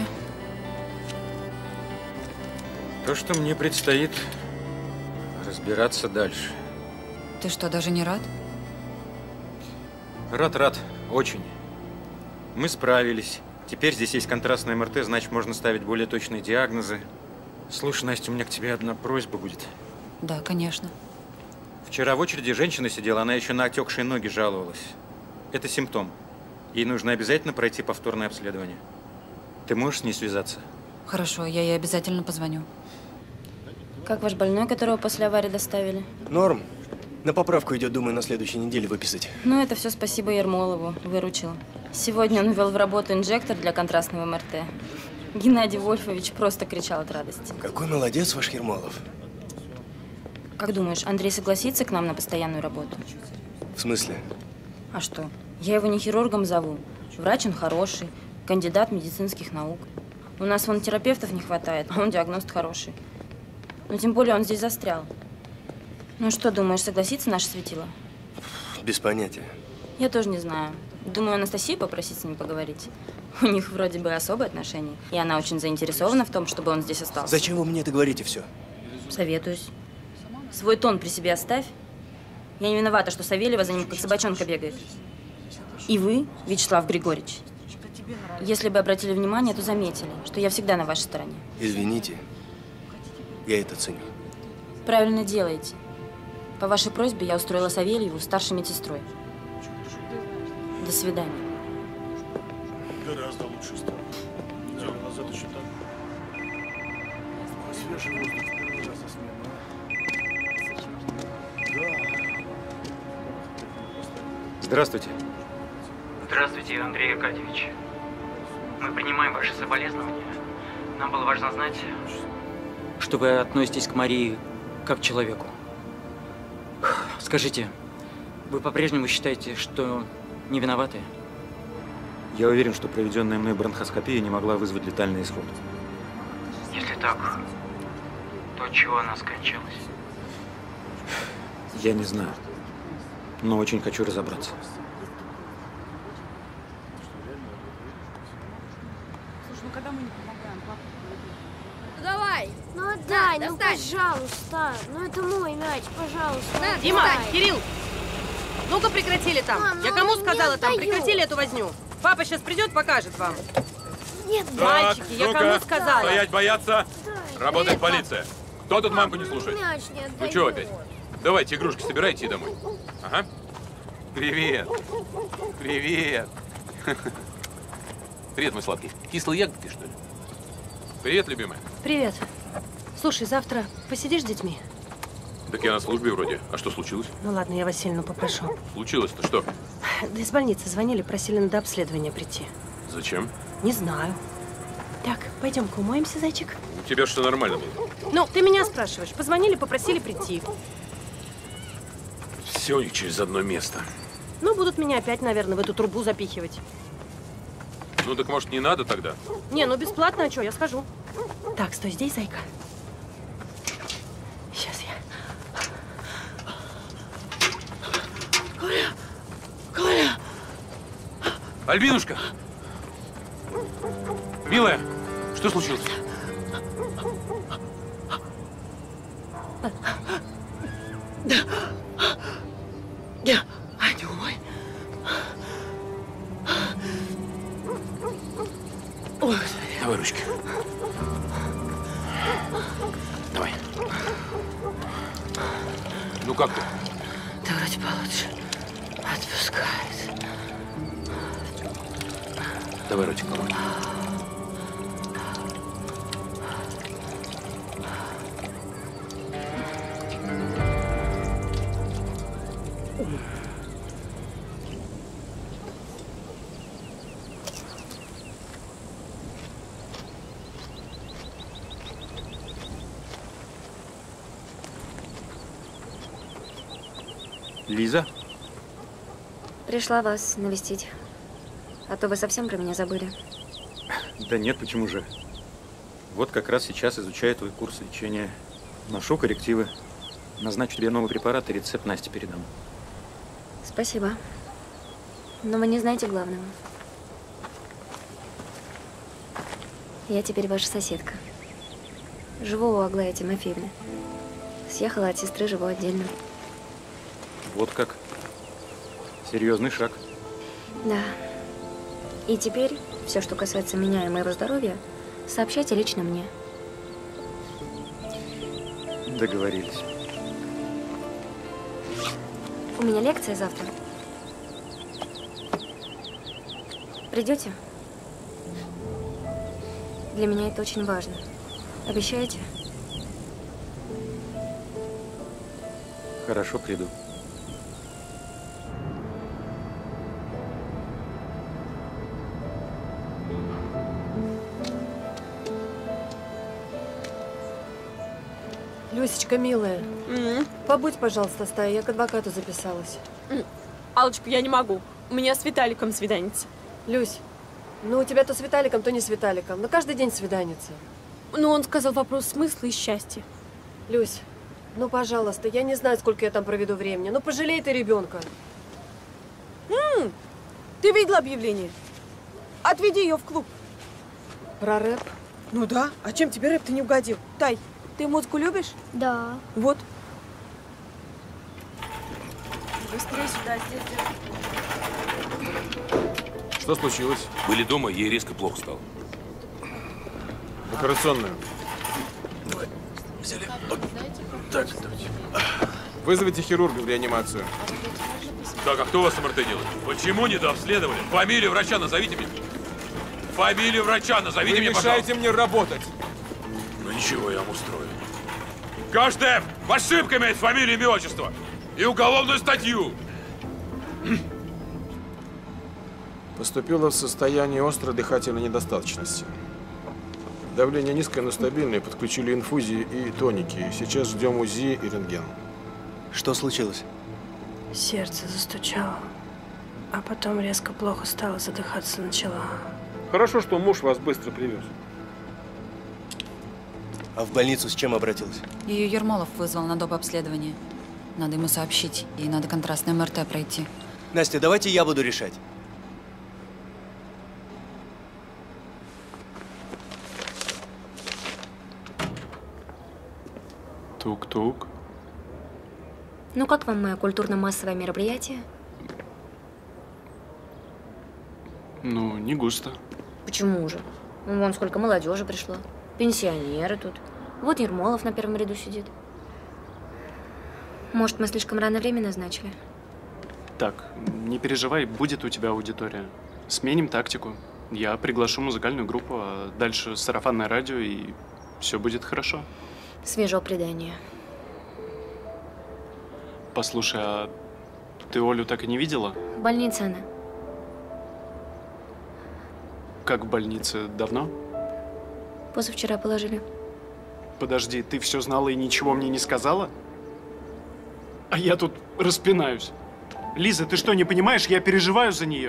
Speaker 2: То, что мне предстоит разбираться дальше.
Speaker 1: Ты что, даже не рад?
Speaker 2: Рад, рад, очень. Мы справились. Теперь здесь есть контрастное эм эр тэ, значит, можно ставить более точные диагнозы. Слушай, Настя, у меня к тебе одна просьба будет.
Speaker 1: Да, конечно.
Speaker 2: Вчера в очереди женщина сидела, она еще на отекшие ноги жаловалась. Это симптом. Ей нужно обязательно пройти повторное обследование. Ты можешь с ней связаться?
Speaker 1: Хорошо, я ей обязательно позвоню.
Speaker 17: Как ваш больной, которого после аварии доставили?
Speaker 18: Норм. На поправку идет, думаю, на следующей неделе выписать.
Speaker 17: Ну, это все спасибо Ермолову. Выручил. Сегодня он ввел в работу инжектор для контрастного эм эр тэ. Геннадий Вольфович просто кричал от радости.
Speaker 18: Какой молодец ваш Ермолов.
Speaker 17: Как думаешь, Андрей согласится к нам на постоянную работу?
Speaker 18: В смысле?
Speaker 17: А что? Я его не хирургом зову. Врач он хороший, кандидат медицинских наук. У нас вон терапевтов не хватает, а он диагност хороший. Но тем более он здесь застрял. Ну что, думаешь, согласится наше светило?
Speaker 18: Без понятия.
Speaker 17: Я тоже не знаю. Думаю, Анастасию попросить с ним поговорить. У них вроде бы особые отношения. И она очень заинтересована в том, чтобы он здесь остался.
Speaker 18: Зачем вы мне это говорите все?
Speaker 17: Советуюсь. Свой тон при себе оставь. Я не виновата, что Савельева за ним как собачонка бегает. И вы, Вячеслав Григорьевич, если бы обратили внимание, то заметили, что я всегда на вашей стороне.
Speaker 18: Извините. Я это ценю.
Speaker 17: Правильно делаете. По вашей просьбе я устроила Савельеву старшей медсестрой. До свидания.
Speaker 5: Гораздо лучше стало. Неделю назад еще так. Свежий воздух в первый раз за смену.
Speaker 2: Здравствуйте.
Speaker 13: Здравствуйте, Андрей Аркадьевич. Мы принимаем ваши соболезнования. Нам было важно знать, что вы относитесь к Марии как к человеку. Скажите, вы по-прежнему считаете, что не виноваты?
Speaker 2: Я уверен, что проведенная мной бронхоскопия не могла вызвать летальный исход.
Speaker 13: Если так, то от чего она скончалась?
Speaker 2: Я не знаю, но очень хочу разобраться.
Speaker 12: Слушай, ну когда мы не помогаем, папа?
Speaker 14: Ну давай! Ну отдай,
Speaker 23: На,
Speaker 14: ну
Speaker 23: достань.
Speaker 14: пожалуйста! Ну это мой мяч, пожалуйста!
Speaker 23: На,
Speaker 14: отдай.
Speaker 23: Дима, Кирилл! Ну-ка прекратили там!
Speaker 14: Мам,
Speaker 23: Я
Speaker 14: ну,
Speaker 23: кому
Speaker 14: не
Speaker 23: сказала там?
Speaker 14: отдаю.
Speaker 23: Прекратили эту возню! Папа сейчас придет, покажет вам.
Speaker 14: Нет,
Speaker 23: Мальчики, я
Speaker 7: ну-ка,
Speaker 23: кому сказала?
Speaker 7: Стоять, бояться! Работает
Speaker 23: Папа.
Speaker 7: полиция! Кто тут мамку не слушает?
Speaker 14: мяч не
Speaker 7: Ну
Speaker 14: отдаю.
Speaker 7: чего опять? Давайте игрушки собирайте и домой. Ага. Привет. Привет. Привет, мой сладкий. Кислый ягод ты, что ли? Привет, любимая.
Speaker 15: Привет. Слушай, завтра посидишь с детьми?
Speaker 7: Так я на службе вроде. А что случилось?
Speaker 15: Ну ладно, я Васильевну попрошу.
Speaker 7: Случилось-то что?
Speaker 15: Да из больницы звонили, просили на дообследование прийти.
Speaker 7: Зачем?
Speaker 15: Не знаю. Так, пойдем-ка умоемся, зайчик.
Speaker 7: У тебя что нормально было?
Speaker 15: Ну, ты меня спрашиваешь. Позвонили, попросили прийти.
Speaker 7: Все у них через одно место.
Speaker 15: Ну, будут меня опять, наверное, в эту трубу запихивать.
Speaker 7: Ну так может не надо тогда?
Speaker 15: Не, ну бесплатно, а что, я схожу. Так, стой здесь, зайка. Сейчас я. Коля! Коля!
Speaker 7: Альбинушка! Милая, что случилось?
Speaker 15: Да. Я. Аню мой. Ой.
Speaker 7: Давай ручки. Давай. Ну как ты?
Speaker 15: Да вроде получше. Отпускает.
Speaker 7: Давай ротик помой.
Speaker 2: Лиза?
Speaker 17: Пришла вас навестить. А то вы совсем про меня забыли.
Speaker 2: Да нет, почему же? Вот как раз сейчас изучаю твой курс лечения. Ношу коррективы. Назначу тебе новый препарат и рецепт Насте передам.
Speaker 17: Спасибо. Но вы не знаете главного. Я теперь ваша соседка. Живу у Аглаи Тимофеевны. Съехала от сестры, живу отдельно.
Speaker 2: Вот как. Серьезный шаг.
Speaker 17: Да. И теперь все, что касается меня и моего здоровья, сообщайте лично мне.
Speaker 2: Договорились.
Speaker 17: У меня лекция завтра. Придете? Для меня это очень важно. Обещаете?
Speaker 2: Хорошо, приду.
Speaker 15: Люсечка, милая,
Speaker 19: Mm-hmm.
Speaker 15: побудь, пожалуйста, с Таей, я к адвокату записалась.
Speaker 19: Mm. Аллочка, я не могу. У меня с Виталиком свиданица.
Speaker 15: Люсь, ну у тебя то с Виталиком, то не с Виталиком. Но каждый день свиданица.
Speaker 19: Ну, он сказал вопрос смысла и счастья.
Speaker 15: Люсь, ну, пожалуйста, я не знаю, сколько я там проведу времени. Ну, пожалей ты ребенка.
Speaker 19: М-м, ты видела объявление? Отведи ее в клуб.
Speaker 15: Про рэп?
Speaker 19: Ну да. А чем тебе рэп-то не угодил? Тай, ты музыку любишь?
Speaker 14: Да.
Speaker 19: Вот. Быстрее сюда, здесь.
Speaker 5: Что случилось?
Speaker 7: Были дома, ей резко плохо стало.
Speaker 5: В операционную.
Speaker 7: Давай. Взяли.
Speaker 5: Так, давайте. Вызовите хирурга в реанимацию.
Speaker 7: Так, а кто у вас МРТ делает? Почему не дообследовали? Фамилию врача назовите мне. Фамилию врача назовите
Speaker 5: Вы
Speaker 7: мне,
Speaker 5: мешаете
Speaker 7: пожалуйста.
Speaker 5: мне работать.
Speaker 7: Ну ничего, я вам устрою. Каждый в ошибках имеет фамилию, имя, отчество. И уголовную статью.
Speaker 5: Поступила в состоянии острой дыхательной недостаточности. Давление низкое, но стабильное. Подключили инфузии и тоники. Сейчас ждем УЗИ и рентген.
Speaker 18: Что случилось?
Speaker 10: Сердце застучало, а потом резко плохо стало, задыхаться начала.
Speaker 5: Хорошо, что муж вас быстро привез.
Speaker 18: А в больницу с чем обратилась?
Speaker 1: Ее Ермолов вызвал на доп. Обследование. Надо ему сообщить, и надо контрастное МРТ пройти.
Speaker 18: Настя, давайте я буду решать.
Speaker 8: Тук-тук.
Speaker 17: Ну, как вам мое культурно-массовое мероприятие?
Speaker 8: Ну, не густо.
Speaker 17: Почему же? Вон сколько молодежи пришло. Пенсионеры тут. Вот Ермолов на первом ряду сидит. Может, мы слишком рано время назначили?
Speaker 8: Так, не переживай, будет у тебя аудитория. Сменим тактику. Я приглашу музыкальную группу, а дальше сарафанное радио, и все будет хорошо.
Speaker 17: Свежо предание.
Speaker 8: Послушай, а ты Олю так и не видела?
Speaker 17: В больнице она.
Speaker 8: Как в больнице? Давно?
Speaker 17: Позавчера положили.
Speaker 8: Подожди, ты все знала и ничего мне не сказала? А я тут распинаюсь. Лиза, ты что, не понимаешь? Я переживаю за нее.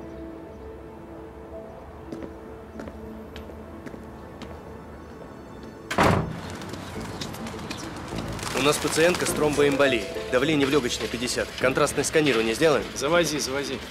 Speaker 18: У нас пациентка с тромбоэмболией. Давление в легочной пятьдесят. Контрастное сканирование сделаем?
Speaker 8: Завози, завози.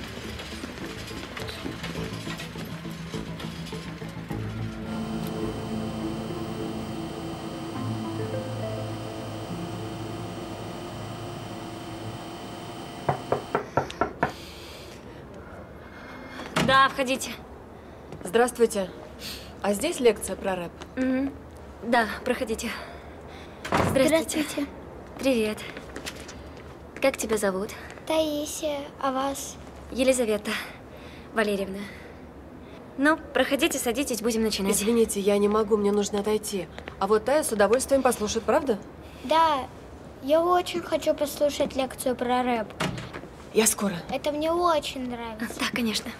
Speaker 17: Да, входите.
Speaker 15: Здравствуйте. А здесь лекция про рэп?
Speaker 17: Угу. Да, проходите. Здравствуйте.
Speaker 14: Здравствуйте.
Speaker 17: Привет. Как тебя зовут?
Speaker 14: Таисия, а вас?
Speaker 17: Елизавета Валерьевна. Ну, проходите, садитесь, будем начинать.
Speaker 15: Извините, я не могу, мне нужно отойти. А вот Тая с удовольствием послушает, правда?
Speaker 14: Да, я очень хочу послушать лекцию про рэп.
Speaker 15: Я скоро.
Speaker 14: Это мне очень нравится.
Speaker 17: Да, конечно.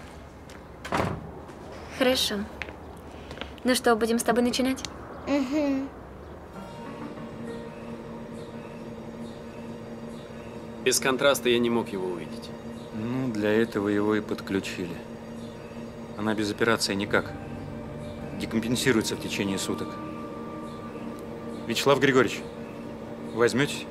Speaker 17: Хорошо. Ну что, будем с тобой начинать?
Speaker 14: Угу.
Speaker 8: Без контраста я не мог его увидеть.
Speaker 2: Ну, для этого его и подключили. Она без операции никак. Декомпенсируется в течение суток. Вячеслав Григорьевич, возьметесь?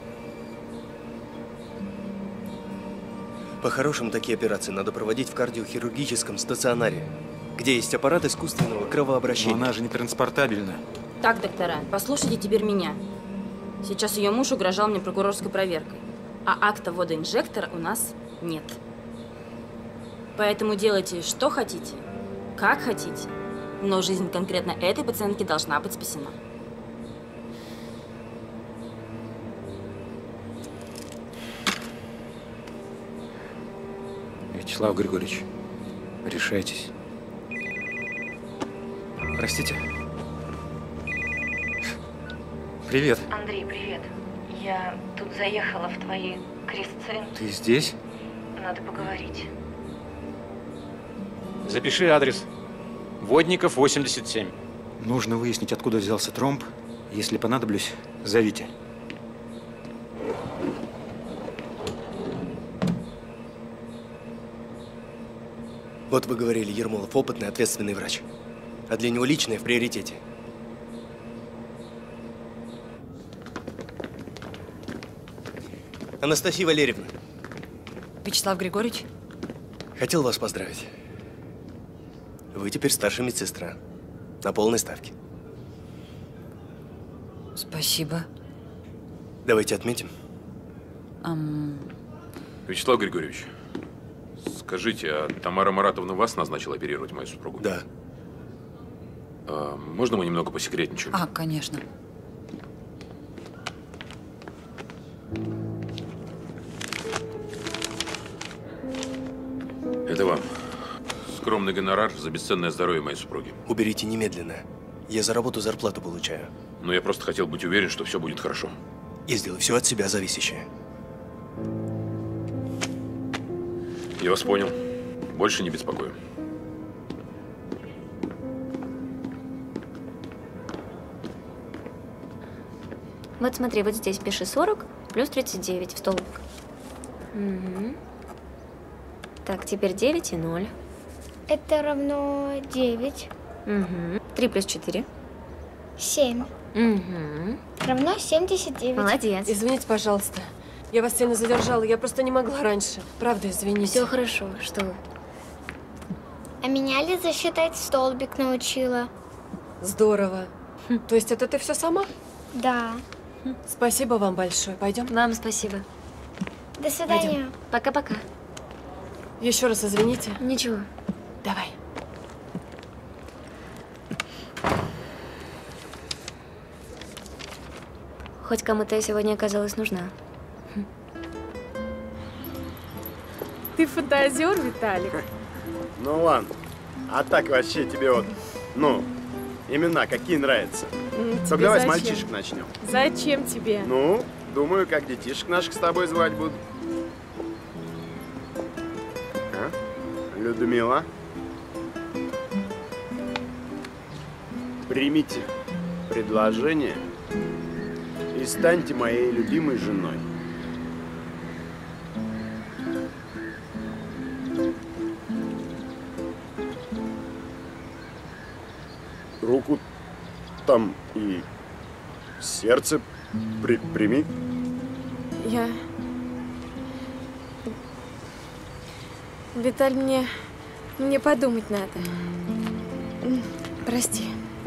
Speaker 18: По-хорошему, такие операции надо проводить в кардиохирургическом стационаре, где есть аппарат искусственного кровообращения.
Speaker 2: Но она же не транспортабельна.
Speaker 17: Так, доктора, послушайте теперь меня. Сейчас ее муж угрожал мне прокурорской проверкой, а акта водоинжектора у нас нет. Поэтому делайте, что хотите, как хотите, но жизнь конкретно этой пациентки должна быть спасена.
Speaker 2: Вячеслав Григорьевич, решайтесь. Простите. Привет.
Speaker 20: Андрей, привет. Я тут заехала в твои крисцентры.
Speaker 2: Ты здесь?
Speaker 20: Надо поговорить.
Speaker 9: Запиши адрес. Водников, восемьдесят семь.
Speaker 2: Нужно выяснить, откуда взялся тромб. Если понадоблюсь, зовите.
Speaker 18: Вот вы говорили, Ермолов опытный, ответственный врач. А для него личное в приоритете. Анастасия Валерьевна.
Speaker 1: Вячеслав Григорьевич?
Speaker 18: Хотел вас поздравить. Вы теперь старшая медсестра. На полной ставке.
Speaker 1: Спасибо.
Speaker 18: Давайте отметим.
Speaker 1: Ам...
Speaker 7: Вячеслав Григорьевич, скажите, а Тамара Маратовна вас назначила оперировать мою супругу?
Speaker 18: Да.
Speaker 7: А, можно мы немного посекретничаем?
Speaker 1: А, конечно.
Speaker 7: Это вам. Скромный гонорар за бесценное здоровье моей супруги.
Speaker 18: Уберите немедленно. Я за работу зарплату получаю.
Speaker 7: Но я просто хотел быть уверен, что все будет хорошо.
Speaker 18: Я сделаю все от себя зависящее.
Speaker 7: Я вас понял. Больше не беспокою.
Speaker 21: Вот смотри, вот здесь пиши сорок плюс тридцать девять в столбик. Угу. Так, теперь девять и ноль.
Speaker 14: Это равно девять.
Speaker 21: Угу. три плюс четыре.
Speaker 14: семь.
Speaker 21: Угу.
Speaker 14: Равно семьдесят девять.
Speaker 21: Молодец.
Speaker 15: Извините, пожалуйста. Я вас сильно задержала. Я просто не могла раньше. Правда, извините.
Speaker 21: Все хорошо. Что вы?
Speaker 14: А меня Лиза считать в столбик научила.
Speaker 15: Здорово. Хм. То есть это ты все сама?
Speaker 14: Да.
Speaker 15: Хм. Спасибо вам большое. Пойдем?
Speaker 21: Вам спасибо.
Speaker 14: До свидания.
Speaker 21: Пока-пока.
Speaker 15: Еще раз извините.
Speaker 21: Ничего.
Speaker 15: Давай.
Speaker 21: Хоть кому-то я сегодня оказалась нужна.
Speaker 19: Ты фантазер, Виталик.
Speaker 6: Ну ладно. А так вообще тебе вот, ну, имена какие нравятся? Так давай с мальчишек начнем.
Speaker 19: Зачем тебе?
Speaker 6: Ну, думаю, как детишек наших с тобой звать будут. А? Людмила. Примите предложение и станьте моей любимой женой. Руку там и сердце при, прими.
Speaker 19: Я... Виталь, мне... Мне подумать надо. Прости.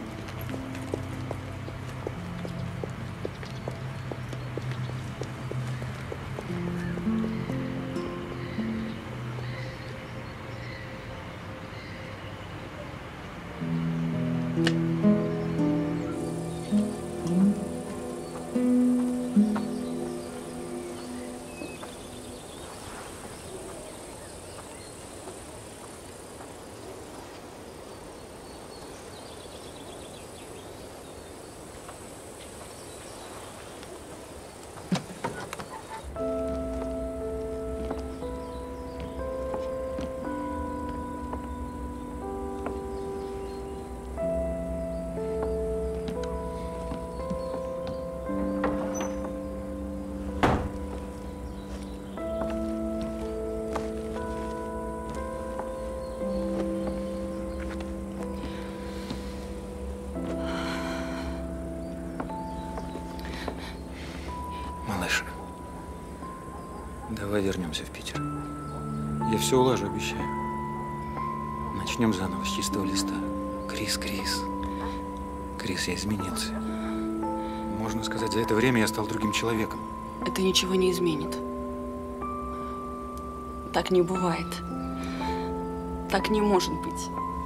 Speaker 2: Малыш, давай вернемся в Питер. Я все улажу, обещаю. Начнем заново с чистого листа. Крис, Крис. Крис, я изменился. Можно сказать, за это время я стал другим человеком.
Speaker 22: Это ничего не изменит. Так не бывает.
Speaker 19: Так не может быть.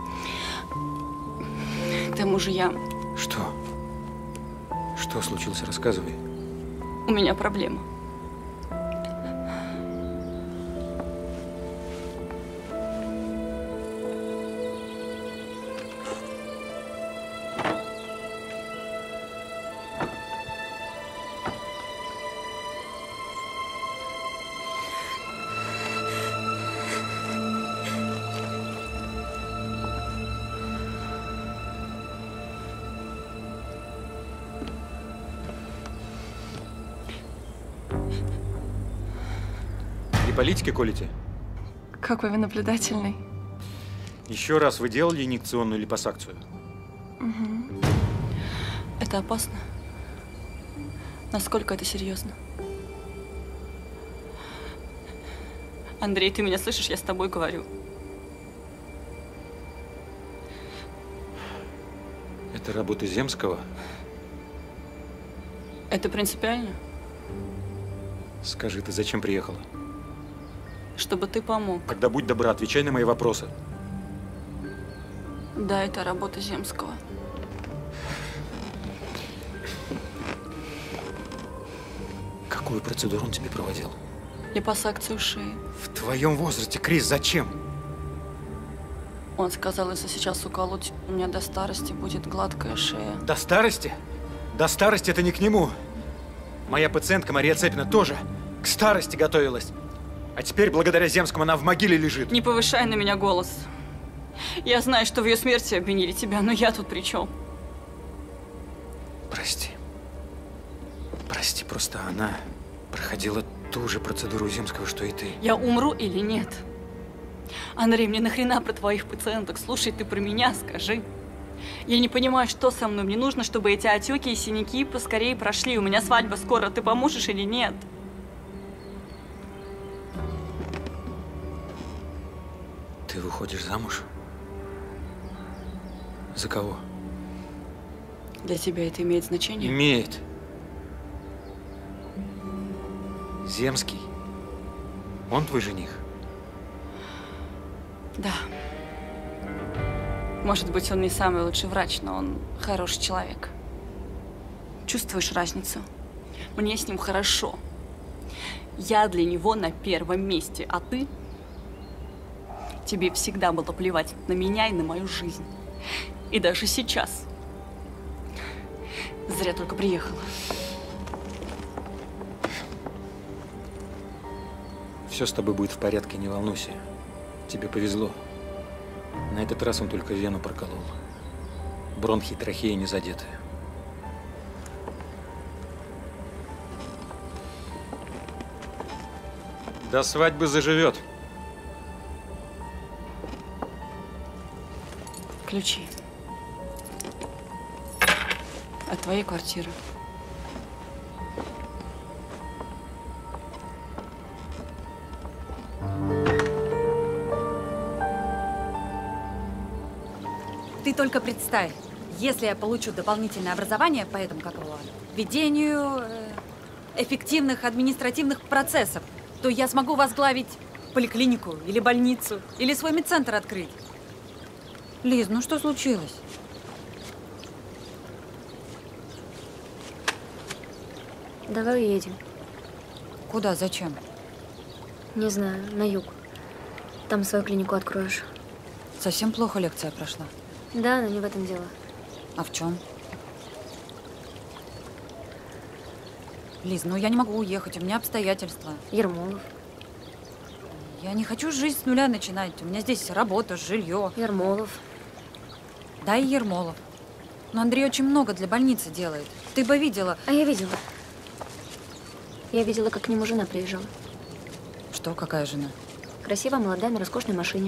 Speaker 19: К тому же я...
Speaker 2: Что? Что случилось? Рассказывай.
Speaker 19: У меня проблема.
Speaker 2: Политики колите?
Speaker 19: Какой вы наблюдательный.
Speaker 2: Еще раз, вы делали инъекционную липосакцию?
Speaker 19: Угу. Это опасно? Насколько это серьезно? Андрей, ты меня слышишь? Я с тобой говорю.
Speaker 2: Это работа Земского?
Speaker 19: Это принципиально?
Speaker 2: Скажи, ты зачем приехала?
Speaker 19: Чтобы ты помог.
Speaker 2: Тогда будь добра, отвечай на мои вопросы.
Speaker 19: Да, это работа Земского.
Speaker 2: Какую процедуру он тебе проводил?
Speaker 19: Липосакцию шеи.
Speaker 2: В твоем возрасте, Крис, зачем?
Speaker 19: Он сказал, если сейчас уколоть, у меня до старости будет гладкая шея.
Speaker 2: До старости? До старости это не к нему. Моя пациентка Мария Цепина тоже к старости готовилась. А теперь, благодаря Земскому, она в могиле лежит.
Speaker 19: Не повышай на меня голос. Я знаю, что в ее смерти обвинили тебя, но я тут при чем?
Speaker 2: Прости. Прости, просто она проходила ту же процедуру Земского, что и ты.
Speaker 19: Я умру или нет? Андрей, мне нахрена про твоих пациенток? Слушай, ты про меня скажи. Я не понимаю, что со мной. Мне нужно, чтобы эти отеки и синяки поскорее прошли. У меня свадьба скоро. Ты поможешь или нет?
Speaker 2: Ты выходишь замуж? За кого?
Speaker 19: Для тебя это имеет значение?
Speaker 2: Имеет. Земский. Он твой жених?
Speaker 19: Да. Может быть, он не самый лучший врач, но он хороший человек. Чувствуешь разницу? Мне с ним хорошо. Я для него на первом месте, а ты? Тебе всегда было плевать на меня и на мою жизнь. И даже сейчас. Зря только приехала.
Speaker 2: Все с тобой будет в порядке, не волнуйся. Тебе повезло. На этот раз он только вену проколол. Бронхи и трахея не задеты. До свадьбы заживет.
Speaker 19: Ключи. От твоей квартиры.
Speaker 1: Ты только представь, если я получу дополнительное образование по этому, как его, ведению э, эффективных административных процессов, то я смогу возглавить поликлинику или больницу, или свой медцентр открыть. Лиз, ну что случилось?
Speaker 21: Давай уедем.
Speaker 1: Куда? Зачем?
Speaker 21: Не знаю, на юг. Там свою клинику откроешь.
Speaker 1: Совсем плохо лекция прошла.
Speaker 21: Да, но не в этом дело.
Speaker 1: А в чем? Лиз, ну я не могу уехать, у меня обстоятельства.
Speaker 21: Ермолов.
Speaker 1: Я не хочу жизнь с нуля начинать. У меня здесь работа, жилье.
Speaker 21: Ермолов.
Speaker 1: Да, и Ермолов. Но Андрей очень много для больницы делает. Ты бы видела.
Speaker 21: А я видела. Я видела, как к нему жена приезжала.
Speaker 1: Что? Какая жена?
Speaker 21: Красивая, молодая, на роскошной машине.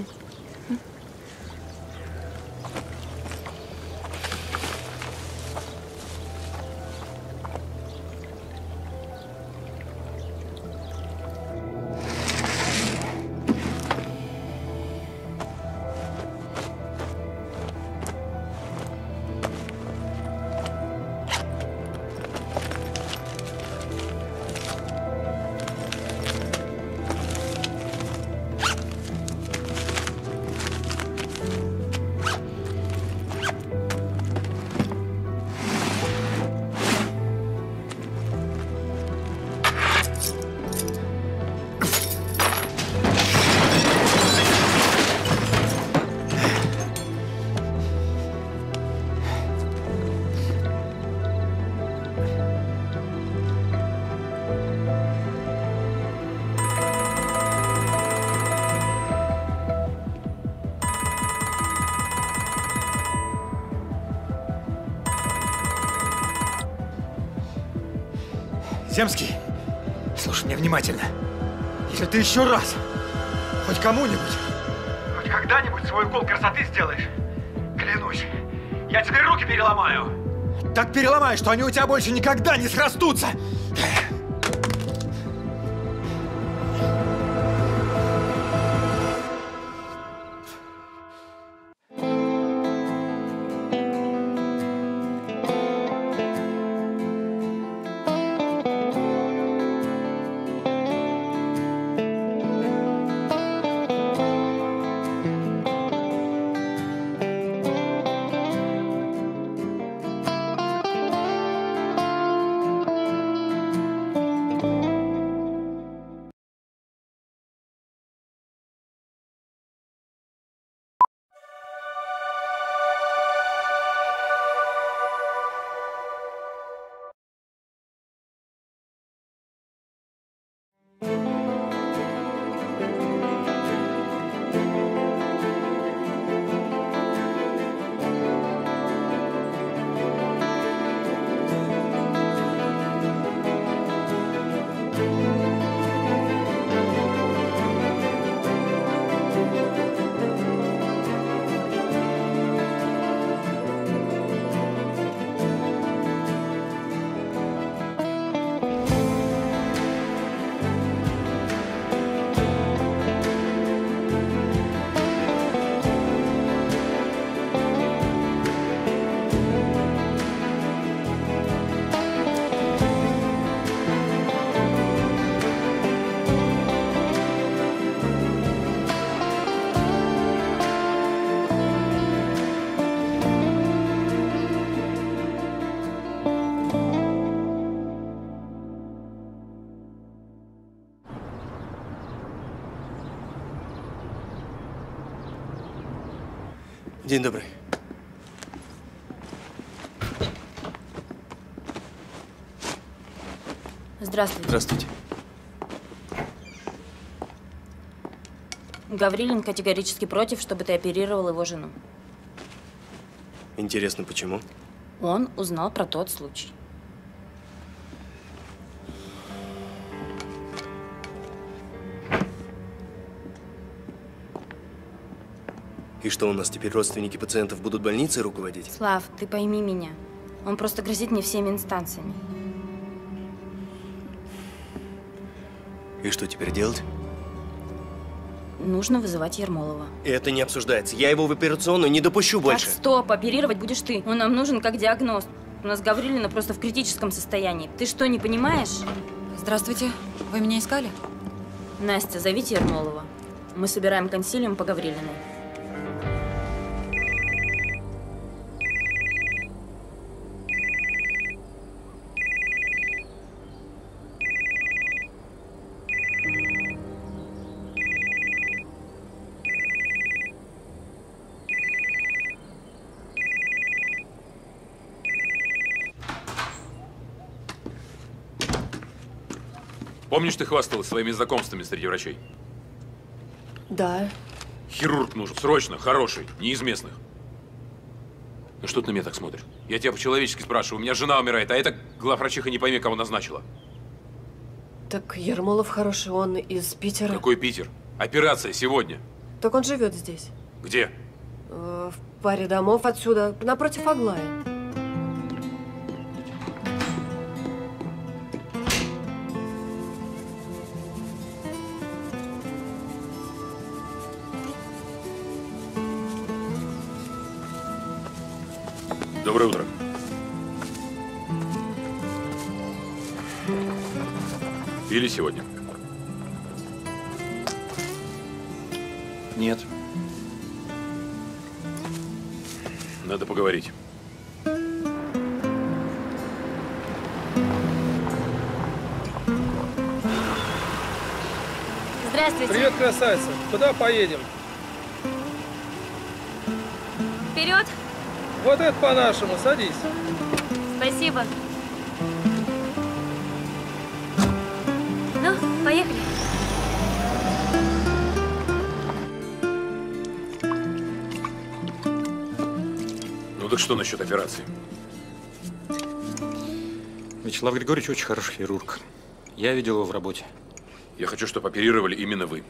Speaker 11: Земский, слушай меня внимательно. Если ты еще раз, хоть кому-нибудь, хоть когда-нибудь свой укол красоты сделаешь, клянусь, я тебе руки переломаю. Так переломаю, что они у тебя больше никогда не срастутся.
Speaker 18: День добрый.
Speaker 17: Здравствуйте.
Speaker 18: Здравствуйте.
Speaker 17: Гаврилин категорически против, чтобы ты оперировал его жену.
Speaker 18: Интересно, почему?
Speaker 17: Он узнал про тот случай.
Speaker 18: И что, у нас теперь родственники пациентов будут больницей руководить?
Speaker 17: Слав, ты пойми меня. Он просто грозит мне всеми инстанциями.
Speaker 18: И что теперь делать?
Speaker 17: Нужно вызывать Ермолова.
Speaker 18: Это не обсуждается. Я его в операционную не допущу больше.
Speaker 17: Так, стоп, оперировать будешь ты. Он нам нужен как диагност. У нас Гаврилина просто в критическом состоянии. Ты что, не понимаешь?
Speaker 1: Здравствуйте. Вы меня искали?
Speaker 17: Настя, зовите Ермолова. Мы собираем консилиум по Гаврилиной.
Speaker 7: Помнишь, ты хвасталась своими знакомствами среди врачей?
Speaker 15: Да.
Speaker 7: Хирург нужен, срочно, хороший, не из местных. Ну что ты на меня так смотришь? Я тебя по-человечески спрашиваю, у меня жена умирает, а эта главврачиха не пойми, кого назначила.
Speaker 15: Так Ермолов хороший, он из Питера.
Speaker 7: Какой Питер? Операция сегодня.
Speaker 15: Так он живет здесь.
Speaker 7: Где?
Speaker 15: Э, в паре домов отсюда, напротив Аглая.
Speaker 7: Доброе утро. Пили сегодня?
Speaker 2: Нет.
Speaker 7: Надо поговорить.
Speaker 17: Здравствуйте.
Speaker 16: Привет, красавица. Куда поедем?
Speaker 17: Вперед.
Speaker 16: Вот это по-нашему. Садись.
Speaker 17: Спасибо. Ну, поехали.
Speaker 7: Ну так что насчет операции?
Speaker 2: Вячеслав Григорьевич очень хороший хирург. Я видел его в работе.
Speaker 7: Я хочу, чтобы оперировали именно вы.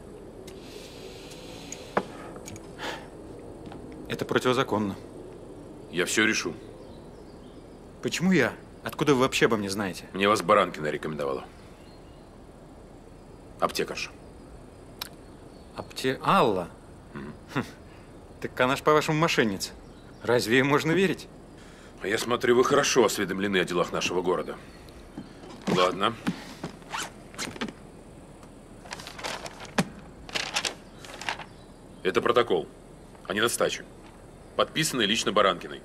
Speaker 2: Это противозаконно.
Speaker 7: Я все решу.
Speaker 2: Почему я? Откуда вы вообще обо мне знаете?
Speaker 7: Мне вас Баранкина рекомендовала. Аптекарша.
Speaker 2: Апте... Алла? Хм. Так она ж, по-вашему, мошенница. Разве ей можно верить?
Speaker 7: А я смотрю, вы хорошо осведомлены о делах нашего города. Ладно. Это протокол о недостаче, подписанный лично Баранкиной.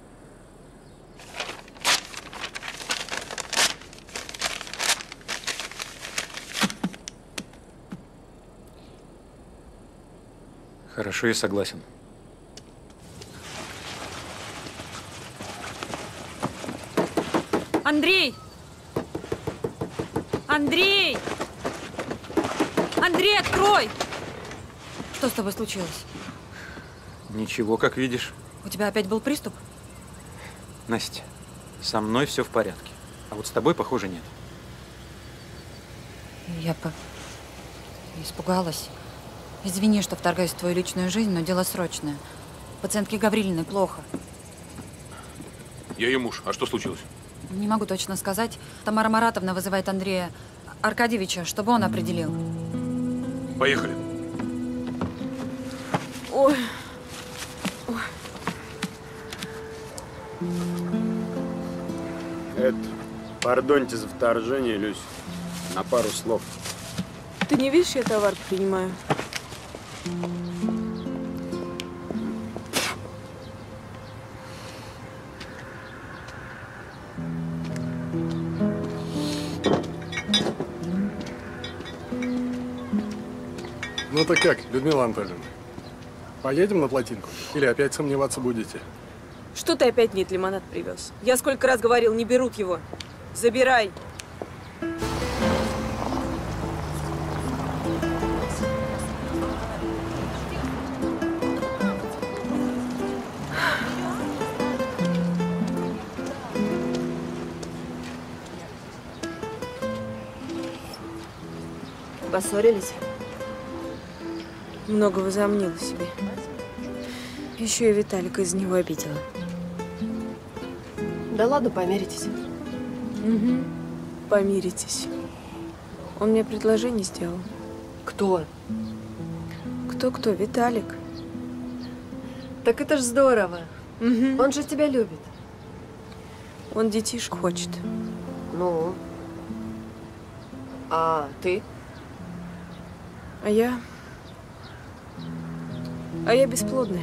Speaker 2: Хорошо, я согласен.
Speaker 1: Андрей! Андрей! Андрей, открой! Что с тобой случилось?
Speaker 2: Ничего, как видишь.
Speaker 1: У тебя опять был приступ?
Speaker 2: Настя, со мной все в порядке. А вот с тобой, похоже, нет.
Speaker 1: Я по... испугалась. Извини, что вторгаюсь в твою личную жизнь, но дело срочное. Пациентке Гаврилиной плохо.
Speaker 7: Я ее муж. А что случилось?
Speaker 1: Не могу точно сказать. Тамара Маратовна вызывает Андрея Аркадьевича, чтобы он определил.
Speaker 7: Поехали.
Speaker 19: Ой. Ой.
Speaker 6: Это, пардоньте за вторжение, Люсь, на пару слов.
Speaker 19: Ты не видишь, я товар принимаю?
Speaker 5: Ну так как, Людмила Анатольевна? Поедем на плотинку? Или опять сомневаться будете?
Speaker 19: Что ты опять нет лимонад привез? Я сколько раз говорил, не берут его. Забирай.
Speaker 15: Поссорились?
Speaker 19: Много возомнила себе. Еще и Виталика из него обидела.
Speaker 15: Да ладно, помиритесь.
Speaker 19: Угу. Помиритесь. Он мне предложение сделал.
Speaker 15: Кто?
Speaker 19: Кто-кто? Виталик.
Speaker 15: Так это ж здорово.
Speaker 19: Угу.
Speaker 15: Он же тебя любит.
Speaker 19: Он детишек хочет.
Speaker 15: Ну? А ты?
Speaker 19: А я… А я бесплодная.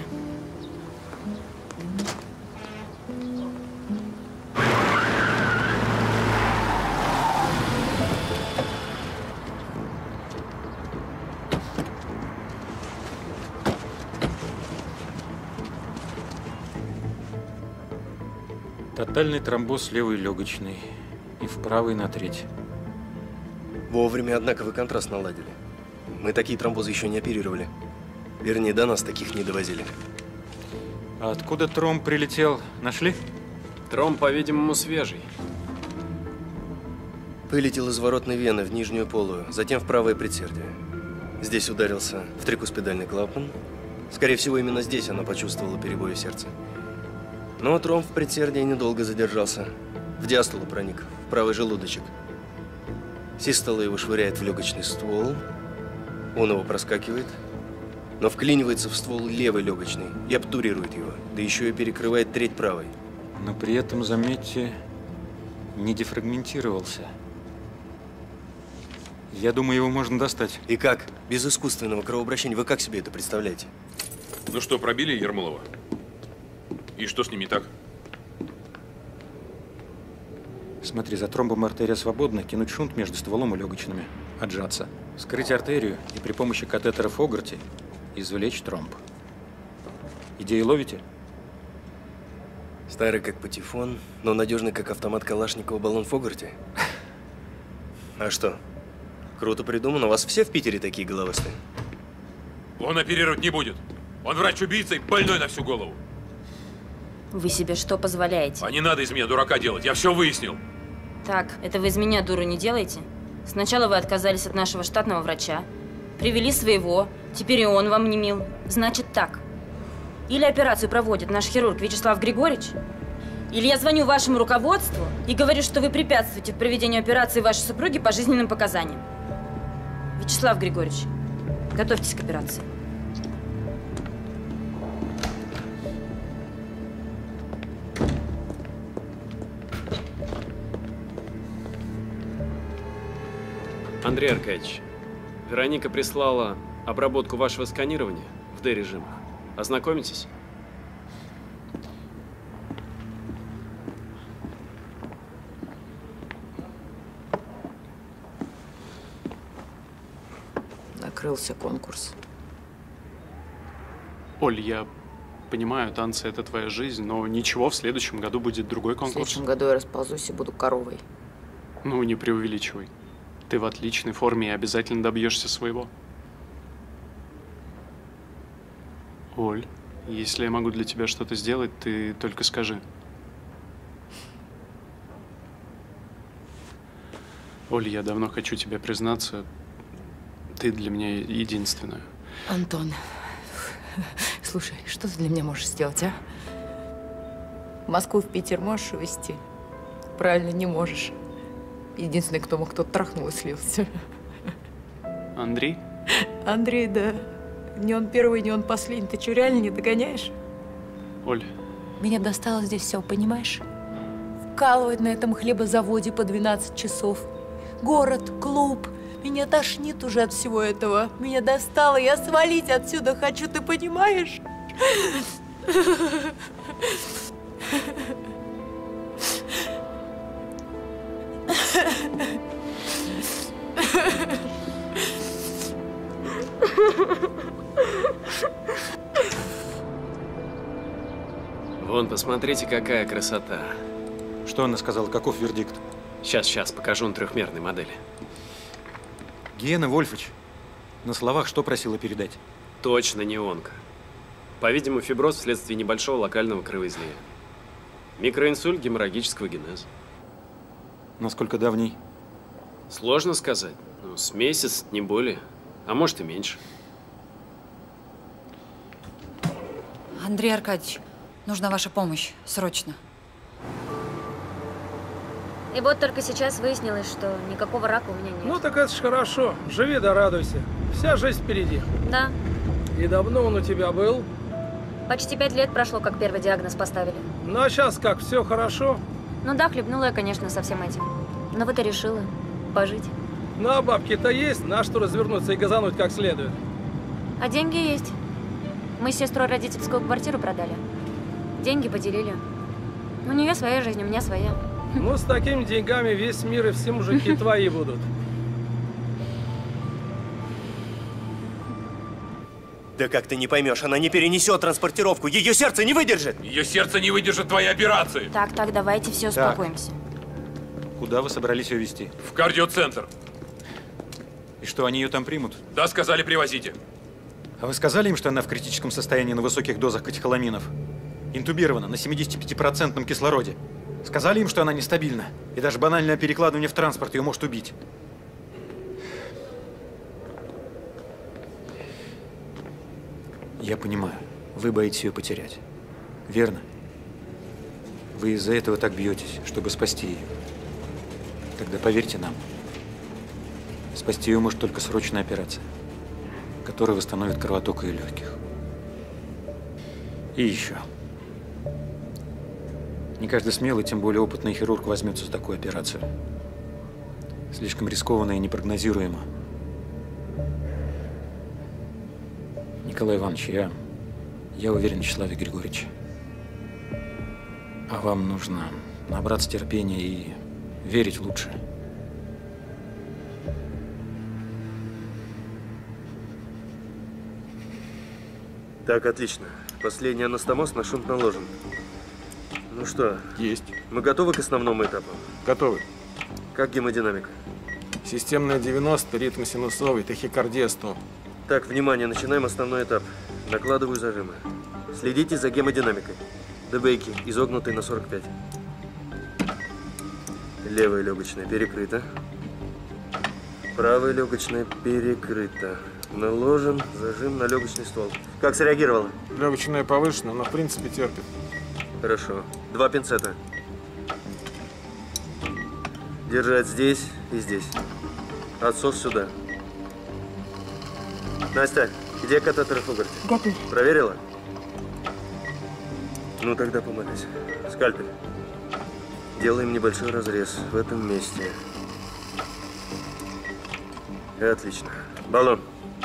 Speaker 2: Тотальный тромбоз левой легочной и в правой на треть.
Speaker 18: Вовремя, однако, вы контраст наладили. Мы такие тромбозы еще не оперировали. Вернее, до нас таких не довозили.
Speaker 2: А откуда тромб прилетел? Нашли?
Speaker 8: Тромб, по-видимому, свежий.
Speaker 18: Вылетел из воротной вены в нижнюю полую, затем в правое предсердие. Здесь ударился в трикуспидальный клапан. Скорее всего, именно здесь она почувствовала перебои сердца. Но тромб в предсердии недолго задержался. В диастолу проник, в правый желудочек. Систола его швыряет в легочный ствол. Он его проскакивает, но вклинивается в ствол левой легочной и обтурирует его, да еще и перекрывает треть правой.
Speaker 2: Но при этом, заметьте, не дефрагментировался. Я думаю, его можно достать.
Speaker 18: И как? Без искусственного кровообращения вы как себе это представляете?
Speaker 7: Ну что, пробили Ермолова? И что с ним не так?
Speaker 2: Смотри, за тромбом артерия свободна, кинуть шунт между стволом и легочными, отжаться, вскрыть артерию и при помощи катетера Фогарти извлечь тромб. Идею ловите?
Speaker 18: Старый как патефон, но надежный как автомат Калашникова баллон Фогарти. А что? Круто придумано. У вас все в Питере такие головастые?
Speaker 7: Он оперировать не будет. Он врач-убийца и больной на всю голову.
Speaker 17: Вы себе что позволяете?
Speaker 7: А не надо из меня дурака делать. Я все выяснил.
Speaker 17: Так, это вы из меня дуру не делаете? Сначала вы отказались от нашего штатного врача, привели своего, теперь и он вам не мил. Значит так. Или операцию проводит наш хирург Вячеслав Григорьевич, или я звоню вашему руководству и говорю, что вы препятствуете проведению операции вашей супруги по жизненным показаниям. Вячеслав Григорьевич, готовьтесь к операции.
Speaker 8: Андрей Аркадьевич, Вероника прислала обработку вашего сканирования в Д-режимах. Ознакомитесь?
Speaker 3: Закрылся конкурс.
Speaker 4: Оль, я понимаю, танцы — это твоя жизнь, но ничего, в следующем году будет другой
Speaker 3: В
Speaker 4: конкурс.
Speaker 3: следующем году я расползусь и буду коровой.
Speaker 4: Ну, не преувеличивай. Ты в отличной форме и обязательно добьешься своего. Оль, если я могу для тебя что-то сделать, ты только скажи. Оль, я давно хочу тебе признаться, ты для меня единственная.
Speaker 3: Антон, слушай, что ты для меня можешь сделать, а? В Москву, в Питер можешь увезти? Правильно, не можешь. Единственный, кто мог, тот трахнул и слился.
Speaker 4: Андрей?
Speaker 3: Андрей, да. Не он первый, не он последний. Ты что, реально не догоняешь?
Speaker 4: Оль.
Speaker 3: Меня достало здесь все, понимаешь? Вкалывать на этом хлебозаводе по двенадцать часов. Город, клуб. Меня тошнит уже от всего этого. Меня достало, я свалить отсюда хочу, ты понимаешь?
Speaker 8: Вон, посмотрите, какая красота.
Speaker 2: Что она сказала? Каков вердикт?
Speaker 8: Сейчас, сейчас, покажу на трехмерной модели.
Speaker 2: Гена Вольфович, на словах что просила передать?
Speaker 8: Точно не онко. По-видимому, фиброз вследствие небольшого локального кровоизлияния. Микроинсульт геморрагического генеза.
Speaker 2: Насколько давний?
Speaker 8: Сложно сказать. Ну, с месяц, не более. А может и меньше.
Speaker 1: Андрей Аркадьевич, нужна ваша помощь. Срочно.
Speaker 21: И вот только сейчас выяснилось, что никакого рака у меня нет.
Speaker 16: Ну так это ж хорошо. Живи да радуйся. Вся жизнь впереди.
Speaker 21: Да.
Speaker 16: И давно он у тебя был?
Speaker 21: Почти пять лет прошло, как первый диагноз поставили.
Speaker 16: Ну а сейчас как, все хорошо?
Speaker 21: Ну да, хлебнула я, конечно, со всем этим. Но вот и решила пожить.
Speaker 16: Ну а бабки-то есть, на что развернуться и газануть как следует.
Speaker 21: А деньги есть. Мы с сестрой родительскую квартиру продали. Деньги поделили. У нее своя жизнь, у меня своя.
Speaker 16: Ну, с такими деньгами весь мир и все мужики твои будут.
Speaker 18: Да как ты не поймешь, она не перенесет транспортировку, ее сердце не выдержит.
Speaker 7: Ее сердце не выдержит твоей операции.
Speaker 21: Так, так, давайте все
Speaker 2: Так.
Speaker 21: успокоимся.
Speaker 2: Куда вы собрались ее везти?
Speaker 7: В кардиоцентр.
Speaker 2: И что, они ее там примут?
Speaker 7: Да, сказали, привозите.
Speaker 2: А вы сказали им, что она в критическом состоянии на высоких дозах катехоламинов? Интубирована на семидесятипятипроцентном кислороде. Сказали им, что она нестабильна. И даже банальное перекладывание в транспорт ее может убить. Я понимаю, вы боитесь ее потерять. Верно? Вы из-за этого так бьетесь, чтобы спасти ее. Тогда поверьте нам, спасти ее может только срочная операция, которая восстановит кровоток ее легких. И еще. Не каждый смелый, тем более опытный хирург возьмется за такую операцию. Слишком рискованно и непрогнозируемо. Николай Иванович, я, я уверен в Вячеславе Григорьевиче. А вам нужно набраться терпения и верить в лучшее.
Speaker 18: Так, отлично. Последний анастомоз на шунт наложен. Ну что?
Speaker 5: Есть.
Speaker 18: Мы готовы к основному этапу?
Speaker 5: Готовы.
Speaker 18: Как гемодинамика?
Speaker 5: Системная девяносто, ритм синусовый, тахикардия сто.
Speaker 18: Так, внимание, начинаем основной этап. Накладываю зажимы. Следите за гемодинамикой. ДБки изогнутые на сорок пять. Левая легочная перекрыта. Правая легочная перекрыта. Наложен зажим на легочный ствол. Как среагировала?
Speaker 5: Легочная повышена, но в принципе терпит.
Speaker 18: Хорошо. Два пинцета. Держать здесь и здесь. Отсос сюда. Настя, где катетер Фугарти?
Speaker 15: Готов.
Speaker 18: Проверила? Ну тогда помогайся. Скальпель. Делаем небольшой разрез в этом месте. Отлично. Баллон.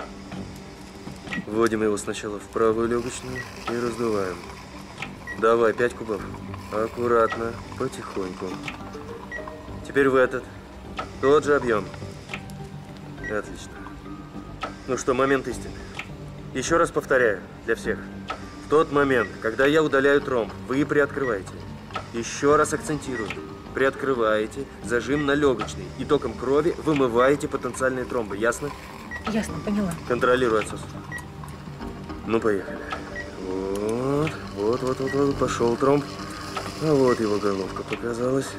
Speaker 18: Вводим его сначала в правую легочную и раздуваем. Давай, пять кубов. Аккуратно, потихоньку. Теперь в этот. Тот же объем. Отлично. Ну что, момент истины. Еще раз повторяю для всех. В тот момент, когда я удаляю тромб, вы приоткрываете. Еще раз акцентирую. Приоткрываете зажим на легочный и током крови вымываете потенциальные тромбы. Ясно?
Speaker 3: Ясно, поняла.
Speaker 18: Контролирую отсос. Ну, поехали. Вот, вот, вот, вот, вот, пошел тромб. А вот его головка показалась.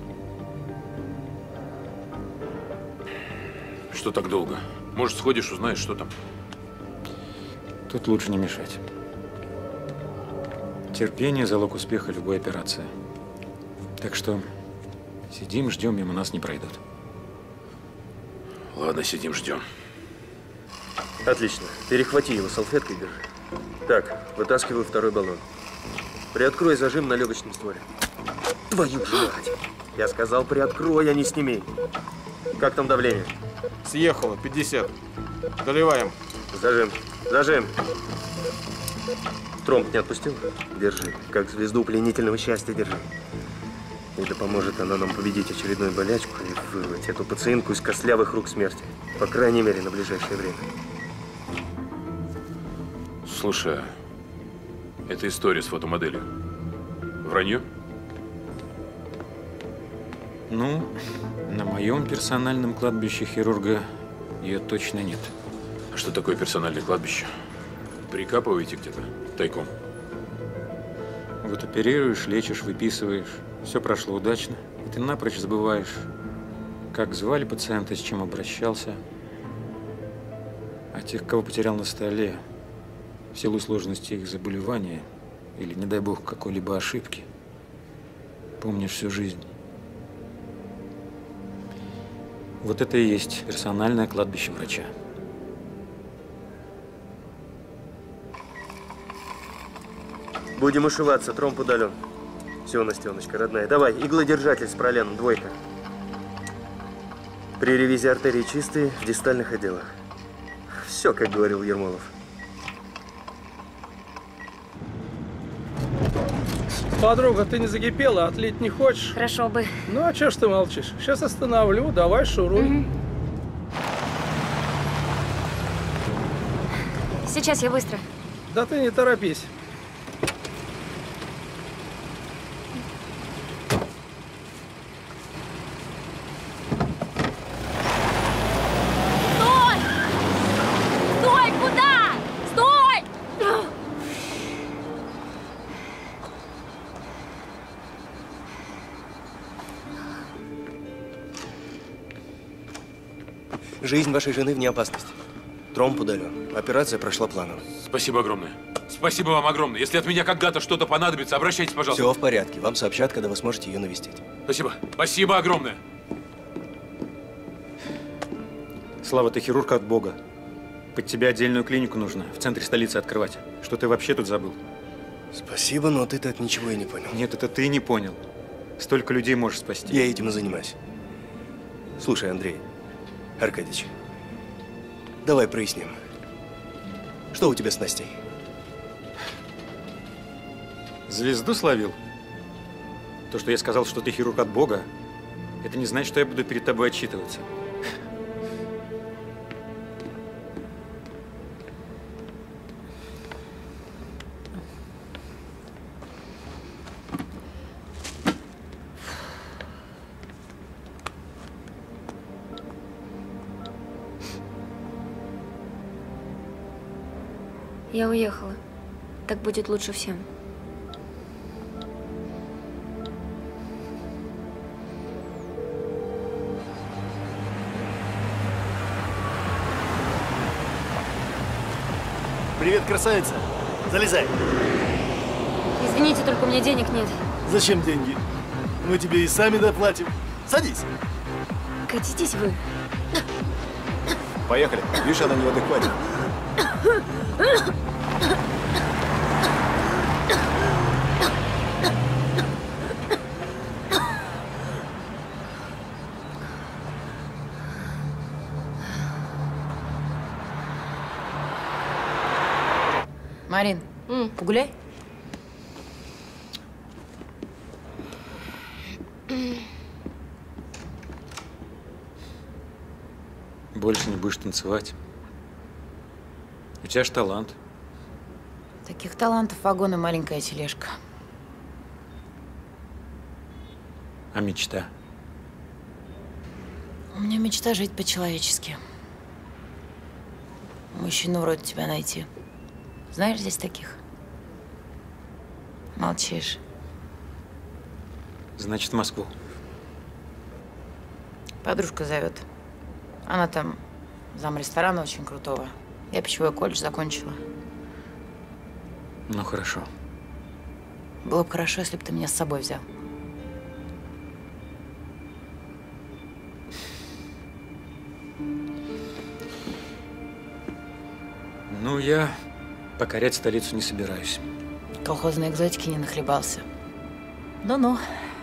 Speaker 7: Что так долго? Может, сходишь, узнаешь, что там?
Speaker 2: Тут лучше не мешать. Терпение – залог успеха любой операции. Так что сидим, ждем, мимо нас не пройдут.
Speaker 7: Ладно, сидим, ждем.
Speaker 18: Отлично. Перехвати его салфеткой и держи. Так, вытаскиваю второй баллон. Приоткрой зажим на легочном стволе. Твою же мать! Я сказал, приоткрой, а не сними. Как там давление?
Speaker 5: Съехало, пятьдесят. Доливаем.
Speaker 18: Зажим. Зажим. Тромб не отпустил? Держи. Как звезду пленительного счастья держи. И да поможет она нам победить очередную болячку и вырвать эту пациентку из костлявых рук смерти. По крайней мере, на ближайшее время.
Speaker 7: Слушай, эта история с фотомоделью. Вранье?
Speaker 2: Ну, на моем персональном кладбище хирурга ее точно нет.
Speaker 7: А что такое персональное кладбище? Прикапываете где-то тайком?
Speaker 2: Вот оперируешь, лечишь, выписываешь. Все прошло удачно, и ты напрочь забываешь, как звали пациента, с чем обращался. А тех, кого потерял на столе, в силу сложности их заболевания или, не дай бог, какой-либо ошибки, помнишь всю жизнь. Вот это и есть персональное кладбище врача.
Speaker 18: Будем ушиваться, тромб удален. Все, Настеночка, родная. Давай, иглодержатель с проленом, двойка. При ревизии артерии чистые в дистальных отделах. Все, как говорил Ермолов.
Speaker 16: Подруга, ты не закипела, отлить не хочешь?
Speaker 21: Хорошо бы.
Speaker 16: Ну, а чё ж ты молчишь? Сейчас остановлю, давай шуруй.
Speaker 21: Угу. Сейчас я быстро.
Speaker 16: Да ты не торопись.
Speaker 21: Стой! Стой! Куда? Стой!
Speaker 18: Жизнь вашей жены вне опасности. Тромб удален. Операция прошла планово.
Speaker 7: Спасибо огромное. Спасибо вам огромное. Если от меня когда-то что-то понадобится, обращайтесь, пожалуйста.
Speaker 18: Все в порядке. Вам сообщат, когда вы сможете ее навестить.
Speaker 7: Спасибо. Спасибо огромное.
Speaker 2: Слава, ты хирург от Бога. Под тебя отдельную клинику нужно в центре столицы открывать. Что ты вообще тут забыл?
Speaker 18: Спасибо, но ты так ничего и не понял.
Speaker 2: Нет, это ты не понял. Столько людей можешь спасти.
Speaker 18: Я этим и занимаюсь. Слушай, Андрей Аркадьевич, давай проясним. Что у тебя с Настей?
Speaker 2: Звезду словил? То, что я сказал, что ты хирург от Бога, это не значит, что я буду перед тобой отчитываться.
Speaker 21: Я уехала. Так будет лучше всем.
Speaker 12: Привет, красавица. Залезай.
Speaker 17: Извините, только у меня денег нет.
Speaker 12: Зачем деньги? Мы тебе и сами доплатим. Садись.
Speaker 17: Катитесь вы.
Speaker 9: Поехали. Видишь, она не в адеквате.
Speaker 3: Марин, mm. погуляй.
Speaker 2: Больше не будешь танцевать. У тебя ж талант.
Speaker 3: Таких талантов вагон и маленькая тележка.
Speaker 2: А мечта?
Speaker 3: У меня мечта жить по-человечески. Мужчину вроде тебя найти. Знаешь здесь таких? Молчишь.
Speaker 2: Значит, в Москву.
Speaker 3: Подружка зовет. Она там зам ресторана очень крутого. Я пищевой колледж закончила.
Speaker 2: Ну, хорошо.
Speaker 3: Было бы хорошо, если бы ты меня с собой взял.
Speaker 2: Ну, я покорять столицу не собираюсь.
Speaker 3: Колхозной экзотики не нахлебался. Ну-ну.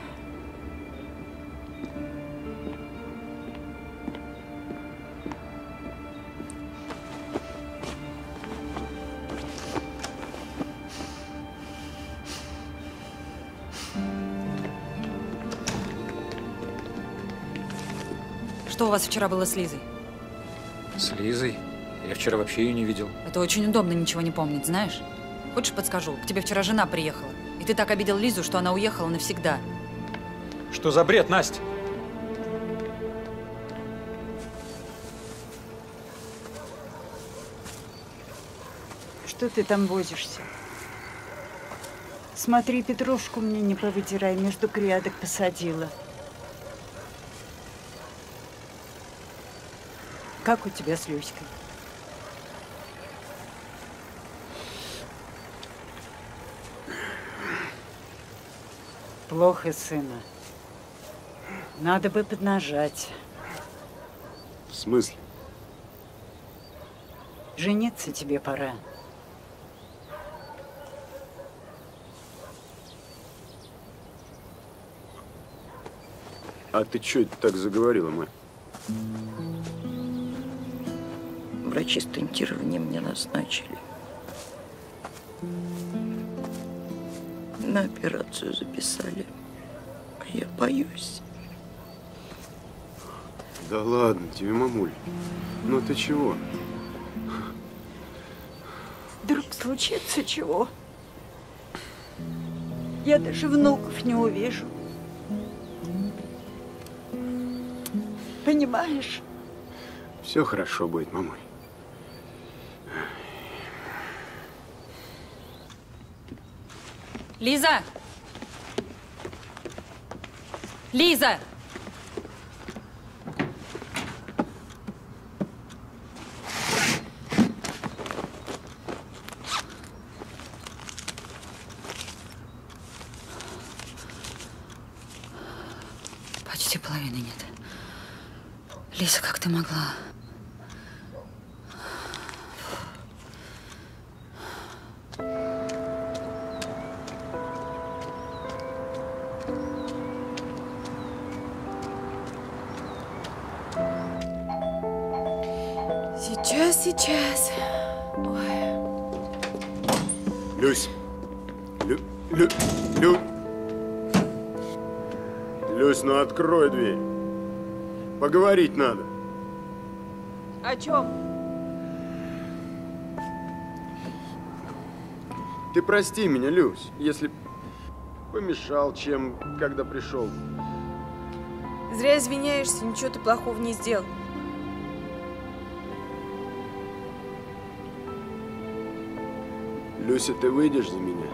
Speaker 1: Что у вас вчера было с Лизой?
Speaker 2: С Лизой? Я вчера вообще ее не видел.
Speaker 1: Это очень удобно ничего не помнить, знаешь? Хочешь, подскажу? К тебе вчера жена приехала. И ты так обидел Лизу, что она уехала навсегда.
Speaker 2: Что за бред, Настя?
Speaker 13: Что ты там возишься? Смотри, петрушку мне не повыдирай, между грядок посадила. Как у тебя с Люськой? Плохо, сына. Надо бы поднажать.
Speaker 6: В смысле?
Speaker 13: Жениться тебе пора.
Speaker 6: А ты что это так заговорила, мать?
Speaker 22: Врачи стентирование мне назначили. На операцию записали. А я боюсь.
Speaker 6: Да ладно тебе, мамуль. Ну ты чего?
Speaker 13: Вдруг случится чего? Я даже внуков не увижу. Понимаешь?
Speaker 6: Все хорошо будет, мамуль.
Speaker 1: Лиза! Лиза! Почти половины нет. Лиза, как ты могла?
Speaker 19: Сейчас, сейчас. Ой.
Speaker 6: Люсь. Лю... Лю... Лю... Люсь, ну открой дверь. Поговорить надо.
Speaker 19: О чем?
Speaker 6: Ты прости меня, Люсь, если помешал чем, когда пришел.
Speaker 19: Зря извиняешься, ничего ты плохого не сделал.
Speaker 6: Люся, ты выйдешь за меня?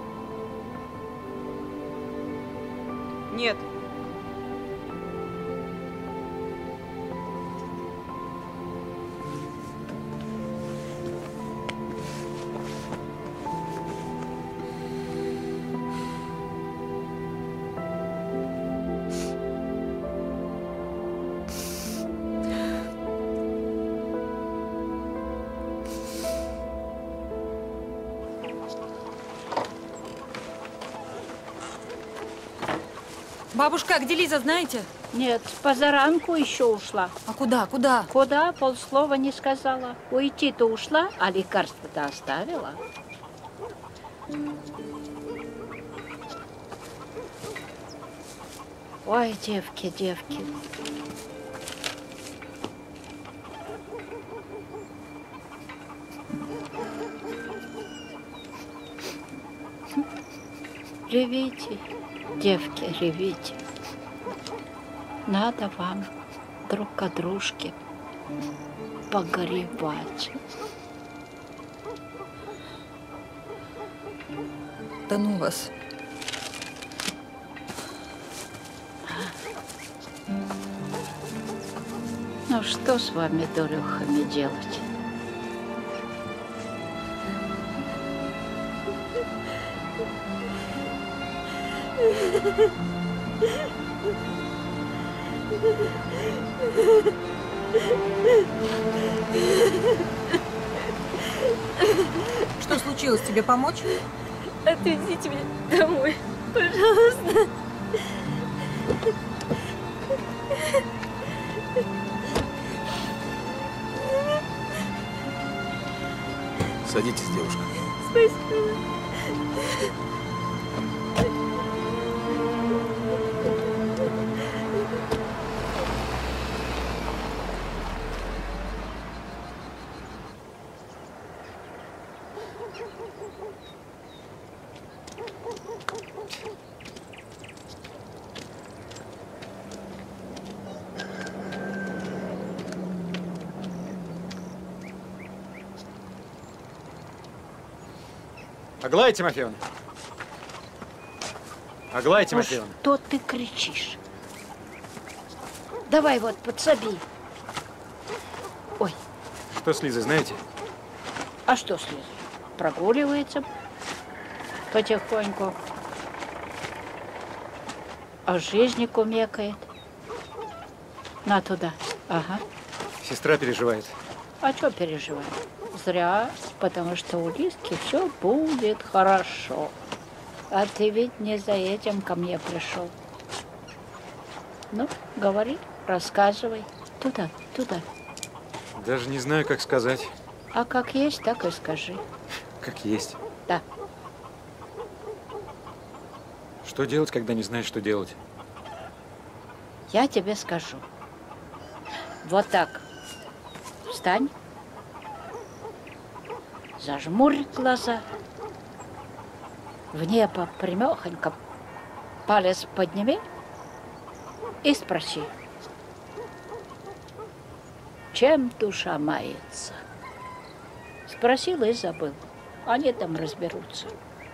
Speaker 19: Нет.
Speaker 1: Бабушка, где Лиза, знаете?
Speaker 10: Нет, позаранку еще ушла.
Speaker 1: А куда, куда?
Speaker 10: Куда? Полслова не сказала. Уйти-то ушла, а лекарство-то оставила. Ой, девки, девки. Ревите, девки, ревите. Надо вам друг к дружке погоревать.
Speaker 1: Да ну вас.
Speaker 10: Ну что с вами, дурехами, делать?
Speaker 1: Что случилось? Тебе помочь?
Speaker 19: Отвезите меня домой, пожалуйста.
Speaker 5: Садитесь, девушка.
Speaker 19: Спасибо.
Speaker 9: Аглая Тимофеевна! Аглая Тимофеевна!
Speaker 10: Ну что ты кричишь? Давай вот, подсоби. Ой.
Speaker 9: Что с Лизой, знаете?
Speaker 10: А что с Лизой? Прогуливается потихоньку. А жизни кумекает. На туда. Ага.
Speaker 9: Сестра переживает.
Speaker 10: А что переживать? Зря, потому что у Лизки все будет хорошо. А ты ведь не за этим ко мне пришел. Ну, говори, рассказывай. Туда, туда.
Speaker 9: Даже не знаю, как сказать.
Speaker 10: А как есть, так и скажи.
Speaker 9: Как есть.
Speaker 10: Да.
Speaker 9: Что делать, когда не знаешь, что делать?
Speaker 10: Я тебе скажу. Вот так. Встань. Зажмурь глаза. В небо прямехонько палец подними и спроси. Чем душа мается? Спросил и забыл. Они там разберутся.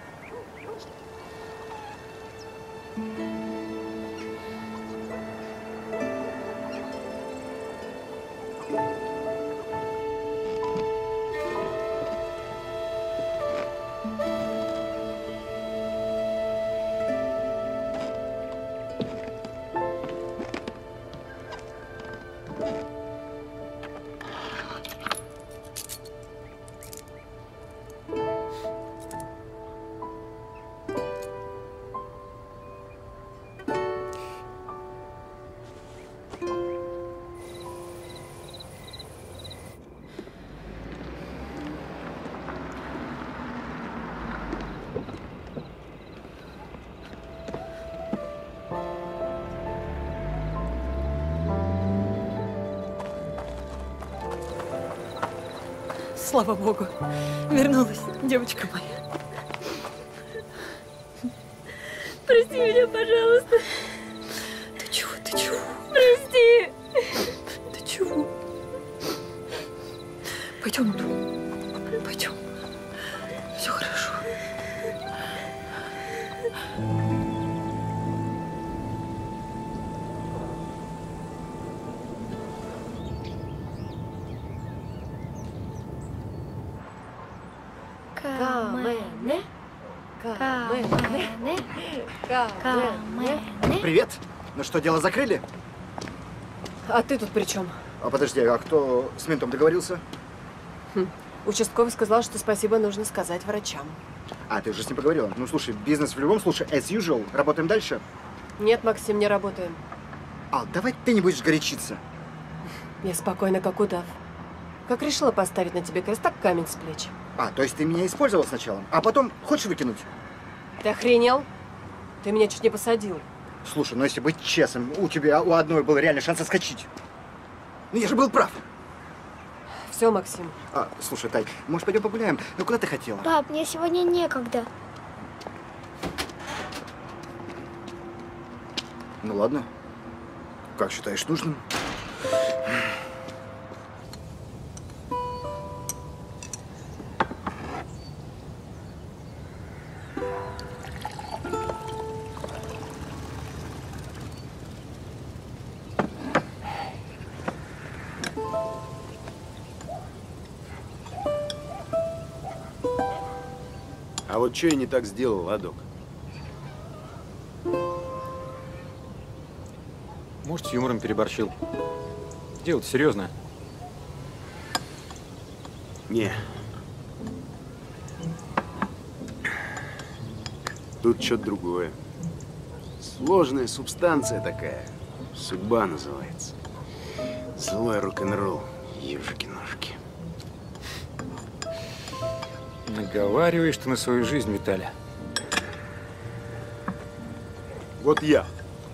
Speaker 19: Слава Богу, вернулась девочка моя. Прости меня, пожалуйста.
Speaker 1: Ты чего, ты чего?
Speaker 19: Прости.
Speaker 1: Ты чего? Пойдем, пойдем. Все хорошо.
Speaker 15: Камене. Камене. Камене.
Speaker 11: Привет. Ну что, дело закрыли?
Speaker 19: А ты тут при чем?
Speaker 11: А подожди, а кто с ментом договорился?
Speaker 19: Хм. Участковый сказал, что спасибо нужно сказать врачам.
Speaker 11: А, ты уже с ним поговорила? Ну, слушай, бизнес в любом случае, as usual. Работаем дальше?
Speaker 15: Нет, Максим, не работаем.
Speaker 11: Ал, давай ты не будешь горячиться.
Speaker 15: Я спокойно, как удав. Как решила поставить на тебе крест, так камень с плеч.
Speaker 11: А, то есть ты меня использовал сначала, а потом хочешь выкинуть?
Speaker 15: Ты охренел? Ты меня чуть не посадил.
Speaker 11: Слушай, ну если быть честным, у тебя у одной был реальный шанс отскочить. Ну я же был прав.
Speaker 15: Все, Максим.
Speaker 11: А, слушай, Тай, может пойдем погуляем? Ну куда ты хотела?
Speaker 14: Пап, мне сегодня некогда.
Speaker 11: Ну ладно. Как считаешь нужным?
Speaker 6: А вот что я не так сделал, а, док?
Speaker 2: Может, с юмором переборщил. Дело-то серьезное.
Speaker 6: Не. Тут что-то другое. Сложная субстанция такая. Судьба называется. Злой рок-н-ролл, ежики-ножки.
Speaker 2: Наговариваешь ты на свою жизнь, Виталий.
Speaker 6: Вот я.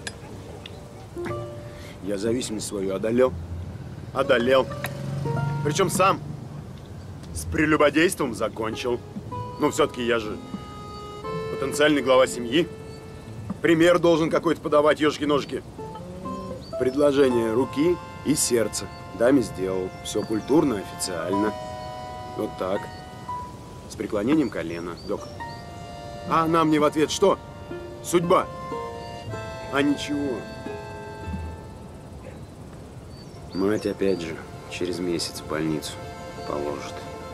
Speaker 6: Я зависимость свою одолел. Одолел. Причем сам с прелюбодейством закончил. Ну, все-таки я же потенциальный глава семьи. Пример должен какой-то подавать, ежики-ножки. Предложение руки и сердца. Даме сделал. Все культурно, официально. Вот так. С преклонением колена, док. А она мне в ответ что? Судьба. А ничего. Мать опять же через месяц в больницу положит.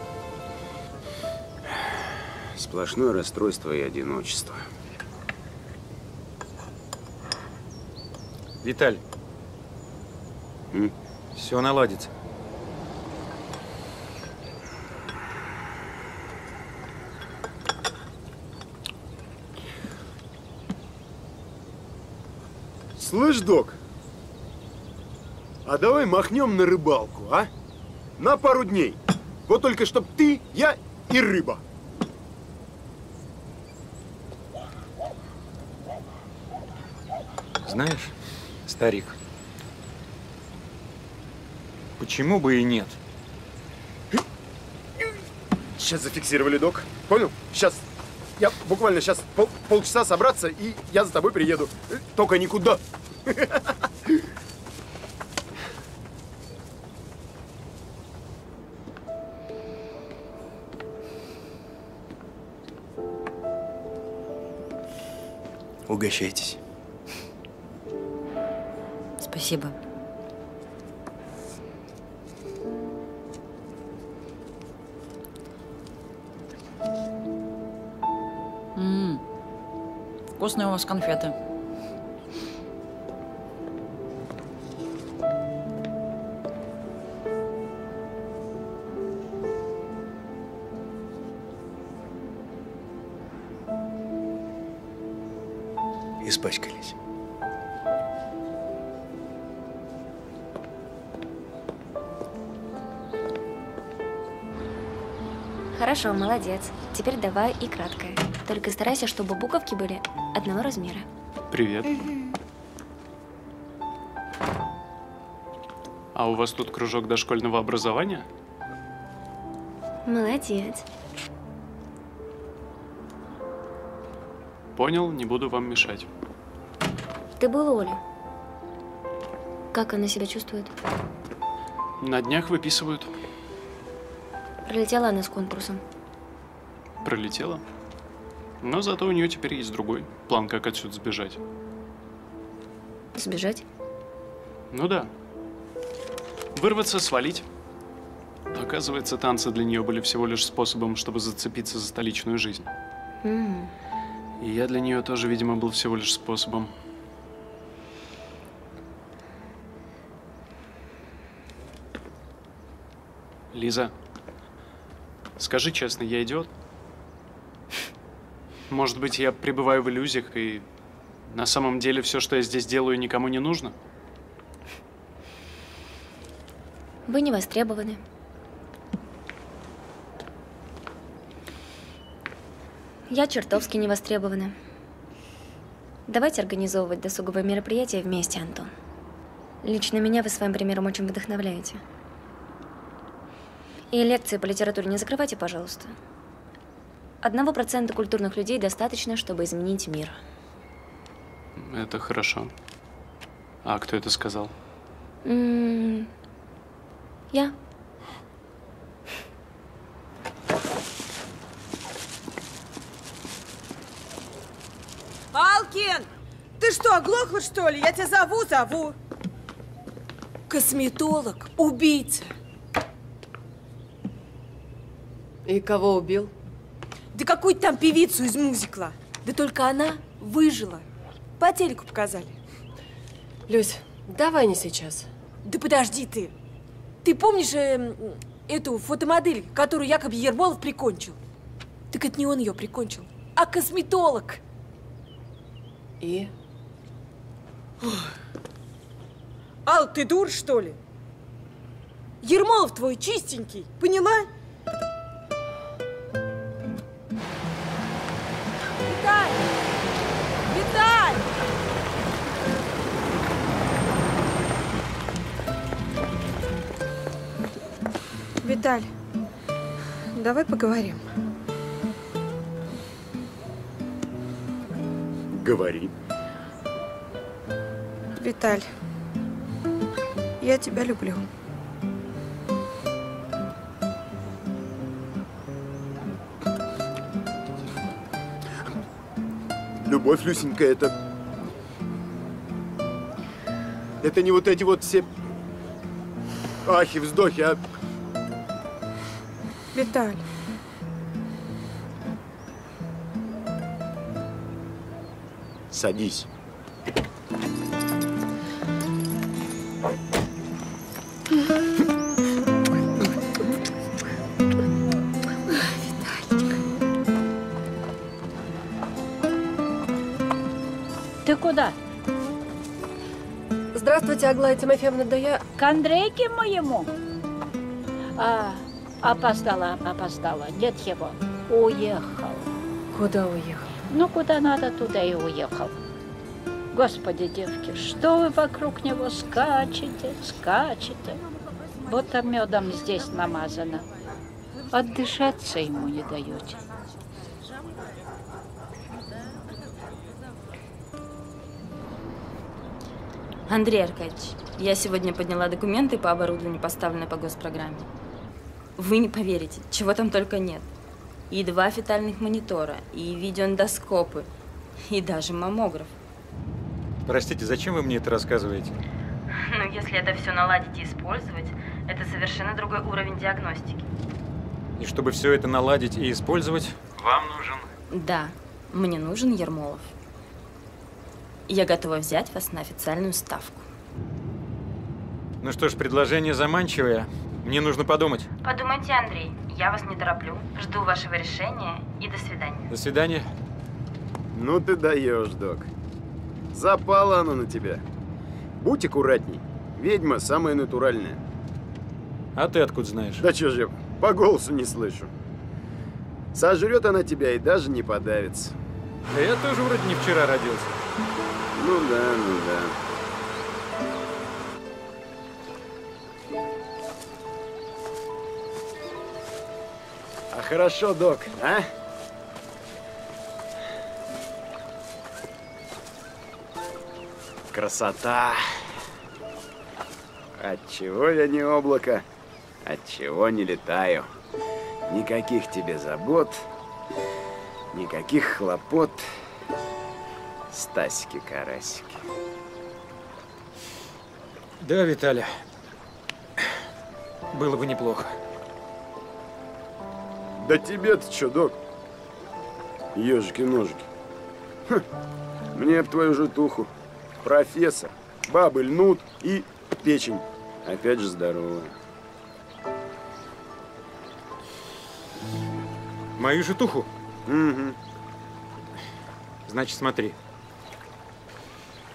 Speaker 6: Сплошное расстройство и одиночество.
Speaker 2: Виталь,
Speaker 6: М?
Speaker 2: все наладится.
Speaker 6: Слышь, док, а давай махнем на рыбалку, а? На пару дней. Вот только чтоб ты, я и рыба.
Speaker 2: Знаешь, старик, почему бы и нет?
Speaker 6: Сейчас зафиксировали, док. Понял? Сейчас. Я буквально сейчас пол, полчаса собраться, и я за тобой приеду. Только никуда.
Speaker 18: Угощайтесь.
Speaker 1: Спасибо. М-м, вкусные у вас конфеты.
Speaker 18: Испачкались.
Speaker 21: Хорошо, молодец. Теперь давай и краткое. Только старайся, чтобы буковки были одного размера.
Speaker 4: Привет. А у вас тут кружок дошкольного образования?
Speaker 21: Молодец.
Speaker 4: Понял, не буду вам мешать.
Speaker 21: Ты был у Оли. Как она себя чувствует?
Speaker 4: На днях выписывают.
Speaker 21: Пролетела она с конкурсом.
Speaker 4: Пролетела. Но зато у нее теперь есть другой план, как отсюда сбежать.
Speaker 21: Сбежать?
Speaker 4: Ну да. Вырваться, свалить. Оказывается, танцы для нее были всего лишь способом, чтобы зацепиться за столичную жизнь.
Speaker 21: М-м.
Speaker 4: И я для нее тоже, видимо, был всего лишь способом. Лиза, скажи честно, я идиот? Может быть, я пребываю в иллюзиях и На самом деле, все, что я здесь делаю, никому не нужно?
Speaker 21: Вы не востребованы. Я чертовски не востребована. Давайте организовывать досуговые мероприятия вместе, Антон. Лично меня вы своим примером очень вдохновляете. И лекции по литературе не закрывайте, пожалуйста. Одного процента культурных людей достаточно, чтобы изменить мир.
Speaker 4: Это хорошо. А кто это сказал?
Speaker 21: М-м- я.
Speaker 19: Алкин! Ты что, оглохла, что ли? Я тебя зову, зову. Косметолог, убийца.
Speaker 15: И кого убил?
Speaker 19: Да какую-то там певицу из мюзикла. Да только она выжила. По телеку показали.
Speaker 15: Люсь, давай не сейчас.
Speaker 19: Да подожди ты. Ты помнишь э, эту фотомодель, которую якобы Ермолов прикончил? Так это не он ее прикончил, а косметолог.
Speaker 15: И?
Speaker 19: Ал, ты дур, что ли? Ермолов твой чистенький, поняла? Виталь! Виталь! Виталь, давай поговорим.
Speaker 6: Говори.
Speaker 19: Виталь, я тебя люблю.
Speaker 6: Любовь, Люсенька, это... Это не вот эти вот все ахи, вздохи, а...
Speaker 19: Виталь.
Speaker 6: Садись.
Speaker 10: Ты куда?
Speaker 15: Здравствуйте, Аглая Тимофеевна, да я...
Speaker 10: К Андрейке моему? А, опоздала, опоздала. Нет его. Уехал.
Speaker 15: Куда уехал?
Speaker 10: Ну, куда надо, туда и уехал. Господи, девки, что вы вокруг него скачете, скачете? Будто медом здесь намазано. Отдышаться ему не даете.
Speaker 17: Андрей Аркадьевич, я сегодня подняла документы по оборудованию, поставленное по госпрограмме. Вы не поверите, чего там только нет. И два фетальных монитора, и видеоэндоскопы, и даже маммограф.
Speaker 2: Простите, зачем вы мне это рассказываете?
Speaker 17: Ну, если это все наладить и использовать, это совершенно другой уровень диагностики.
Speaker 2: И чтобы все это наладить и использовать, вам нужен...
Speaker 17: Да, мне нужен Ермолов. Я готова взять вас на официальную ставку.
Speaker 2: Ну что ж, предложение заманчивое. Мне нужно подумать.
Speaker 17: Подумайте, Андрей. Я вас не тороплю. Жду вашего решения и до свидания.
Speaker 2: До свидания.
Speaker 6: Ну ты даешь, док. Запала она на тебя. Будь аккуратней. Ведьма самая натуральная.
Speaker 2: А ты откуда знаешь?
Speaker 6: Да чё же я по голосу не слышу. Сожрет она тебя и даже не подавится.
Speaker 2: Да я тоже вроде не вчера родился.
Speaker 6: Ну да, ну да. А хорошо, док, а? Красота! Отчего я не облако? Отчего не летаю? Никаких тебе забот, никаких хлопот. Стасики-карасики.
Speaker 2: Да, Виталя. Было бы неплохо.
Speaker 6: Да тебе-то что, док? Ежики-ножики. Мне б твою житуху. Профессор, бабы льнут и печень. Опять же здоровая.
Speaker 2: Мою житуху?
Speaker 6: Угу.
Speaker 2: Значит, смотри.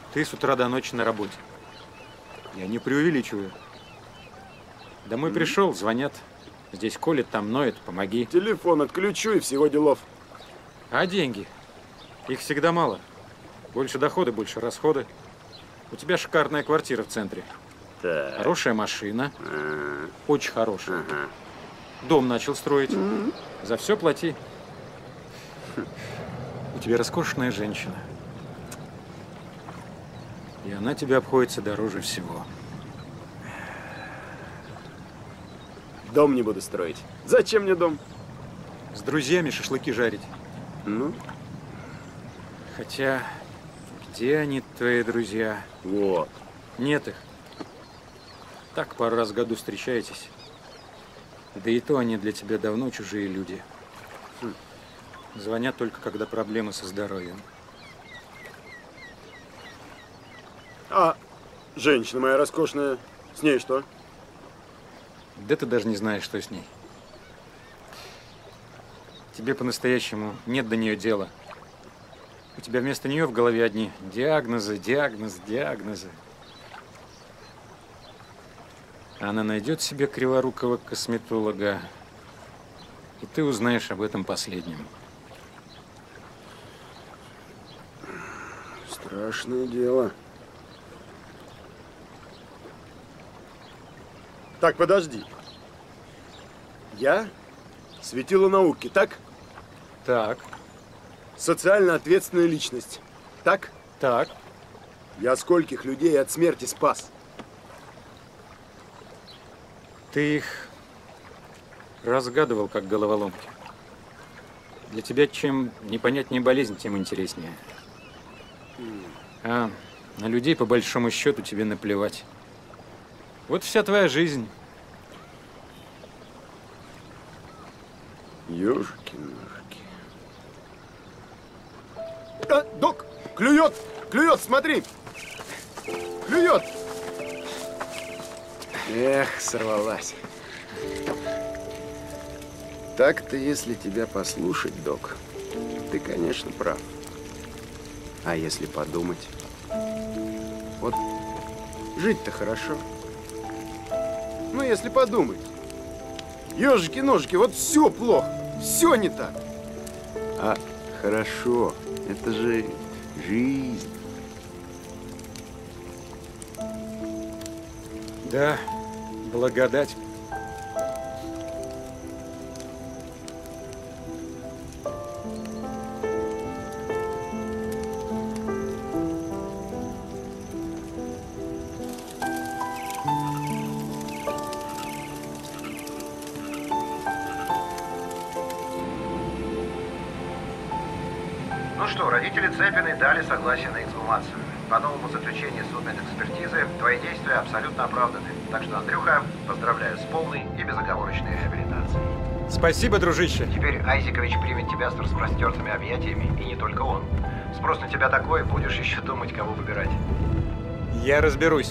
Speaker 2: Ты с утра до ночи на работе. Я не преувеличиваю. Домой пришел, звонят. Здесь колет, там ноет, помоги.
Speaker 6: Телефон отключу и всего делов.
Speaker 2: А деньги? Их всегда мало. Больше доходы, больше расходы. У тебя шикарная квартира в центре.
Speaker 6: Так.
Speaker 2: Хорошая машина.
Speaker 6: А-а-а.
Speaker 2: Очень хорошая.
Speaker 6: Ага.
Speaker 2: Дом начал строить.
Speaker 6: Mm-hmm.
Speaker 2: За все плати. У тебя роскошная женщина. И она тебе обходится дороже всего.
Speaker 6: Дом не буду строить. Зачем мне дом?
Speaker 2: С друзьями шашлыки жарить.
Speaker 6: Ну?
Speaker 2: Хотя, где они, твои друзья?
Speaker 6: Вот.
Speaker 2: Нет их. Так пару раз в году встречаетесь. Да и то они для тебя давно чужие люди. Хм. Звонят только, когда проблемы со здоровьем.
Speaker 6: А женщина моя роскошная, с ней что?
Speaker 2: Да ты даже не знаешь, что с ней. Тебе по-настоящему нет до нее дела. У тебя вместо нее в голове одни диагнозы, диагнозы, диагнозы. Она найдет себе криворукого косметолога, и ты узнаешь об этом последнем.
Speaker 6: Страшное дело. Так, подожди. Я светило науки, так?
Speaker 2: Так.
Speaker 6: Социально ответственная личность, так?
Speaker 2: Так.
Speaker 6: Я скольких людей от смерти спас?
Speaker 2: Ты их разгадывал, как головоломки. Для тебя чем непонятнее болезнь, тем интереснее. А на людей, по большому счету, тебе наплевать. Вот вся твоя жизнь.
Speaker 6: Ёшки-ножки. А, док, клюет, клюет, смотри. Клюет. Эх, сорвалась. Так-то, если тебя послушать, док, ты, конечно, прав. А если подумать? Вот жить-то хорошо. Ну, если подумать. Ёжики-ножики, вот все плохо. Все не так. А хорошо. Это же жизнь.
Speaker 2: Да, благодать.
Speaker 8: Ну что, родители Цепиной дали согласие на эксгумацию. По новому заключению судмедэкспертизы твои действия абсолютно оправданы. Так что, Андрюха, поздравляю с полной и безоговорочной реабилитацией.
Speaker 2: Спасибо, дружище.
Speaker 8: Теперь Айзекович примет тебя с распростертыми объятиями, и не только он. Спрос на тебя такой, будешь еще думать, кого выбирать.
Speaker 2: Я разберусь.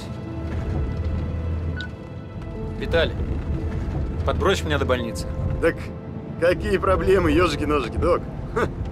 Speaker 2: Виталий, подбрось меня до больницы.
Speaker 6: Так какие проблемы, ежики-ножики, док? Ха.